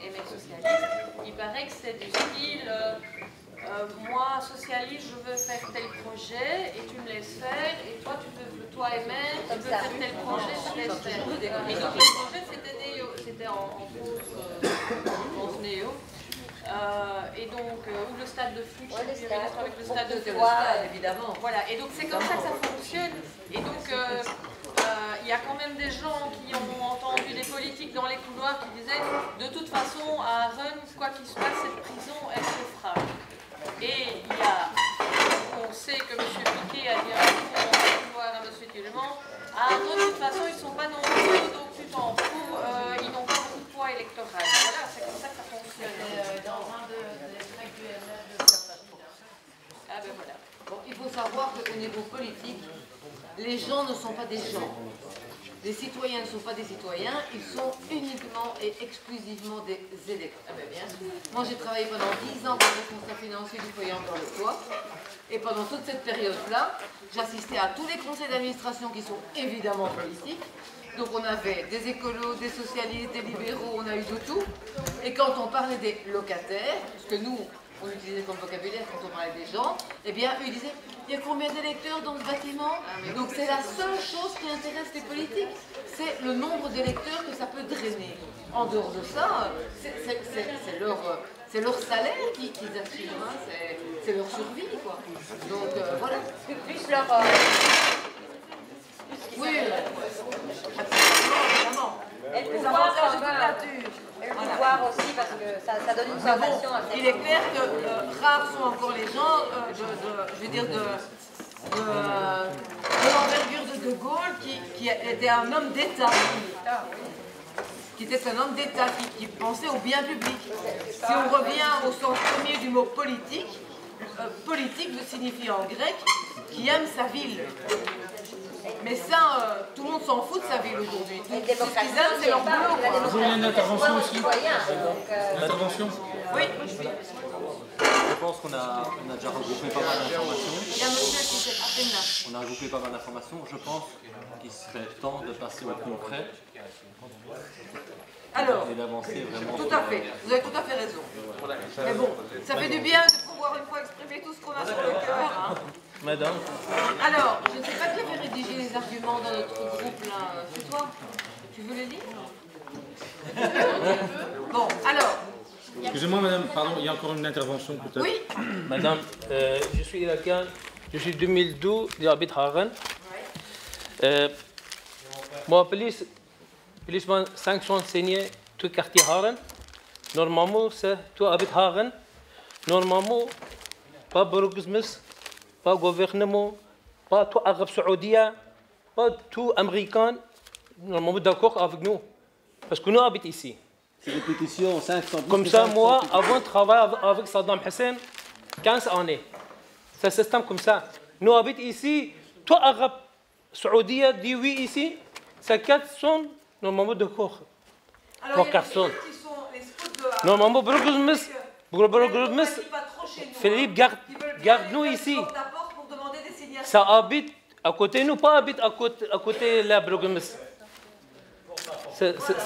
MR socialiste, il paraît que c'est du style moi, socialiste, je veux faire tel projet et tu me laisses faire, et toi, toi MR, tu veux faire tel projet, tu me laisses faire. Et donc le projet, c'était en France néo. Et donc, ou le stade de foot, avec le stade de foot, évidemment. Voilà, et donc c'est comme ça que ça fonctionne. Et donc, il y a quand même des gens qui ont entendu des politiques dans les couloirs qui disaient de toute façon, à Rennes, quoi qu'il se passe, cette prison, elle se fera. Et on sait que M. Piquet a dit un jour dans le couloir à M. Tillemans, de toute façon, ils ne sont pas nombreux, donc tu t'en fous, ils n'ont pas beaucoup de poids électoral. Voilà, c'est comme ça que ça fonctionne. Dans un des tracts du MR de Ah ben voilà. Bon, il faut savoir qu'au niveau politique, les gens ne sont pas des gens. Les citoyens ne sont pas des citoyens, ils sont uniquement et exclusivement des électeurs. Ah ben bien sûr. Moi j'ai travaillé pendant 10 ans comme responsable financier du foyer Encore le Toit. Et pendant toute cette période-là, j'assistais à tous les conseils d'administration qui sont évidemment politiques. Donc on avait des écolos, des socialistes, des libéraux, on a eu de tout. Et quand on parlait des locataires, parce que nous, on utilisait comme vocabulaire quand on parlait des gens, eh bien, eux ils disaient, il y a combien d'électeurs dans ce bâtiment? Donc c'est la seule chose qui intéresse les politiques, c'est le nombre d'électeurs que ça peut drainer. En dehors de ça, c'est leur salaire qu'ils assurent, hein. C'est leur survie, quoi. Donc voilà. Plus leur... Oui, évidemment. Et le pouvoir, le pouvoir aussi, parce que ça donne une sensation assez... Il est clair que rares sont encore les gens, je veux dire, de l'envergure de Gaulle, qui était un homme d'État. Qui était un homme d'État, qui pensait au bien public. Si on revient au sens premier du mot politique, politique signifie en grec qui aime sa ville. Mais ça, tout le monde s'en fout de sa ville aujourd'hui. Ce qu'ils aiment, c'est leur boulot. Vous voulez une intervention aussi? Une intervention? Oui. Je pense qu'on a déjà regroupé pas mal d'informations. Il y a un monsieur qui s'est appelé là. On a regroupé pas mal d'informations. Je pense qu'il serait temps de passer au concret. Alors, et d'avancer vraiment. Tout à fait. Vous avez tout à fait raison. Mais bon, ça fait du bien de pouvoir une fois exprimer tout ce qu'on a sur le cœur. Hein. Madame. Alors, je ne sais pas qui avait rédigé les arguments dans notre groupe là. C'est toi? Tu veux les lire? Bon, alors. Excusez-moi, madame, pardon, il y a encore une intervention peut-être. Oui. Madame, je suis irakien, je suis 2012, j'habite Hagen. Moi, police 500 enseignés, tout le quartier Hagen. Normalement, c'est tout habite Hagen. Normalement, pas Bruxelles, pas gouvernement, pas tout Arab Saoudien, pas tout Américain. Normalement, d'accord avec nous. Parce que nous habitons ici. C'est des pétitions, 500 Comme ça, moi, avant de travailler avec Saddam Hussein, 15 années. C'est un système comme ça. Nous habitons ici, tout Arab Saoudien dit oui ici, c'est 400 normalement d'accord. Pour personne. Normalement, Bruxelles, Philippe, garde-nous ici. Ça habite à côté de nous, pas habite à côté de la Bruxelles. Oui.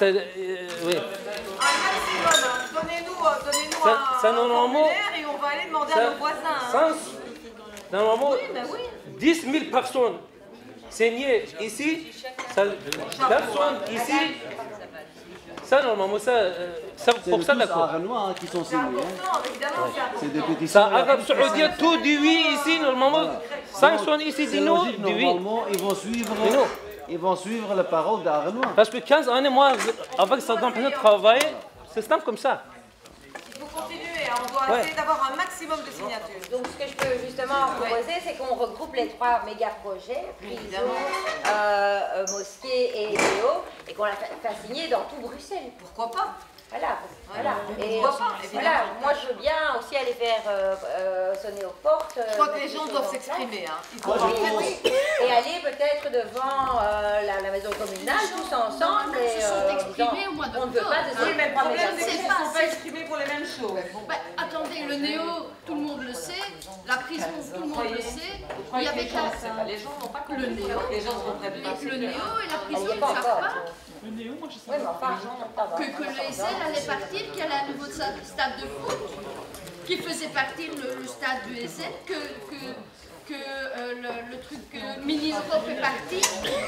Donnez-nous un formulaire et on va aller demander à nos voisins. Normalement, 10 000 personnes saignées ici, personne ici. Ça, normalement, c'est pour ça d'accord. C'est les qui sont signés. C'est des pétitions. Ça, Arabes Saoudiens, tout dit oui ici, normalement. 500 ici, dit non, dit oui. Normalement, ils vont suivre la parole d'Arnois. Parce que 15 années, moi, avec Saddam Hussein, travailler, c'est simple comme ça. Il faut continuer, on doit essayer d'avoir un maximum de signatures. Donc ce que je peux justement proposer, c'est qu'on regroupe les 3 méga-projets, prison, mosquée et EO, et qu'on la fasse signer dans tout Bruxelles. Pourquoi pas? Voilà. Et voilà, moi je veux bien aussi aller faire sonner aux portes. Je crois que les gens doivent s'exprimer. Hein. Oui. Et aller peut-être devant la maison communale, tous ensemble. Ils se sont exprimés au mois d'octobre. On ne peut pas Oui, mais le problème, c'est qu'ils ne se sont pas exprimés pour les mêmes choses. Attendez, le néo, tout le monde le sait. La prison, tout le monde le sait. Il y avait les gens n'ont pas compris. le néo. Les gens ne comprennent pas. Le néo et la prison, ils ne savent pas. Oui, mais enfin, que l'ESL allait partir, qu'elle a un nouveau stade de foot, qui faisait partir le stade du ESL, que le truc mini-Europe est parti,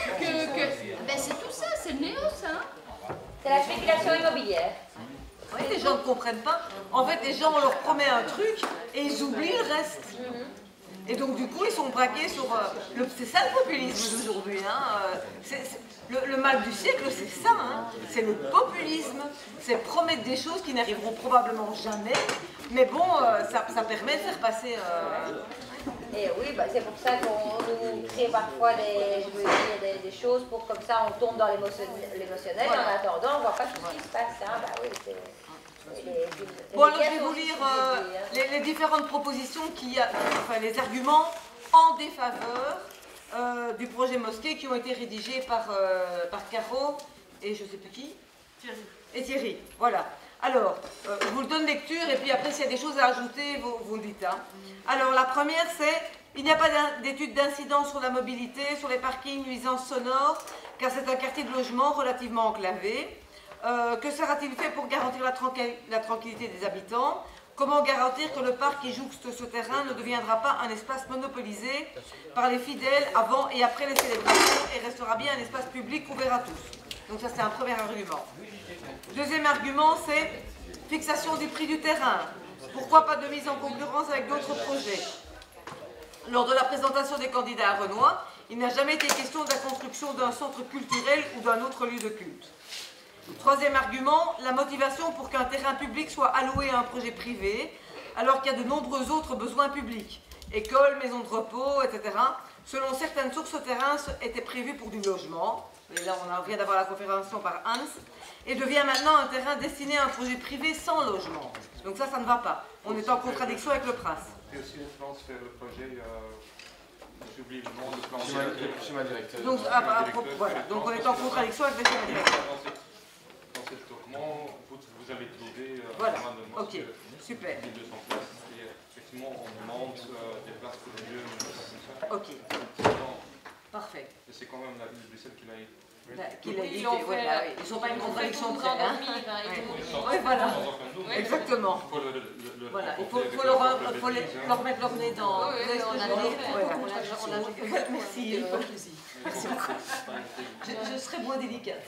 ben c'est tout ça, c'est le néo, ça. Hein. C'est la spéculation immobilière. Oui, les gens ne comprennent pas. En fait, les gens, on leur promet un truc et ils oublient le reste. Et donc, du coup, ils sont braqués sur... c'est ça le populisme d'aujourd'hui. Hein. Le mal du siècle, c'est ça. Hein. C'est le populisme. C'est promettre des choses qui n'arriveront probablement jamais. Mais bon, ça permet de faire passer... Et oui, bah, c'est pour ça qu'on nous crée parfois des choses pour comme ça on tombe dans l'émotionnel. Voilà. En attendant, on ne voit pas tout ce qui se passe. Hein. Bah, oui, bon, alors je vais vous lire les différentes propositions, enfin les arguments en défaveur du projet mosquée qui ont été rédigés par Caro et je ne sais plus qui. Thierry. Et Thierry, voilà. Alors, je vous le donne lecture et puis après s'il y a des choses à ajouter, vous le dites. Hein. Alors la première c'est, il n'y a pas d'étude d'incidence sur la mobilité, sur les parkings, nuisances sonores, car c'est un quartier de logement relativement enclavé. Que sera-t-il fait pour garantir la tranquillité des habitants? Comment garantir que le parc qui jouxte ce terrain ne deviendra pas un espace monopolisé par les fidèles avant et après les célébrations et restera bien un espace public ouvert à tous? Donc ça c'est un premier argument. Deuxième argument c'est fixation du prix du terrain. Pourquoi pas de mise en concurrence avec d'autres projets? Lors de la présentation des candidats à Renoir, il n'a jamais été question de la construction d'un centre culturel ou d'un autre lieu de culte. Troisième argument, la motivation pour qu'un terrain public soit alloué à un projet privé, alors qu'il y a de nombreux autres besoins publics, écoles, maisons de repos, etc. Selon certaines sources, ce terrain était prévu pour du logement, et là on vient d'avoir la confirmation par Hans, et devient maintenant un terrain destiné à un projet privé sans logement. Donc ça ne va pas. On est en contradiction avec le Prince. Et aussi le plan faire le projet, j'oublie le nom, le plan schéma directeur. Donc, voilà. Donc on est en contradiction avec le schéma directeur. Dans ce document, vous avez trouvé voilà. Ok, super. 1200 places et effectivement on demande des places pour les jeunes. Ok. Parfait. Et c'est quand même la ville de Bruxelles qui l'a ils ne sont pas une contradiction près. Hein. Oui, voilà. Exactement. Voilà. Il faut leur mettre leur nez dans. Merci. Merci beaucoup. Je serai moins délicate.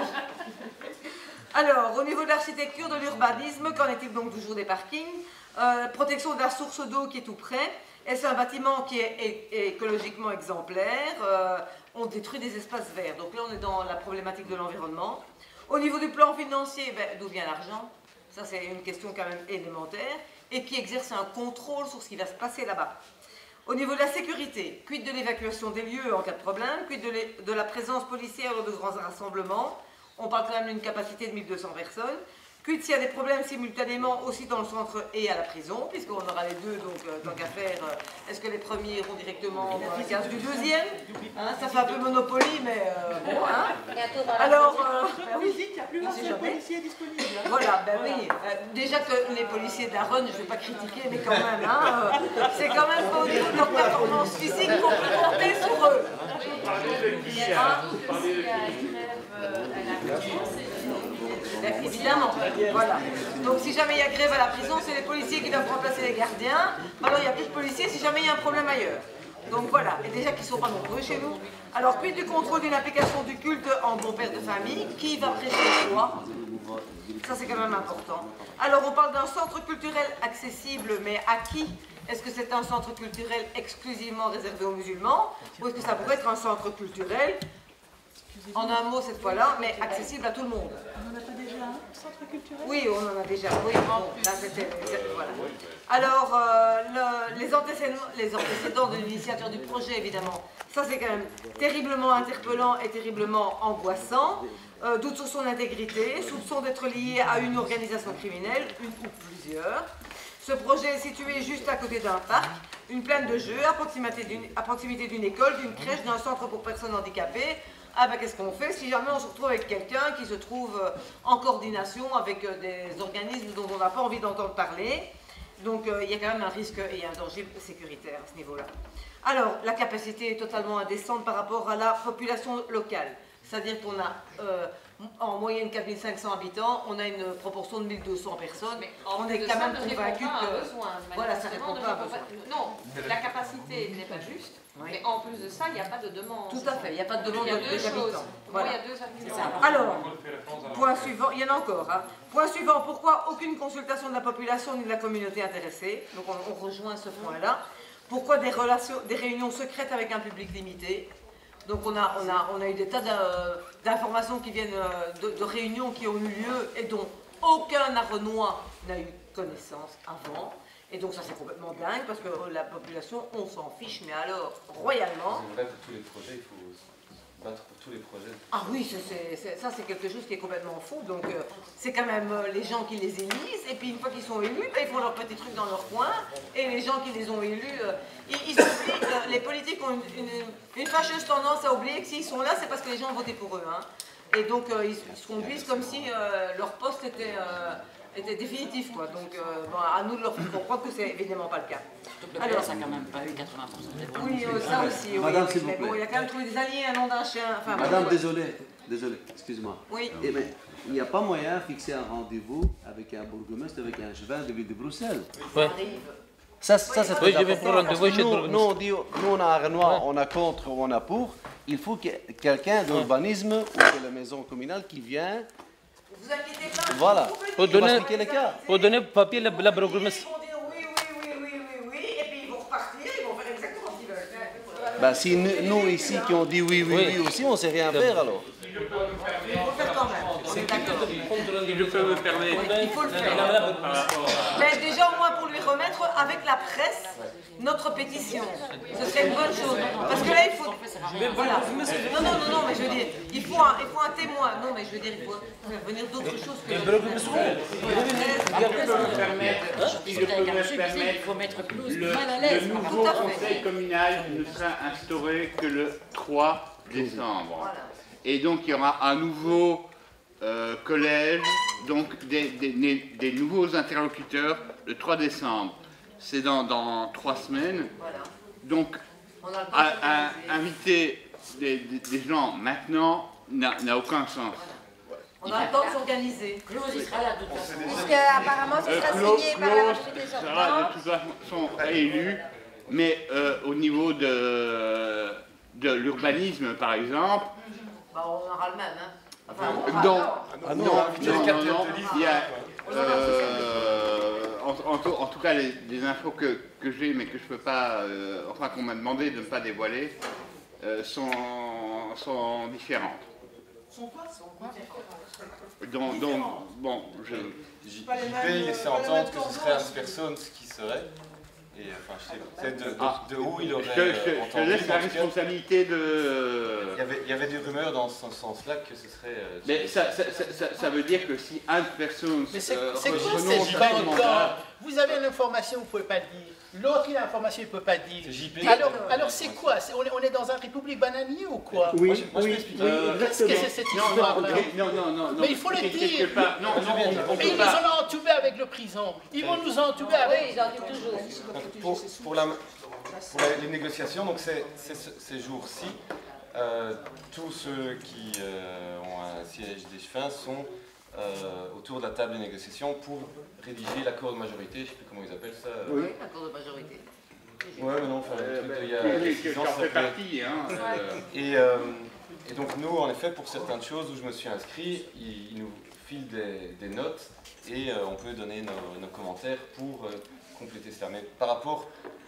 Alors, au niveau de l'architecture, de l'urbanisme, qu'en est-il donc toujours des parkings? Protection de la source d'eau qui est tout près. Est-ce un bâtiment qui est écologiquement exemplaire? On détruit des espaces verts. Donc là, on est dans la problématique de l'environnement. Au niveau du plan financier, d'où vient l'argent? Ça, c'est une question quand même élémentaire. Et qui exerce un contrôle sur ce qui va se passer là-bas. Au niveau de la sécurité, quid de l'évacuation des lieux en cas de problème? Quid de la présence policière lors de grands rassemblements? On parle quand même d'une capacité de 1200 personnes. Quid s'il y a des problèmes simultanément aussi dans le centre et à la prison, puisqu'on aura les deux, donc tant qu'à faire, est-ce que les premiers iront directement dans la case du deuxième? Hein, ça fait un peu Monopoly, mais bon, hein. Alors, oui, il n'y a plus de policiers disponibles. Voilà, ben oui. Déjà que les policiers d'Aaron, je ne vais pas critiquer, mais quand même, hein, c'est quand même pas au niveau de leur performance physique qu'on peut compter sur eux. Évidemment, voilà. Donc si jamais il y a grève à la prison, c'est les policiers qui doivent remplacer les gardiens. Alors il n'y a plus de policiers si jamais il y a un problème ailleurs. Donc voilà, et déjà qu'ils ne sont pas nombreux chez nous. Alors quid du contrôle d'une application du culte en bon père de famille? Qui va prêcher quoi? Ça c'est quand même important. Alors on parle d'un centre culturel accessible, mais à qui? Est-ce que c'est un centre culturel exclusivement réservé aux musulmans? Ou est-ce que ça pourrait être un centre culturel, en un mot cette fois-là, mais accessible à tout le monde? On n'en a pas déjà un centre culturel? Oui, on en a déjà. Oui, bon, là c'était... Voilà. Alors, les antécédents de l'initiateur du projet, évidemment, ça c'est quand même terriblement interpellant et terriblement angoissant. Doute sur son intégrité, soupçon d'être lié à une organisation criminelle, une ou plusieurs. Ce projet est situé juste à côté d'un parc, une plaine de jeux, à proximité d'une école, d'une crèche, d'un centre pour personnes handicapées. Ah ben qu'est-ce qu'on fait si jamais on se retrouve avec quelqu'un qui se trouve en coordination avec des organismes dont on n'a pas envie d'entendre parler? Donc il y a quand même un risque et un danger sécuritaire à ce niveau-là. Alors la capacité est totalement indécente par rapport à la population locale. C'est-à-dire qu'on a en moyenne 4500 habitants, on a une proportion de 1200 personnes. Mais on est quand même convaincu que voilà, ça répond pas à besoin. Non, la capacité n'est pas juste, mais en plus de ça, il n'y a pas de demande. Tout à fait, il n'y a pas de demande des habitants. Voilà. Il y a deux arguments. Alors, point suivant, il y en a encore. Hein. Point suivant, pourquoi aucune consultation de la population ni de la communauté intéressée? Donc on rejoint ce point-là. Pourquoi des réunions secrètes avec un public limité? Donc on a eu des tas d'informations qui viennent de réunions qui ont eu lieu et dont aucun Arrenois n'a eu connaissance avant. Et donc ça c'est complètement dingue parce que la population, on s'en fiche, mais alors royalement. C'est vrai, pour tous les projets, il faut se battre pour tous les projets. Ah oui, ça c'est quelque chose qui est complètement fou. Donc c'est quand même les gens qui les élisent et puis une fois qu'ils sont élus, ils font leurs petits trucs dans leur coin et les gens qui les ont élus, ils oublient, les politiques ont une fâcheuse tendance à oublier que s'ils sont là, c'est parce que les gens ont voté pour eux. Hein. Et donc ils se conduisent comme si leur poste était définitif, quoi. Donc, bon, à nous de leur faire comprendre que c'est évidemment pas le cas. Alors, ça n'a quand même pas eu 80% des voix. Oui, ça aussi. Madame, oui, s'il vous mais plaît. bon, il y a quand même trouvé des alliés, un nom d'un chien. Enfin, Madame, bon, désolé, excuse-moi. Oui. Eh bien, il n'y a pas moyen de fixer un rendez-vous avec un bourgmestre, avec un cheval de ville de Bruxelles. Ouais. Ça c'est très je vais prendre important. rendez-vous chez le bourgmestre. Nous, on dit, nous, on a un Renoir, on a contre ou on a pour. Il faut que quelqu'un d'urbanisme ou de la maison communale qui vient. Vous inquiétez pas. Voilà. Pour donner, expliquer les cas. pour donner papier la bourgmestre. Ils vont dire oui, et puis ils vont repartir, ils vont faire exactement ce qu'ils veulent. Ben, si nous ici qui ont dit oui aussi, on ne sait rien faire alors. Il faut le faire quand même. On est d'accord. Si je peux me permettre. Il faut le faire. Mais déjà au moins pour lui remettre avec la presse notre pétition. Ce serait une bonne chose. Parce que là il faut. Voilà. Non, mais je veux dire, il faut un témoin. Non, mais je veux dire, il faut faire venir d'autres choses que. Il faut mettre plus mal à l'aise. Le nouveau conseil communal ne sera instauré que le 3 décembre. Voilà. Et donc il y aura un nouveau collège, donc des nouveaux interlocuteurs le 3 décembre. C'est dans 3 semaines. Voilà. Donc inviter des gens maintenant n'a aucun sens. On a le temps de s'organiser. Claude, il sera là de toute façon. Puisque apparemment ce sera signé par la majorité des sera sortants. de toute façon réélu, mais au niveau de l'urbanisme par exemple. Bah, on aura le même, hein. Enfin, Non, il y a, en tout cas les infos que j'ai, mais que je peux pas, enfin qu'on m'a demandé de ne pas dévoiler, sont différentes. Donc bon, JP laissait entendre que ce serait Hans Persson qui serait. Et enfin, je sais de où il aurait je te laisse la responsabilité de... Il y avait des rumeurs dans ce sens-là que ce serait... Mais ça veut dire que si Hans Persson... Mais c'est quoi cette histoire? Vous avez l'information, vous ne pouvez pas le dire. L'autre, il a l'information, il ne peut pas le dire. Alors c'est quoi? On est dans un république bananier ou quoi? Oui, qu'est-ce que c'est cette histoire-là? Non. Mais il faut le dire. Mais ils nous ont entubés avec le prison. Ils vont nous entuber avec... Oui, ils entubent toujours. Pour les négociations, donc ces jours-ci, tous ceux qui ont un siège d'échevin sont autour de la table des négociations pour rédiger l'accord de majorité, je ne sais plus comment ils appellent ça. Oui, l'accord de majorité. Ouais, mais non, enfin, le truc il y a 6 ans, ça fait partie. Et donc nous, en effet, pour certaines choses où je me suis inscrit, ils nous filent des notes et on peut donner nos commentaires pour compléter cela. Mais par rapport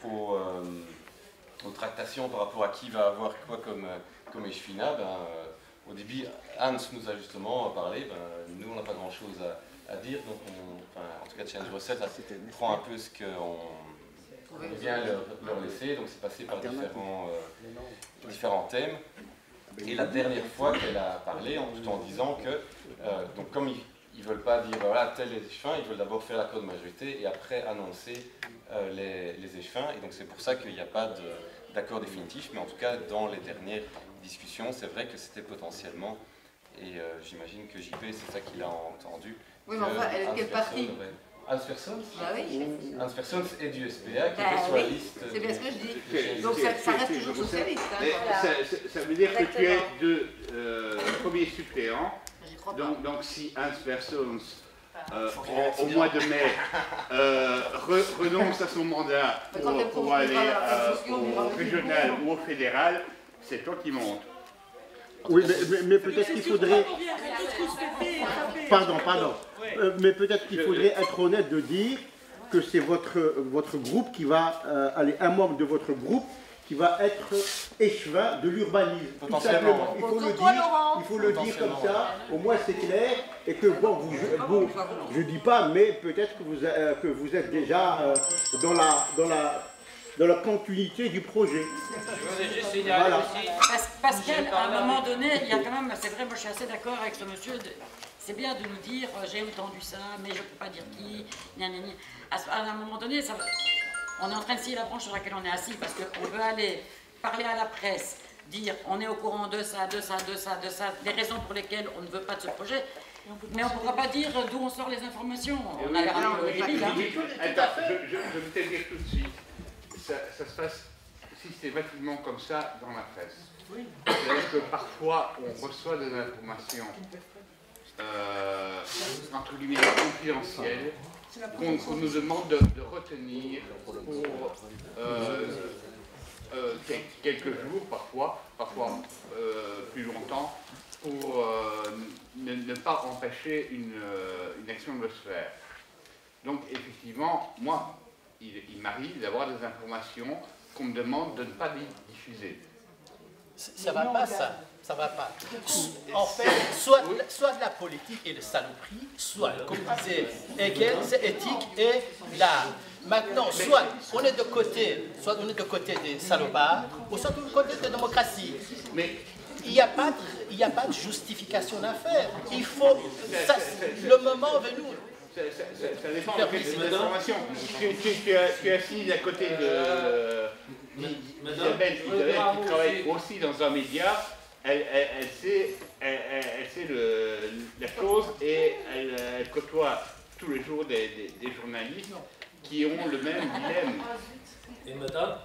aux tractations, par rapport à qui va avoir quoi comme échevina, au début, Hans nous a justement parlé, nous on n'a pas grand chose à dire, donc en tout cas Change Bruxelles prend un peu ce qu'on vient leur laisser, donc c'est passé par différents thèmes. Et la dernière fois qu'elle a parlé, tout en disant que, donc comme ils ne veulent pas dire voilà tel les échevins, ils veulent d'abord faire l'accord de majorité et après annoncer les échevins, et donc c'est pour ça qu'il n'y a pas d'accord définitif, mais en tout cas dans les dernières discussion, c'est vrai que c'était potentiellement, et j'imagine que JP, c'est ça qu'il a entendu. Oui, mais enfin, elle est de quel parti? Hans Persson? Bah oui. Hans Persson est du SPA qui était sur la liste. C'est bien ce que je dis. Donc ça reste toujours socialiste. Hein, ça veut dire que tu es premier suppléant Donc si Hans Persons, au mois de mai, renonce à son mandat pour aller au régional ou au fédéral, c'est toi qui montes. Oui, mais peut-être qu'il faudrait... Pardon. Mais peut-être qu'il faudrait être honnête de dire que c'est votre groupe qui va... un membre de votre groupe qui va être échevin de l'urbanisme. Tout simplement. Il faut le dire comme ça, au moins c'est clair, et que bon, je dis pas, mais peut-être que vous êtes déjà dans la continuité du projet. Voilà. Parce qu'à un moment donné, il y a quand même, c'est vrai, moi je suis assez d'accord avec ce monsieur, c'est bien de nous dire, j'ai entendu ça, mais je ne peux pas dire qui, gna gna gna. À un moment donné, on est en train de scier la branche sur laquelle on est assis, parce qu'on veut aller parler à la presse, dire on est au courant de ça, des raisons pour lesquelles on ne veut pas de ce projet, mais on ne pourra pas dire d'où on sort les informations. On a l'air un peu débile. Attends, je vais te dire tout de suite. Ça se passe systématiquement comme ça dans la presse. C'est-à-dire que parfois on reçoit des informations entre guillemets confidentielles qu'on nous demande de retenir pour quelques jours, parfois plus longtemps, pour ne pas empêcher une action de se faire. Donc effectivement, moi, il m'arrive d'avoir des informations qu'on me demande de ne pas diffuser. Ça va pas, ça va pas. En fait, soit de la politique et de saloperie, soit, comme disait Hegel, c'est éthique et l'art. Maintenant, soit on est de côté des salopards, ou soit du côté de la démocratie. Mais il n'y a pas de justification à faire. Il faut, le moment venu. Ça dépend de quelle information. Tu es assis à côté d'Isabelle qui travaille aussi dans un média. Elle sait la chose et elle côtoie tous les jours des journalistes qui ont le même dilemme. Et madame,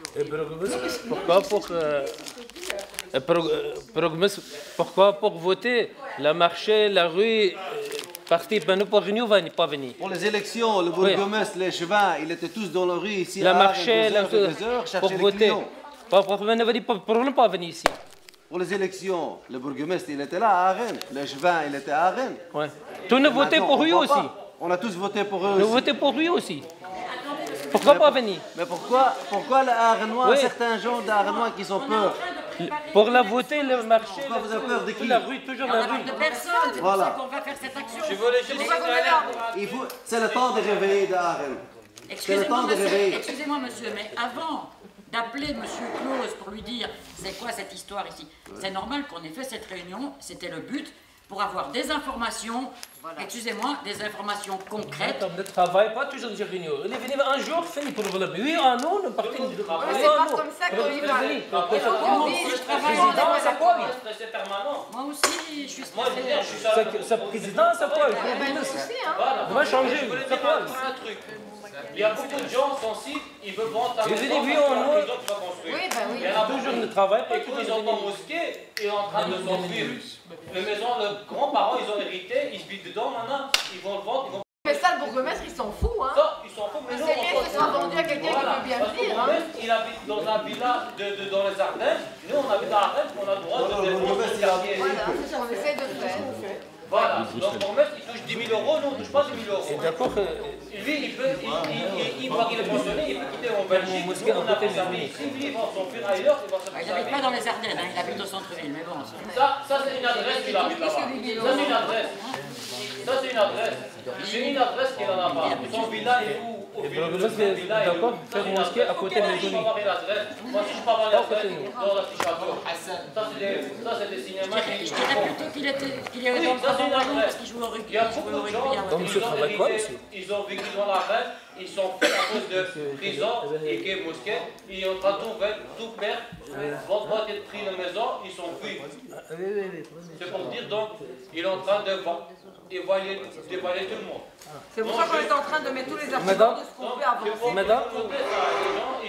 pourquoi pour voter le marché, la rue, parti pour Renew n'est pas venu. Pour les élections, le bourgmestre, les chevins, ils étaient tous dans la rue ici. Le marché, pour voter. Pour ne pas venir ici. Pour les élections, le bourgmestre, il était là à Arène. Le chevin, il était à Arène. Tout nous votait pour lui aussi. On a tous voté pour eux aussi. Nous voté pour lui aussi. Pourquoi pas venir? Mais pourquoi les Arenois, certains gens d'Arenois qui ont peur? Pour la voter, le marché. Pourquoi vous avez peur de qui? La rue, toujours la rue. De personne, c'est pour ça qu'on va faire cette action. C'est le temps de réveiller d'Arène. Excusez-moi monsieur, mais avant d'appeler monsieur Claus pour lui dire c'est quoi cette histoire ici, c'est normal qu'on ait fait cette réunion, c'était le but, pour avoir des informations, excusez-moi, des informations concrètes. On ne travaille pas toujours des réunions. Il est venu un jour, fini pour le oui, un an, nous partons du travail. C'est pas comme ça qu'on y va. C'est permanent. Moi aussi, je suis stressé. Ce président, c'est quoi? On va changer. C'est quoi? Il y a beaucoup de gens qui sont ici, ils veulent vendre ta maison, ils ont construire. Oui, ben oui. Il y en a toujours ne travaillent pas, ils ont pas mosquée et en train de s'enfuir. Les maisons, leurs grands-parents, ils ont hérité, ils se vivent dedans maintenant, ils vont le vendre. Mais ça, le bourgmestre, il s'en fout, hein. Ça, ils s'en foutent, mais c'est bien que ce soit vendu à quelqu'un qui veut bien venir, hein. Il habite dans un villa dans les Ardennes, nous on habite à Ardennes, on a le droit de défendre le quartier. Voilà, c'est ce qu'on essaie de faire. Voilà, donc pour mettre, il touche 10 000 €, nous on ne touche pas 10 000 €. D'accord. Lui, il voit qu'il est pensionné, il peut quitter en Belgique, on a des amis ici, lui, il va s'enfuir ailleurs, il va se faire. Il n'habite pas dans les Ardennes, hein, il habite au centre-ville, mais bon. Ça c'est une adresse qu'il habite là-bas. Ça c'est une adresse. Ça c'est une adresse. C'est une adresse qu'il en a pas. Son villa est où? D'accord, faire une mosquée à côté de la zone. Moi si je peux avoir l'adresse dans la fiche à ça c'est des cinémas. Je dirais plutôt qu'il est dans le ballon parce qu'il joue au rugby. Il y a beaucoup de gens ils ont vécu dans la reine, ils sont faits à cause de prison et que mosquée, ils sont en train de tout perdre, vont pas être pris de maison, ils sont fuis. C'est pour dire donc, il est en train de dévoiler tout le monde. C'est pour ça qu'on est en train de mettre tous les arguments de ce qu'on peut avancer. Madame, les gens, ils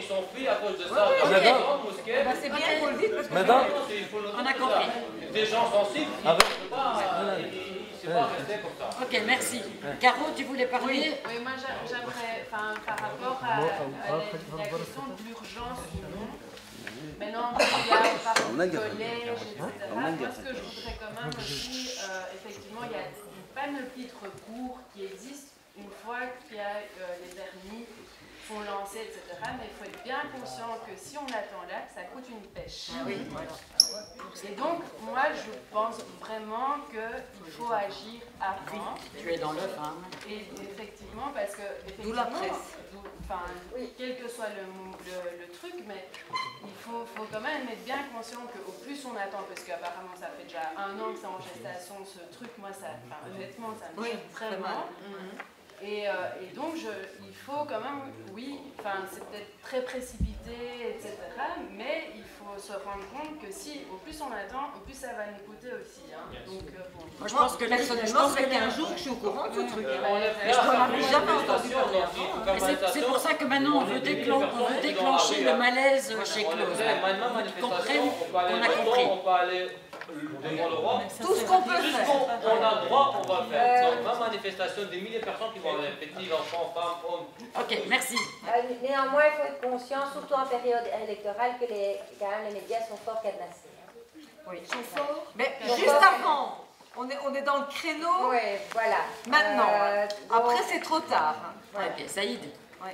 sont fuis à cause de ça. C'est bien qu'on le dise parce que on a compris. Des gens sensibles, ils ne peuvent pas rester comme ça. Ok, merci. Caro, tu voulais parler? Oui, moi j'aimerais, par rapport à la question de l'urgence ou non, maintenant, il y a par collège, etc. Moi, ce que je voudrais quand même aussi, effectivement, il y a une panoplie de recours qui existe une fois qu'il y a les permis sont lancés, etc. Mais il faut être bien conscient que si on attend là, ça coûte une pêche. Ah oui, voilà. Et donc, moi, je pense vraiment qu'il faut agir avant. Tu es dans l'œuf, hein. Et effectivement, parce que... D'où la presse. Enfin, quel que soit le truc, mais il faut quand même être bien conscient qu'au plus on attend, parce qu'apparemment ça fait déjà 1 an que c'est en gestation, ce truc, moi, honnêtement, ça me gêne vraiment. Et donc, il faut quand même, c'est peut-être très précipité, etc. Mais il faut se rendre compte que si, au plus on attend, au plus ça va nous coûter aussi. Hein. Donc, bon. Moi, je pense que personnellement, ça fait 15 jours que je suis au courant de ce truc. Mais je n'en avais jamais entendu parler avant. C'est pour ça que maintenant on veut déclencher le malaise chez Claude. Ils comprennent qu'on a compris. On peut aller devant le roi. Tout ce qu'on peut faire. On a le droit, on va faire. Donc, ma manifestation, des milliers de personnes qui vont aller, petits, enfants, femmes, hommes. Ok, merci. Néanmoins, il faut être conscient, surtout en période électorale, que quand même les médias sont fort cadenassés. Oui, ils sont forts. Mais juste avant, on est dans le créneau. Oui, voilà. Maintenant. Après, c'est trop tard. Ok, Saïd.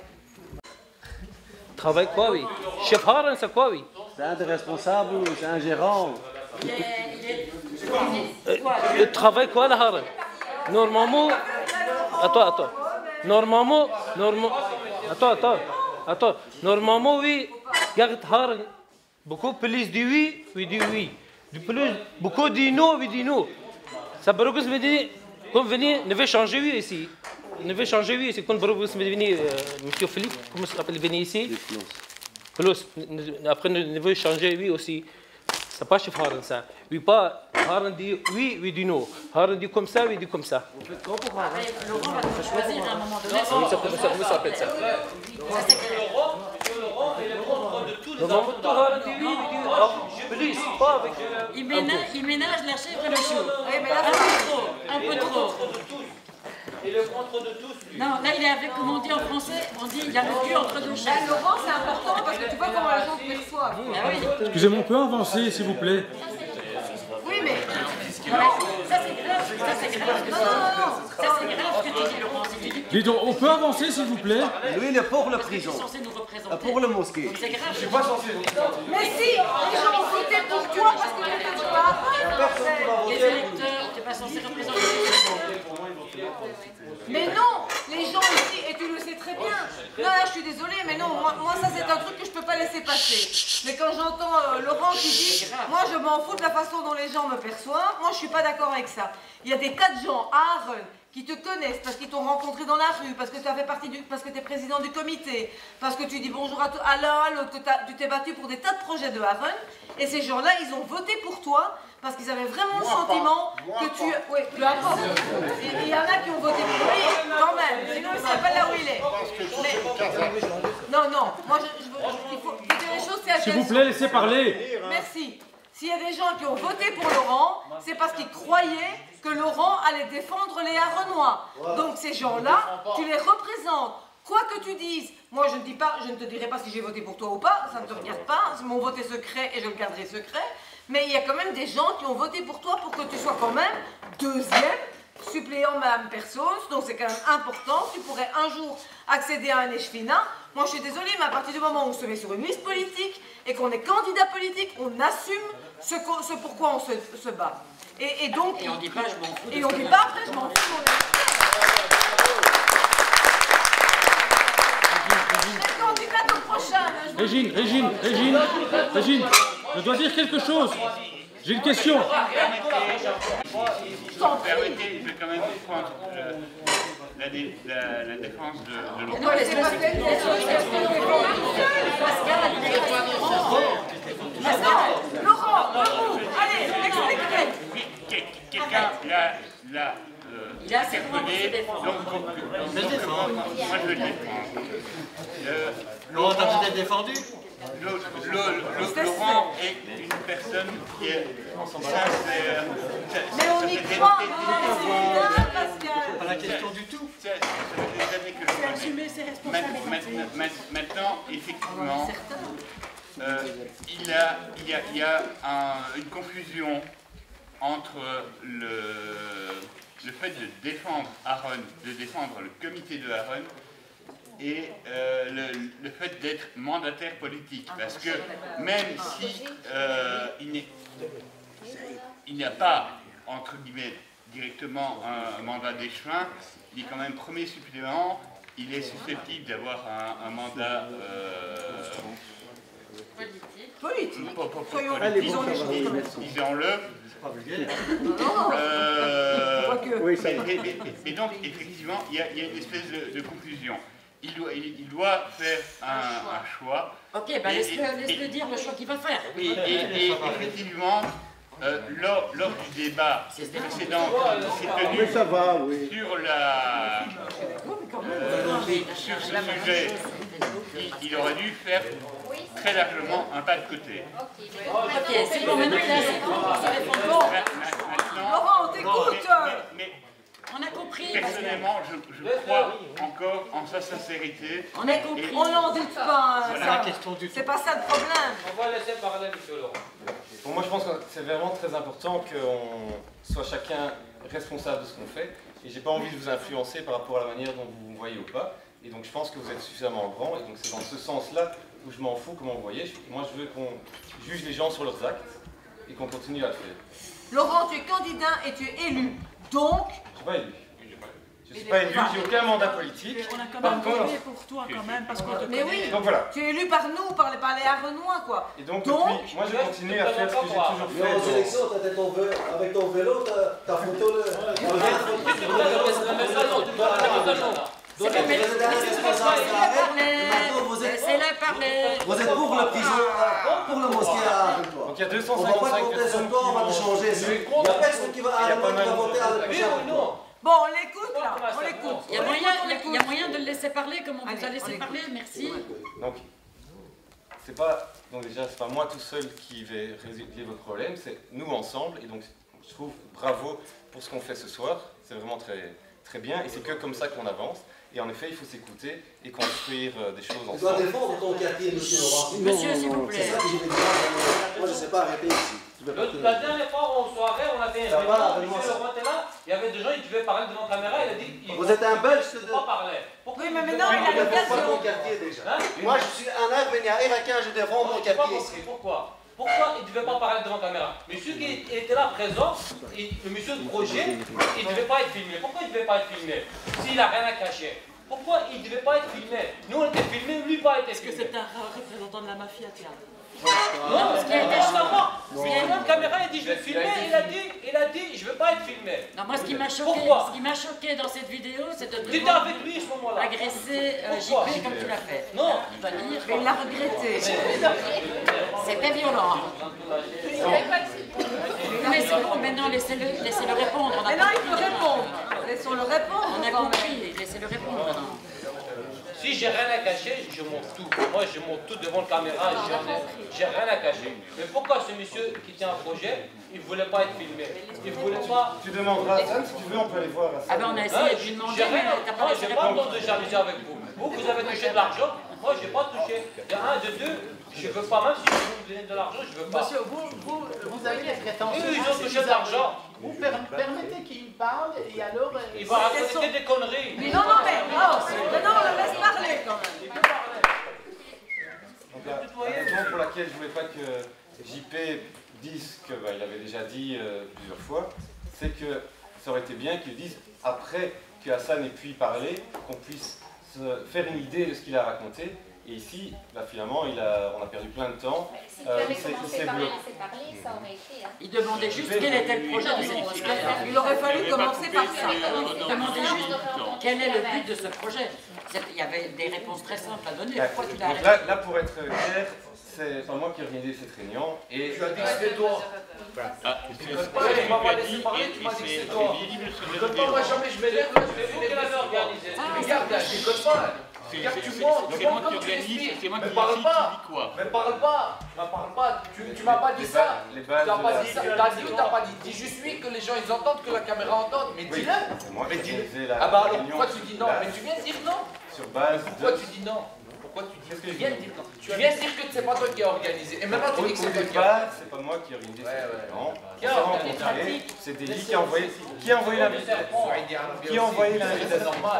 Travail quoi, oui. Chef Haran, c'est quoi, oui. C'est un des responsables ou c'est un gérant? Travail quoi, la Haran? Normalement... Attends. Normalement... Attends. Normalement, oui. Regarde, Haran. Beaucoup plus dit oui. Du plus, beaucoup dit non, oui, dit non. Ça veut dire qu'on venait, ne veut changer oui ici. Quand Barogus me dit, monsieur Philippe, comment ça s'appelle, venir ici? Plus. Après, ne veut changer oui aussi. C'est pas chef Haran ça. Oui, pas Haran dit oui, oui, dit non. Haran dit comme ça, oui, dit comme ça. Laurent va te choisir à un moment donné. Comment ça s'appelle ça? Laurent est le contre de tous les Haran dit oui, oui, dit non. Pas avec... Il ménage la chèvre et le chou. Un peu trop. Et le contre de tous, lui. Non, là il est avec, comme on dit en français, on dit il a le cul entre deux chaises. Laurent, c'est important parce que tu vois comment les gens te perçoivent. Excusez-moi, on peut avancer, s'il vous plaît? Oui, mais... Ça c'est grave. Ça c'est grave ce que tu dis, Laurent. Dis donc, on peut avancer, s'il vous plaît? Lui, il est pour la prison. Pour le mosquée. C'est grave. Je suis pas censé vous présenter. Mais si, les gens ont voté pour toi parce que tu ne pas. Les électeurs, tu n'es pas censé représenter. Mais non, les gens ici, et tu le sais très bien. Non, là, je suis désolée, mais non, moi ça c'est un truc que je peux pas laisser passer. Mais quand j'entends Laurent qui dit, moi je m'en fous de la façon dont les gens me perçoivent, moi je suis pas d'accord avec ça. Il y a des tas de gens à Aaron qui te connaissent parce qu'ils t'ont rencontré dans la rue, parce que tu as fait partie parce que tu es président du comité, parce que tu dis bonjour à l'un, à l'autre, que tu t'es battu pour des tas de projets de Aaron. Et ces gens-là, ils ont voté pour toi parce qu'ils avaient vraiment le sentiment que tu... Oui, peu importe. Il y en a qui ont voté pour lui, quand même. Sinon, il ne serait pas là où il est. Non, moi, il faut dire les choses, c'est à S'il vous plaît, laissez parler. Merci. S'il y a des gens qui ont voté pour Laurent, c'est parce qu'ils croyaient que Laurent allait défendre les Aaronois. Donc ces gens-là, tu les représentes. Quoi que tu dises, moi je ne te dirai pas si j'ai voté pour toi ou pas, ça ne te regarde pas, mon vote est secret et je le garderai secret. Mais il y a quand même des gens qui ont voté pour toi pour que tu sois quand même deuxième suppléant Mme Persos, donc c'est quand même important. Tu pourrais un jour accéder à un échevina. Moi je suis désolée, mais à partir du moment où on se met sur une liste politique et qu'on est candidat politique, on assume ce pourquoi on se bat. Et donc, et on dit pas je m'en fous. Et on dit pas après je m'en fous. Régine, je dois dire quelque chose. J'ai une question. Si vous permettez, je vais quand même prendre la défense de Laurent. Non, laissez passer. Laurent, allez, expliquez. Quelqu'un l'a il a assez de donc moi je le défends. Laurent, t'as peut-être défendu. Laurent est une personne qui est sincère. Mais on y croit, Pascal. C'est pas la question du tout. Ça fait des années que je connais. Assumer ses responsabilités. Maintenant, effectivement, il y a une confusion entre le fait de défendre Aaron, de défendre le comité de Aaron, et le fait d'être mandataire politique. Parce que même si il n'y a pas, entre guillemets, directement un mandat d'échevin, il est quand même premier suppléant, il est susceptible d'avoir un mandat politique. Disons-le. Et donc, effectivement, il y a une espèce de confusion. Il doit faire un choix. Ok, ben laisse-le dire le choix qu'il va faire. Et effectivement, lors du débat précédent qui s'est tenu sur ce sujet, il aurait dû faire très largement un pas de côté. Ok, c'est bon, maintenant il a assez pour se défendre. Laurent, on t'écoute. On a compris. Personnellement, je crois encore en sa sincérité. On a compris. On n'en doute pas. C'est pas ça le problème. On va laisser parler M. Laurent. Pour moi, je pense que c'est vraiment très important qu'on soit chacun responsable de ce qu'on fait. Et j'ai pas envie de vous influencer par rapport à la manière dont vous me voyez ou pas. Et donc, je pense que vous êtes suffisamment grand. Et donc, c'est dans ce sens-là où je m'en fous comment vous voyez. Moi, je veux qu'on juge les gens sur leurs actes et qu'on continue à le faire. Laurent, tu es candidat et tu es élu. Donc... Je suis pas élu. Je ne suis pas élu, j'ai aucun mandat politique. On a quand même voté pour toi quand même parce qu'on te Mais oui, donc voilà. Tu es élu par nous, par les Arrenois, quoi. Et donc depuis, moi je continue à faire ce que j'ai toujours fait. Mais en sélection, avec ton vélo, t'as photo le... Laissez-le parler. Vous êtes pour le prison, pour le mosquée à Arenois. Donc il y a 255 on va pas compter sur toi, on va te changer. Il n'y a personne qui va voter à Arenois. Bon, on l'écoute là, on l'écoute. Il y a moyen de le laisser parler comme on vous a laissé parler, merci. Donc, donc déjà, c'est pas moi tout seul qui vais régler votre problème, c'est nous ensemble. Et donc, je trouve bravo pour ce qu'on fait ce soir. C'est vraiment très, très bien. Et c'est que comme ça qu'on avance. Et en effet, il faut s'écouter et construire des choses ensemble. Tu dois défendre ton quartier, monsieur Laurent. Monsieur, s'il vous plaît. C'est ça que je vais dire. Moi, je ne sais pas arrêter ici. La dernière fois en soirée, on a fait un réunion, monsieur Laurent était là, il y avait des gens qui devaient parler devant la caméra, il a dit... Vous êtes un Belge, il ne pas parler. Oui, mais maintenant, il a l'occasion. Mon quartier déjà. Moi, je suis un Arménien irakien, je défends mon quartier ici. Pourquoi il ne devait pas parler devant la caméra? Monsieur qui était là présent, le monsieur de projet, il ne devait pas être filmé. Pourquoi il ne devait pas être filmé s'il n'a rien à cacher? Pourquoi il ne devait pas être filmé? Nous, on était filmés, lui pas été filmé. Est-ce que c'est un représentant de la mafia, tiens? Non, parce qu'il était justement, il est devant la caméra, il dit je vais filmer, il a dit je ne veux pas être filmé. Non, moi ce qui m'a choqué dans cette vidéo, c'est de tu étais avec lui à ce moment-là. Agresser JP comme tu l'as fait. Non, il va dire. Il l'a regretté. C'était violent. Mais c'est bon, maintenant laissez-le répondre. Maintenant il peut répondre. Laissons-le répondre. On a compris, laissez-le répondre maintenant. Si j'ai rien à cacher, je montre tout. Moi, je montre tout devant la caméra, j'ai rien à cacher. Mais pourquoi ce monsieur qui tient un projet, il ne voulait pas être filmé? Il voulait pas... Tu demanderas à Sam, si tu veux, on peut aller voir à Sam. Ah ben on a essayé de lui demander, mais moi, je n'ai pas entendu jalousie avec vous. Vous avez touché de l'argent, moi, je n'ai pas touché. De un, de deux, je ne veux pas, même si vous me donnez de l'argent, je ne veux pas. Monsieur, vous avez des prétentions. Eux, ils ont touché de l'argent. Vous permettez qu'il parle et alors... Il va raconter des conneries. Non, mais non, on le laisse parler quand même. Donc, la raison pour laquelle je ne voulais pas que JP dise qu'il avait déjà dit plusieurs fois, c'est que ça aurait été bien qu'il dise après que Hassan ait pu y parler, qu'on puisse se faire une idée de ce qu'il a raconté. Et ici, finalement, on a perdu plein de temps. Si tu avais commencé par laisser parler, ça aurait été... Il demandait juste quel était le projet de cette mosquée. Il aurait fallu commencer par ça. Il demandait juste quel est le but de ce projet. Il y avait des réponses très simples à donner. Pourquoi tu l'as arrêté? Là, pour être clair, c'est pas moi qui ai organisé cette réunion. Et tu as dit que c'était toi. Tu m'as pas laissé parler, tu m'as dit que c'était toi. Moi jamais je m'énerve, je vais vous qui l'avez organisé. Regarde, là, je déconne pas. Regarde, tu montes comme tu respires. Mais parle pas. Mais parle pas. Tu m'as pas dit ça. Tu n'as pas dit ça. T'as dit ou t'as pas dit? Dis juste oui, que les gens ils entendent, que la caméra entende. Mais dis-le. Mais dis-le. Ah bah alors pourquoi tu dis non? Mais tu viens de dire non. Sur base pourquoi tu dis non? Pourquoi tu dis tu viens de dire non? Tu viens de dire que c'est pas toi qui as organisé. Et maintenant tu dis que c'est toi qui as. C'est pas moi qui ai organisé cet événement. Qui a organisé? C'est Déli qui a envoyé l'invitation. Qui a envoyé l'invitation? Normal.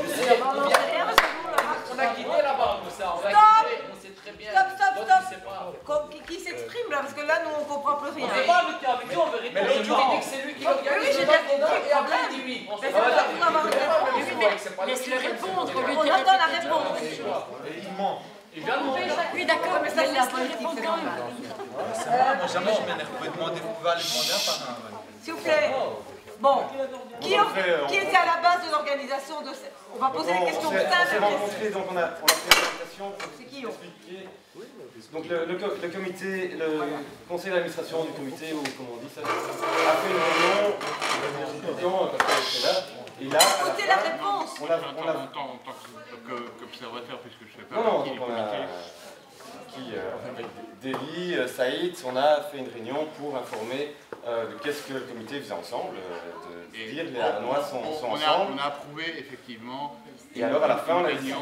On a quitté la barre de ça. On a quitté. On sait très bien. Stop. Qui s'exprime là? Parce que là, nous, on comprend plus rien. On ne sait pas avec nous, on vérifie. Mais l'autre jour, il dit que c'est lui qui organise. Oui, j'ai bien compris. Et après, il dit oui. Laisse-le répondre. On attend la réponse. Il ment. Il vient de monter. Oui, d'accord, mais ça, c'est la politique, c'est normal. Ça va, moi jamais je m'énerve. Vous pouvez aller demander un par un. S'il vous plaît. Bon, qui était à la base de l'organisation de cette... On va poser des questions simples. On s'est rencontrés, donc on a fait une invitation. C'est qui on? Donc le comité, le conseil d'administration du comité, ou comment on dit ça, a fait une réunion là. Et là, écoutez la réponse. En tant qu'observateur, puisque je fais pas partie du comité. Avec Déli, Saïd, on a fait une réunion pour informer de qu'est-ce que le comité faisait ensemble, de dire les Arnois sont ensemble. On a approuvé effectivement. Et alors à la fin, on a décidé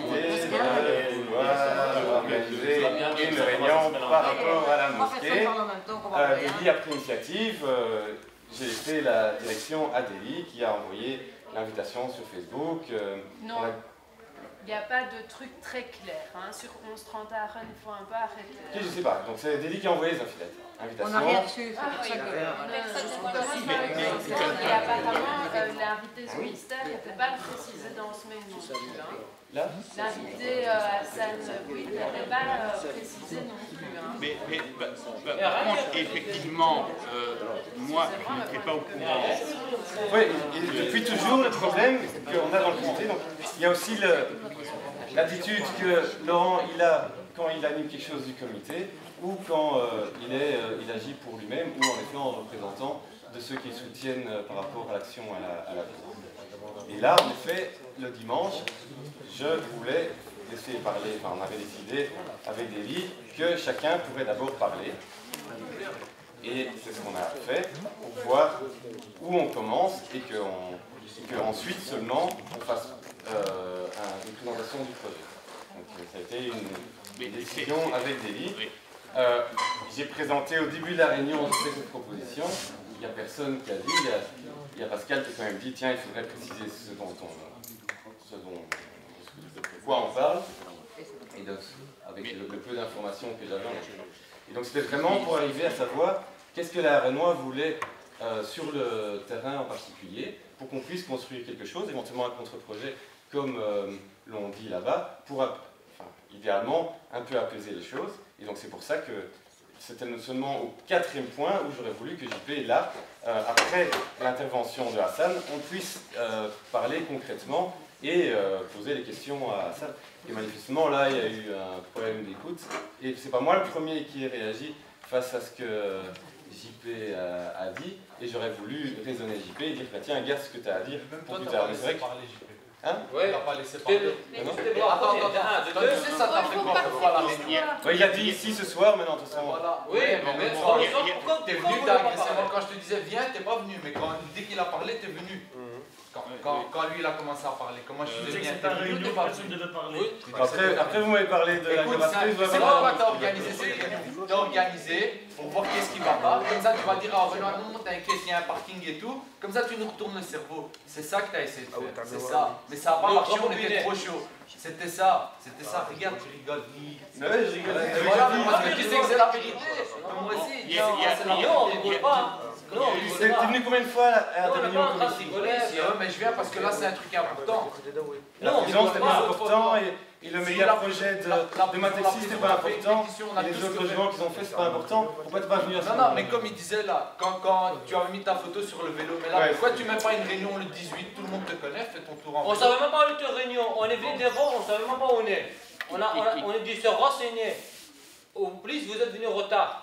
d'organiser une réunion par rapport à la mosquée. Déli a pris l'initiative, j'ai laissé la direction à Déli qui a envoyé l'invitation sur Facebook. Non. Il n'y a pas de truc très clair. Hein. Sur 1130 à Rennes, il faut un peu arrêter. Je ne sais pas. Donc c'est Déli qui a envoyé les invitations. On n'a rien reçu, c'est pour ça que... Et apparemment, l'invité ce mystère n'était pas précisé dans ce mail non plus. Hein. L'invité Hassan Bouid n'était pas précisé non plus. Hein. Mais par contre, effectivement, moi, je n'étais pas au courant. Oui, et depuis toujours, le problème qu'on a dans le comité, donc il y a aussi l'attitude que Laurent il a quand il anime quelque chose du comité ou quand il agit pour lui-même ou en étant représentant de ceux qui soutiennent par rapport à l'action à la vie. Et là, en effet, le dimanche, je voulais laisser parler, enfin on avait décidé avec Déli que chacun pourrait d'abord parler. Et c'est ce qu'on a fait pour voir où on commence et qu'ensuite seulement on fasse une présentation du projet. Donc ça a été une décision avec Déli. J'ai présenté au début de la réunion cette proposition. Il n'y a personne qui a dit, il y a Pascal qui a quand même dit tiens, il faudrait préciser de quoi on parle, et donc, avec le peu d'informations que j'avais. Et donc c'était vraiment pour arriver à savoir qu'est-ce que la Rennois voulait sur le terrain en particulier, pour qu'on puisse construire quelque chose, éventuellement un contre-projet, comme l'on dit là-bas, pour idéalement un peu apaiser les choses. Et donc c'est pour ça que c'était seulement au 4e point où j'aurais voulu que JP, là, après l'intervention de Hassan, on puisse parler concrètement et poser les questions à Hassan. Et manifestement, là, il y a eu un problème d'écoute. Et c'est pas moi le premier qui ai réagi face à ce que JP a dit. Et j'aurais voulu raisonner JP et dire, bah, tiens, regarde ce que tu as à dire pour plus tard. Mais c'est vrai que... Hein? Oui, on va pas laisser parler. Attends, tu sais, ça t'a fait quoi pour faire la réunion? Il a dit ici ce soir, maintenant, de toute façon. Oui, mais t'es venu, quand je te disais viens, t'es pas venu, mais dès qu'il a parlé, t'es venu. Quand lui il a commencé à parler, comment je disais bien, t'es venu, t'es pas venu. Après vous m'avez parlé de la gratuité. C'est pourquoi t'as organisé cette réunion. T'as organisé pour voir qu'est-ce qui va pas. Comme ça, tu vas dire, ah Benoît, non, t'inquiète, il y a un parking et tout. Comme ça, tu nous retournes le cerveau. C'est ça que t'as essayé de faire. C'est ça. Mais ça n'a pas marché, on était trop chaud. C'était ça. Regarde, tu rigoles. Ouais, je rigole. Voilà, parce que tu sais que c'est la vérité. Moi aussi, non, on rigole pas. T'es venu combien de fois à la réunion? Mais je viens parce que là, c'est un truc important. La prison, c'était pas important. Et le méga projet de Matexi, c'était pas important. Et les autres logements qu'ils ont fait, c'est pas important. Pourquoi t'es pas venu à ça? Non, mais comme il disait là, quand tu avais mis ta photo sur le vélo, mais là, pourquoi tu mets pas une réunion le 18? Tout le monde te connaît, fais ton tour en vélo. On savait même pas où était réunion. On est venu devant, on savait même pas où on est. On est dû se renseigner. Au plus, vous êtes venu en retard.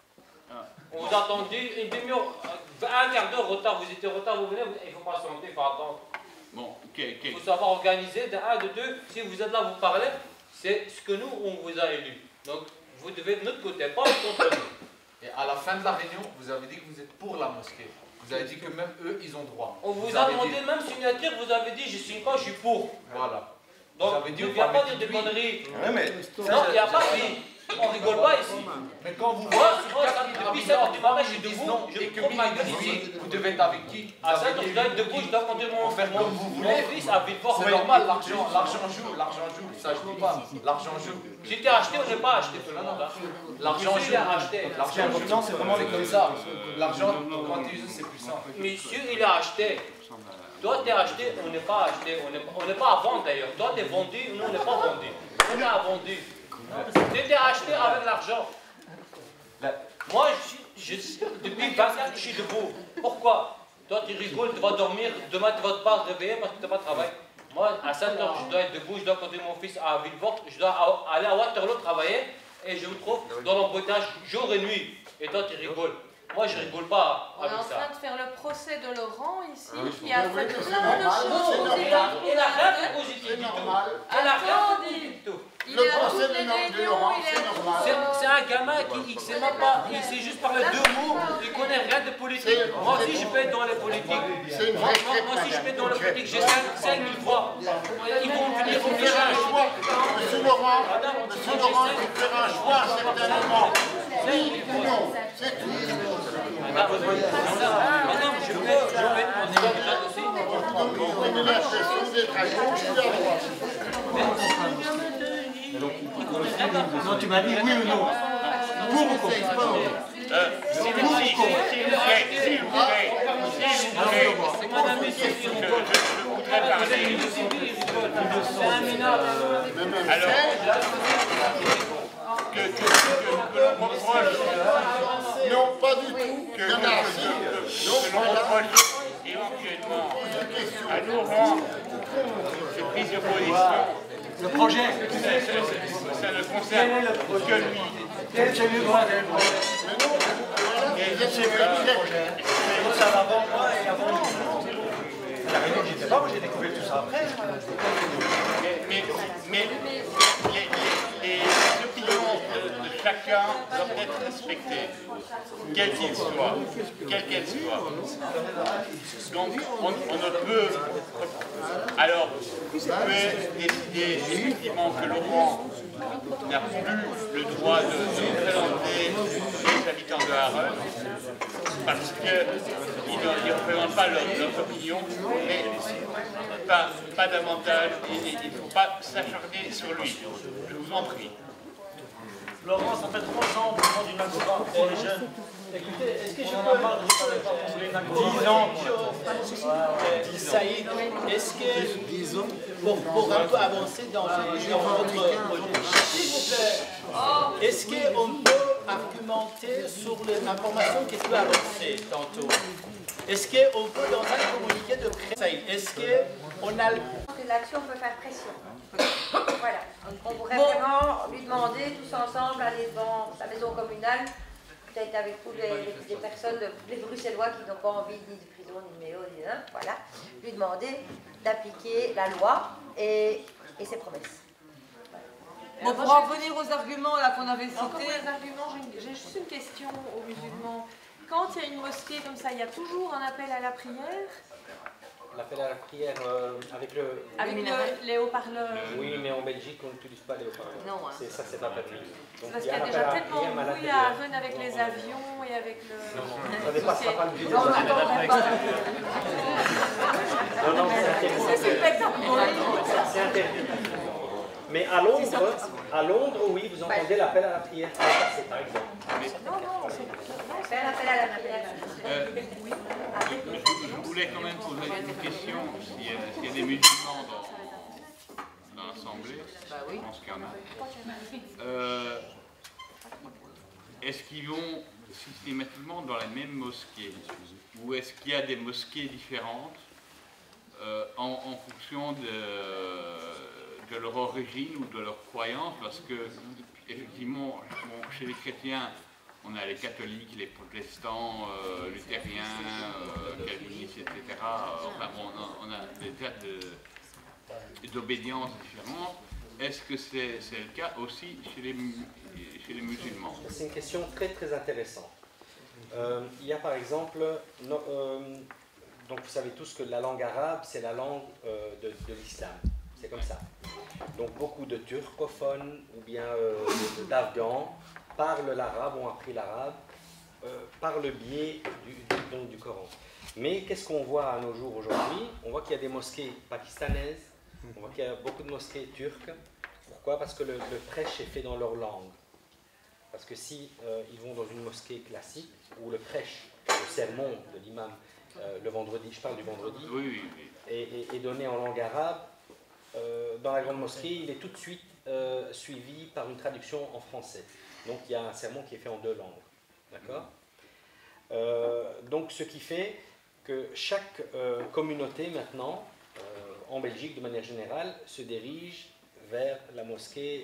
On vous a attendu une demi-heure, un quart d'heure retard. Vous étiez en retard, vous venez, il faut patienter, il faut attendre. Bon, il faut savoir organiser de 1, de 2. Si vous êtes là, vous parlez, c'est ce que nous, on vous a élu. Donc, vous devez de notre côté, pas contre nous. Et à la fin de la réunion, vous avez dit que vous êtes pour la mosquée. Vous avez dit que même eux, ils ont droit. On vous a demandé même signature, vous avez dit je signe pas, je suis pour. Voilà. Donc, il ne vient pas dire des conneries. Ouais, mais... Non, il n'y a pas de on rigole pas ici. Mais quand vous voyez, depuis 7 heures du matin, je suis debout, je me trouve ma gueule ici. Vous devez être avec qui? À 7 heures, je dois être debout, je dois conduire mon fils à Villefort. C'est normal, l'argent joue, ça je dis pas. L'argent joue. Si tu as acheté, on n'est pas acheté tout le monde. L'argent joue. L'argent important, c'est vraiment comme ça. L'argent, quand tu uses, c'est puissant. Monsieur, il a acheté. Toi, tu es acheté, on n'est pas acheté. On n'est pas à vendre d'ailleurs. Toi, tu es vendu, nous, on n'est pas vendu. On est à vendu. Tu t'es acheté avec l'argent. Moi, depuis 24 je suis debout. Pourquoi? Toi, tu rigoles, tu vas dormir, demain, tu ne vas pas te réveiller parce que tu n'as pas de travail. Moi, à 7 heures, je dois être debout, je dois conduire mon fils à Villefort, je dois aller à Waterloo travailler et je me trouve dans l'embouteillage jour et nuit. Et toi, tu rigoles. Moi, je rigole pas avec ça. On est en train de faire le procès de Laurent ici, qui fait a fait plein de choses. Il n'a rien de positif du tout. Elle n'a rien dit du tout. Il est à toutes les réunions, il est à tout. C'est un gamin qui ne sait même pas, il sait juste parler 2 mots, il ne connaît rien de politique. Moi aussi, je peux être dans les politiques. Moi aussi, je peux être dans les politiques. J'ai 5 000 voix. Ils vont venir au faire un choix. Monsieur Laurent, il faut faire un choix à certains moments. Oui ou non, c'est tout. Madame, je peux être mon candidat aussi. On a l'impression d'être à gauche ou à droite. Non, tu m'as dit oui ou non. Pour ou contre? S'il vous plaît, je voudrais parler. Alors, que l'on reproche, non, pas du tout, que l'on reproche éventuellement à Laurent cette prise de position. Le projet. Ça ne concerne que lui. Quel est le projet? Ça va avant moi et avant nous. La réunion, j'étais pas, moi j'ai découvert tout ça après. Mais les opinions de chacun doivent être respectées, quelles qu'elles soient. Donc on ne peut... Alors, vous pouvez décider effectivement que Laurent n'a plus le droit de représenter les habitants de Harennes, parce qu'ils ne représentent pas leurs opinions, mais pas davantage, il ne faut pas s'acharner sur lui. Je vous en prie. Laurent, ça fait 3 ans que vous demandez une agora pour les jeunes. Écoutez, est-ce que je peux... 10 ans. Saïd, est-ce que, pour un peu avancer dans votre projet, s'il vous plaît, est-ce qu'on peut argumenter sur l'information qui peut avancer tantôt? Est-ce qu'on peut, dans un communiqué de presse, est-ce qu'on a... L'action peut faire pression. Voilà. On pourrait vraiment lui demander tous ensemble, aller devant la maison communale, peut-être avec toutes les personnes, les Bruxellois qui n'ont pas envie ni de prison, ni de méo, ni rien, voilà, lui demander d'appliquer la loi et ses promesses. Bon, pour en revenir aux arguments là qu'on avait cités... Encore les arguments, j'ai juste une question aux musulmans. Quand il y a une mosquée comme ça, il y a toujours un appel à la prière? L'appel à la prière avec le... Avec les haut-parleurs. Oui, mais en Belgique, on n'utilise pas les haut-parleurs. Non, hein. Ça, c'est pas permis. C'est parce qu'il y a déjà tellement de bruit à Rennes avec les avions et avec le... Non, ça dépassera pas le vide. Non, c'est interdit. Mais à Londres, oui, vous entendez l'appel à la prière. C'est par exemple. Non, c'est un appel à la prière. Je voulais quand même poser une question, s'il y a des musulmans dans l'Assemblée, je pense qu'il y en a. Est-ce qu'ils vont systématiquement dans la même mosquée? Ou est-ce qu'il y a des mosquées différentes en fonction de leur origine ou de leur croyance? Parce que, effectivement, chez les chrétiens, on a les catholiques, les protestants, luthériens, calvinistes, etc. Enfin, on a des tas d'obédiences différentes. Est-ce que c'est le cas aussi chez les musulmans? C'est une question très très intéressante. Il y a par exemple, donc vous savez tous que la langue arabe, c'est la langue de l'islam. C'est comme ça. Donc beaucoup de turcophones ou bien d'afghans parlent l'arabe, ont appris l'arabe par le biais du Coran. Mais qu'est-ce qu'on voit à nos jours aujourd'hui? On voit qu'il y a des mosquées pakistanaises, on voit qu'il y a beaucoup de mosquées turques. Pourquoi? Parce que le prêche est fait dans leur langue. Parce que si ils vont dans une mosquée classique, où le prêche, le sermon de l'imam, le vendredi, je parle du vendredi, est donné en langue arabe, dans la grande mosquée, il est tout de suite suivi par une traduction en français. Donc il y a un sermon qui est fait en 2 langues. D'accord? Donc ce qui fait que chaque communauté maintenant, en Belgique de manière générale, se dirige vers la mosquée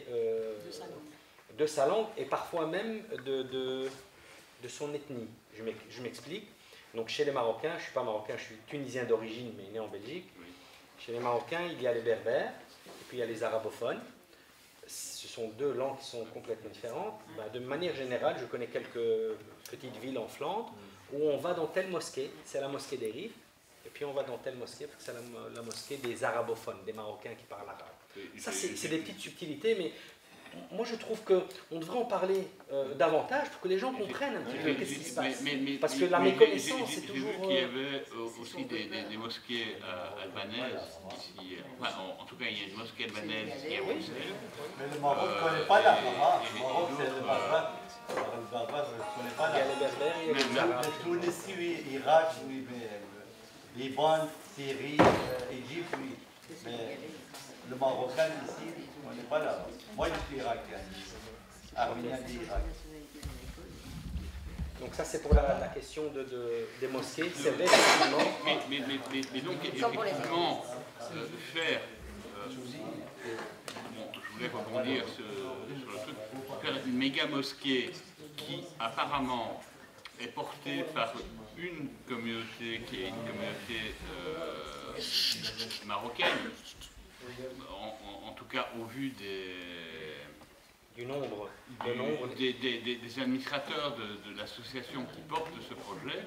de sa langue et parfois même de son ethnie. Je m'explique. Donc chez les Marocains, je ne suis pas marocain, je suis tunisien d'origine mais né en Belgique. Chez les Marocains, il y a les berbères et puis il y a les arabophones. Ce sont 2 langues qui sont complètement différentes. De manière générale, je connais quelques petites villes en Flandre où on va dans telle mosquée, c'est la mosquée des Rives, et puis on va dans telle mosquée parce que c'est la mosquée des arabophones, des Marocains qui parlent arabe. Ça, c'est des petites subtilités, mais moi je trouve qu'on devrait en parler davantage pour que les gens comprennent un petit peu qu'est-ce qui se passe. Parce que la méconnaissance, c'est toujours... J'ai vu qu'il y avait aussi des mosquées albanaises ici. Enfin, en tout cas, il y a une mosquée albanaise ici à Bruxelles. Mais le Maroc ne connaît pas l'arabe. Le Maroc, c'est le Maghreb. Le Maghreb ne connaît pas l'arabe. Il y a les berbères, il y a les arabes. Le Tunisie, oui, Irak, oui, mais Liban, Syrie, Égypte, oui. Mais le Marocain ici, on n'est pas là. Moi, je suis irakien. Arménien d'Irak. Donc ça, c'est pour la question des mosquées. C'est vrai, effectivement. Mais donc, effectivement, faire... je voulais rebondir sur le truc. Faire une méga mosquée qui, apparemment, est portée par une communauté qui est une communauté marocaine, en tout cas au vu du nombre, des administrateurs de l'association qui porte ce projet,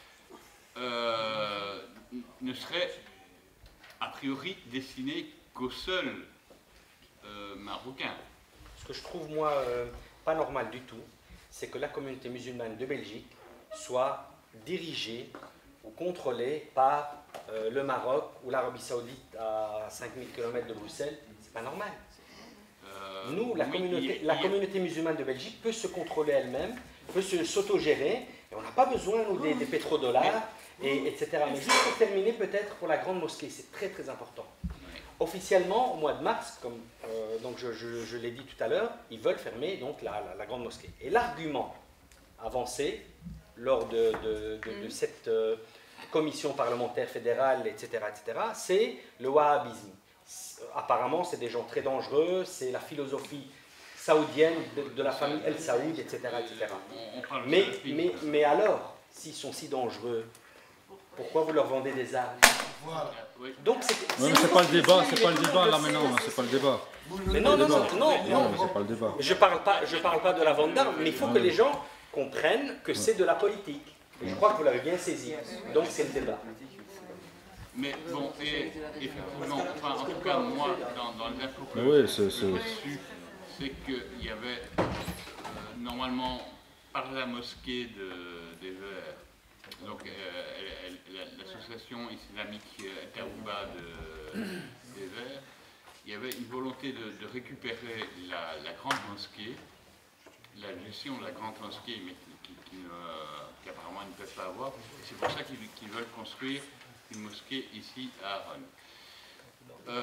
ne serait a priori destiné qu'aux seuls Marocains. Ce que je trouve, moi, pas normal du tout, c'est que la communauté musulmane de Belgique soit dirigée ou contrôlée par le Maroc ou l'Arabie Saoudite à 5000 km de Bruxelles. C'est pas normal. Nous, la communauté musulmane de Belgique peut se contrôler elle-même, peut s'autogérer, et on n'a pas besoin, nous, des pétrodollars, etc. Mais juste pour terminer, peut-être pour la grande mosquée, c'est très très important. Officiellement, au mois de mars, comme donc je l'ai dit tout à l'heure, ils veulent fermer donc la grande mosquée. Et l'argument avancé lors de cette commission parlementaire fédérale, etc., c'est le wahhabisme. Apparemment, c'est des gens très dangereux, c'est la philosophie saoudienne de la famille El Saoud, etc., etc. Mais alors, s'ils sont si dangereux, pourquoi vous leur vendez des armes? Donc c'est pas le débat, là maintenant, c'est pas le débat. Mais non, c'est pas le débat. Je parle pas de la vente d'armes, mais il faut que les gens comprennent que c'est de la politique. Et je crois que vous l'avez bien saisi. Donc c'est le débat. Mais bon, et effectivement, enfin, en tout cas, moi, dans les infos que j'ai reçues, c'est qu'il y avait normalement, par la mosquée des Verts, donc l'association islamique Tarouba des Verts, il y avait une volonté de récupérer la grande mosquée, la gestion de la grande mosquée, mais qu'apparemment ils ne peuvent pas avoir. C'est pour ça qu'ils veulent construire une mosquée ici à Aron.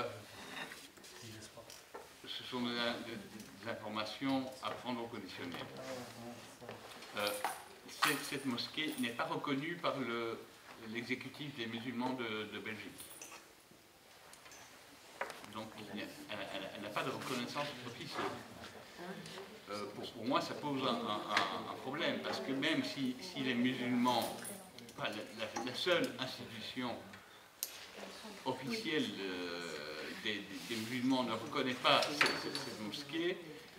Ce sont des informations à prendre au conditionnel. Cette mosquée n'est pas reconnue par l'exécutif des musulmans de Belgique. Donc elle n'a pas de reconnaissance officielle. pour moi, ça pose un problème, parce que même si les musulmans, enfin, la seule institution officielle des musulmans ne reconnaît pas cette mosquée,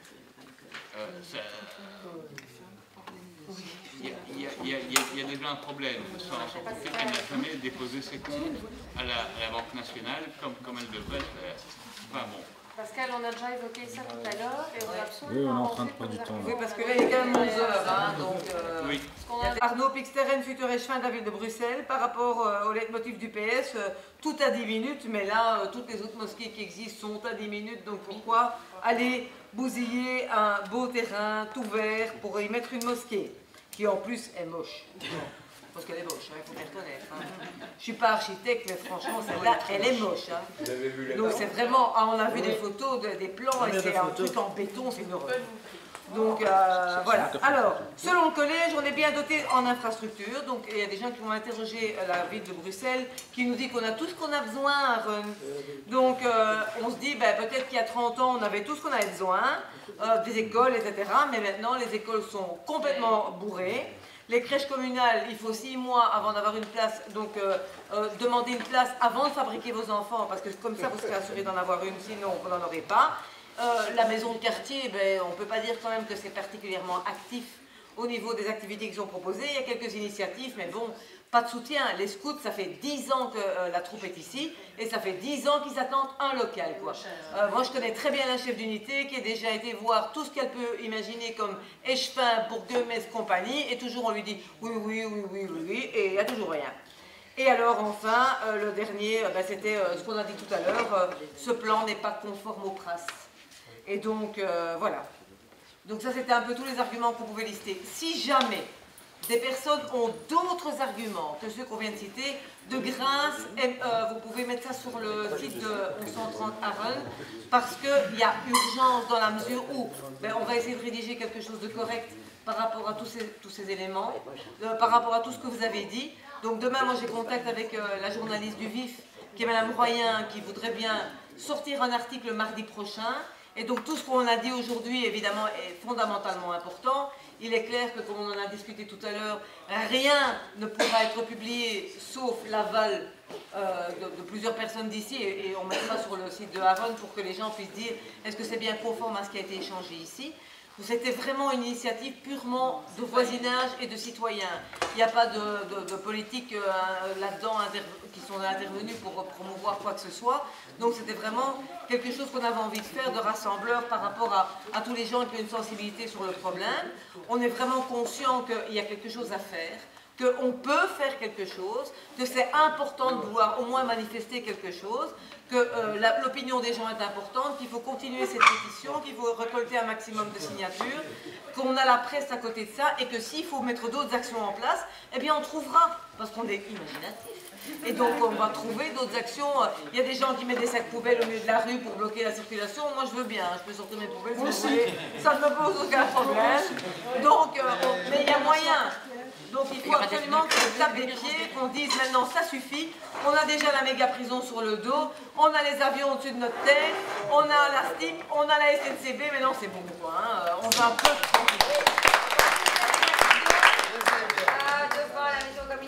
il y a déjà un problème, sans compter qu'elle n'a jamais déposé ses comptes à la Banque nationale comme elle devrait le faire. Enfin bon. Pascal, on a déjà évoqué ça tout à l'heure et on a absolument. Oui, on est en train de prendre du temps. Oui, parce que là, il est quand même 11 heures. Hein, donc, oui. Arnaud Pixteren, futur échevin de la ville de Bruxelles, par rapport au leitmotiv du PS, tout à 10 minutes, mais là, toutes les autres mosquées qui existent sont à 10 minutes, donc pourquoi aller bousiller un beau terrain tout vert pour y mettre une mosquée, qui en plus est moche. Parce qu'elle est moche, il faut bien reconnaître. Hein. Je ne suis pas architecte, mais franchement, celle-là, elle est moche. Hein. Vous avez vu les donc c'est vraiment, on a vu des photos, des plans, et c'est un truc en béton, c'est une horreur. Donc voilà. Alors, selon le collège, on est bien doté en infrastructure. Donc il y a des gens qui vont interroger la ville de Bruxelles, qui nous dit qu'on a tout ce qu'on a besoin à Rennes. Donc on se dit, ben, peut-être qu'il y a 30 ans, on avait tout ce qu'on avait besoin, des écoles, etc. Mais maintenant, les écoles sont complètement bourrées. Les crèches communales, il faut 6 mois avant d'avoir une place, donc demandez une place avant de fabriquer vos enfants, parce que comme ça vous serez assuré d'en avoir une, sinon vous n'en aurez pas. La maison de quartier, ben, on ne peut pas dire quand même que c'est particulièrement actif au niveau des activités qui sont proposées. Il y a quelques initiatives, mais bon, pas de soutien. Les scouts, ça fait 10 ans que la troupe est ici, et ça fait 10 ans qu'ils attendent un local, quoi. Moi, je connais très bien la chef d'unité qui a déjà été voir tout ce qu'elle peut imaginer comme échevin pour Gueumès compagnie, et toujours on lui dit oui, et il n'y a toujours rien. Et alors enfin, le dernier, ben, c'était ce qu'on a dit tout à l'heure, ce plan n'est pas conforme aux PRAS. Et donc, voilà. Donc ça, c'était un peu tous les arguments qu'on pouvait lister. Si jamais des personnes ont d'autres arguments que ceux qu'on vient de citer, de grâce, vous pouvez mettre ça sur le site de 1130 à Rennes, parce qu'il y a urgence dans la mesure où ben, on va essayer de rédiger quelque chose de correct par rapport à tous ces éléments, par rapport à tout ce que vous avez dit. Donc demain, moi j'ai contact avec la journaliste du VIF, qui est Madame Royen, qui voudrait bien sortir un article mardi prochain. Et donc tout ce qu'on a dit aujourd'hui, évidemment, est fondamentalement important. Il est clair que, comme on en a discuté tout à l'heure, rien ne pourra être publié sauf l'aval de plusieurs personnes d'ici. Et on mettra sur le site de Haron pour que les gens puissent dire est-ce que c'est bien conforme à ce qui a été échangé ici. C'était vraiment une initiative purement de voisinage et de citoyens. Il n'y a pas de politique là-dedans qui sont intervenus pour promouvoir quoi que ce soit. Donc c'était vraiment quelque chose qu'on avait envie de faire, de rassembleur par rapport à tous les gens qui ont une sensibilité sur le problème. On est vraiment conscient qu'il y a quelque chose à faire, qu'on peut faire quelque chose, que c'est important de vouloir au moins manifester quelque chose, que l'opinion des gens est importante, qu'il faut continuer cette pétition, qu'il faut récolter un maximum de signatures, qu'on a la presse à côté de ça, et que s'il faut mettre d'autres actions en place, eh bien on trouvera, parce qu'on est imaginatif. Et donc on va trouver d'autres actions. Il y a des gens qui mettent des sacs poubelles au milieu de la rue pour bloquer la circulation. Moi je veux bien, je peux sortir mes poubelles si vous voulez. Ça ne me pose aucun problème. Donc, mais il y a moyen. Donc il faut absolument qu'on tape des pieds, qu'on dise maintenant ça suffit, on a déjà la méga prison sur le dos, on a les avions au-dessus de notre tête, on a la STIP, on a la SNCB, mais non c'est bon quoi, hein. On va un peu tranquille.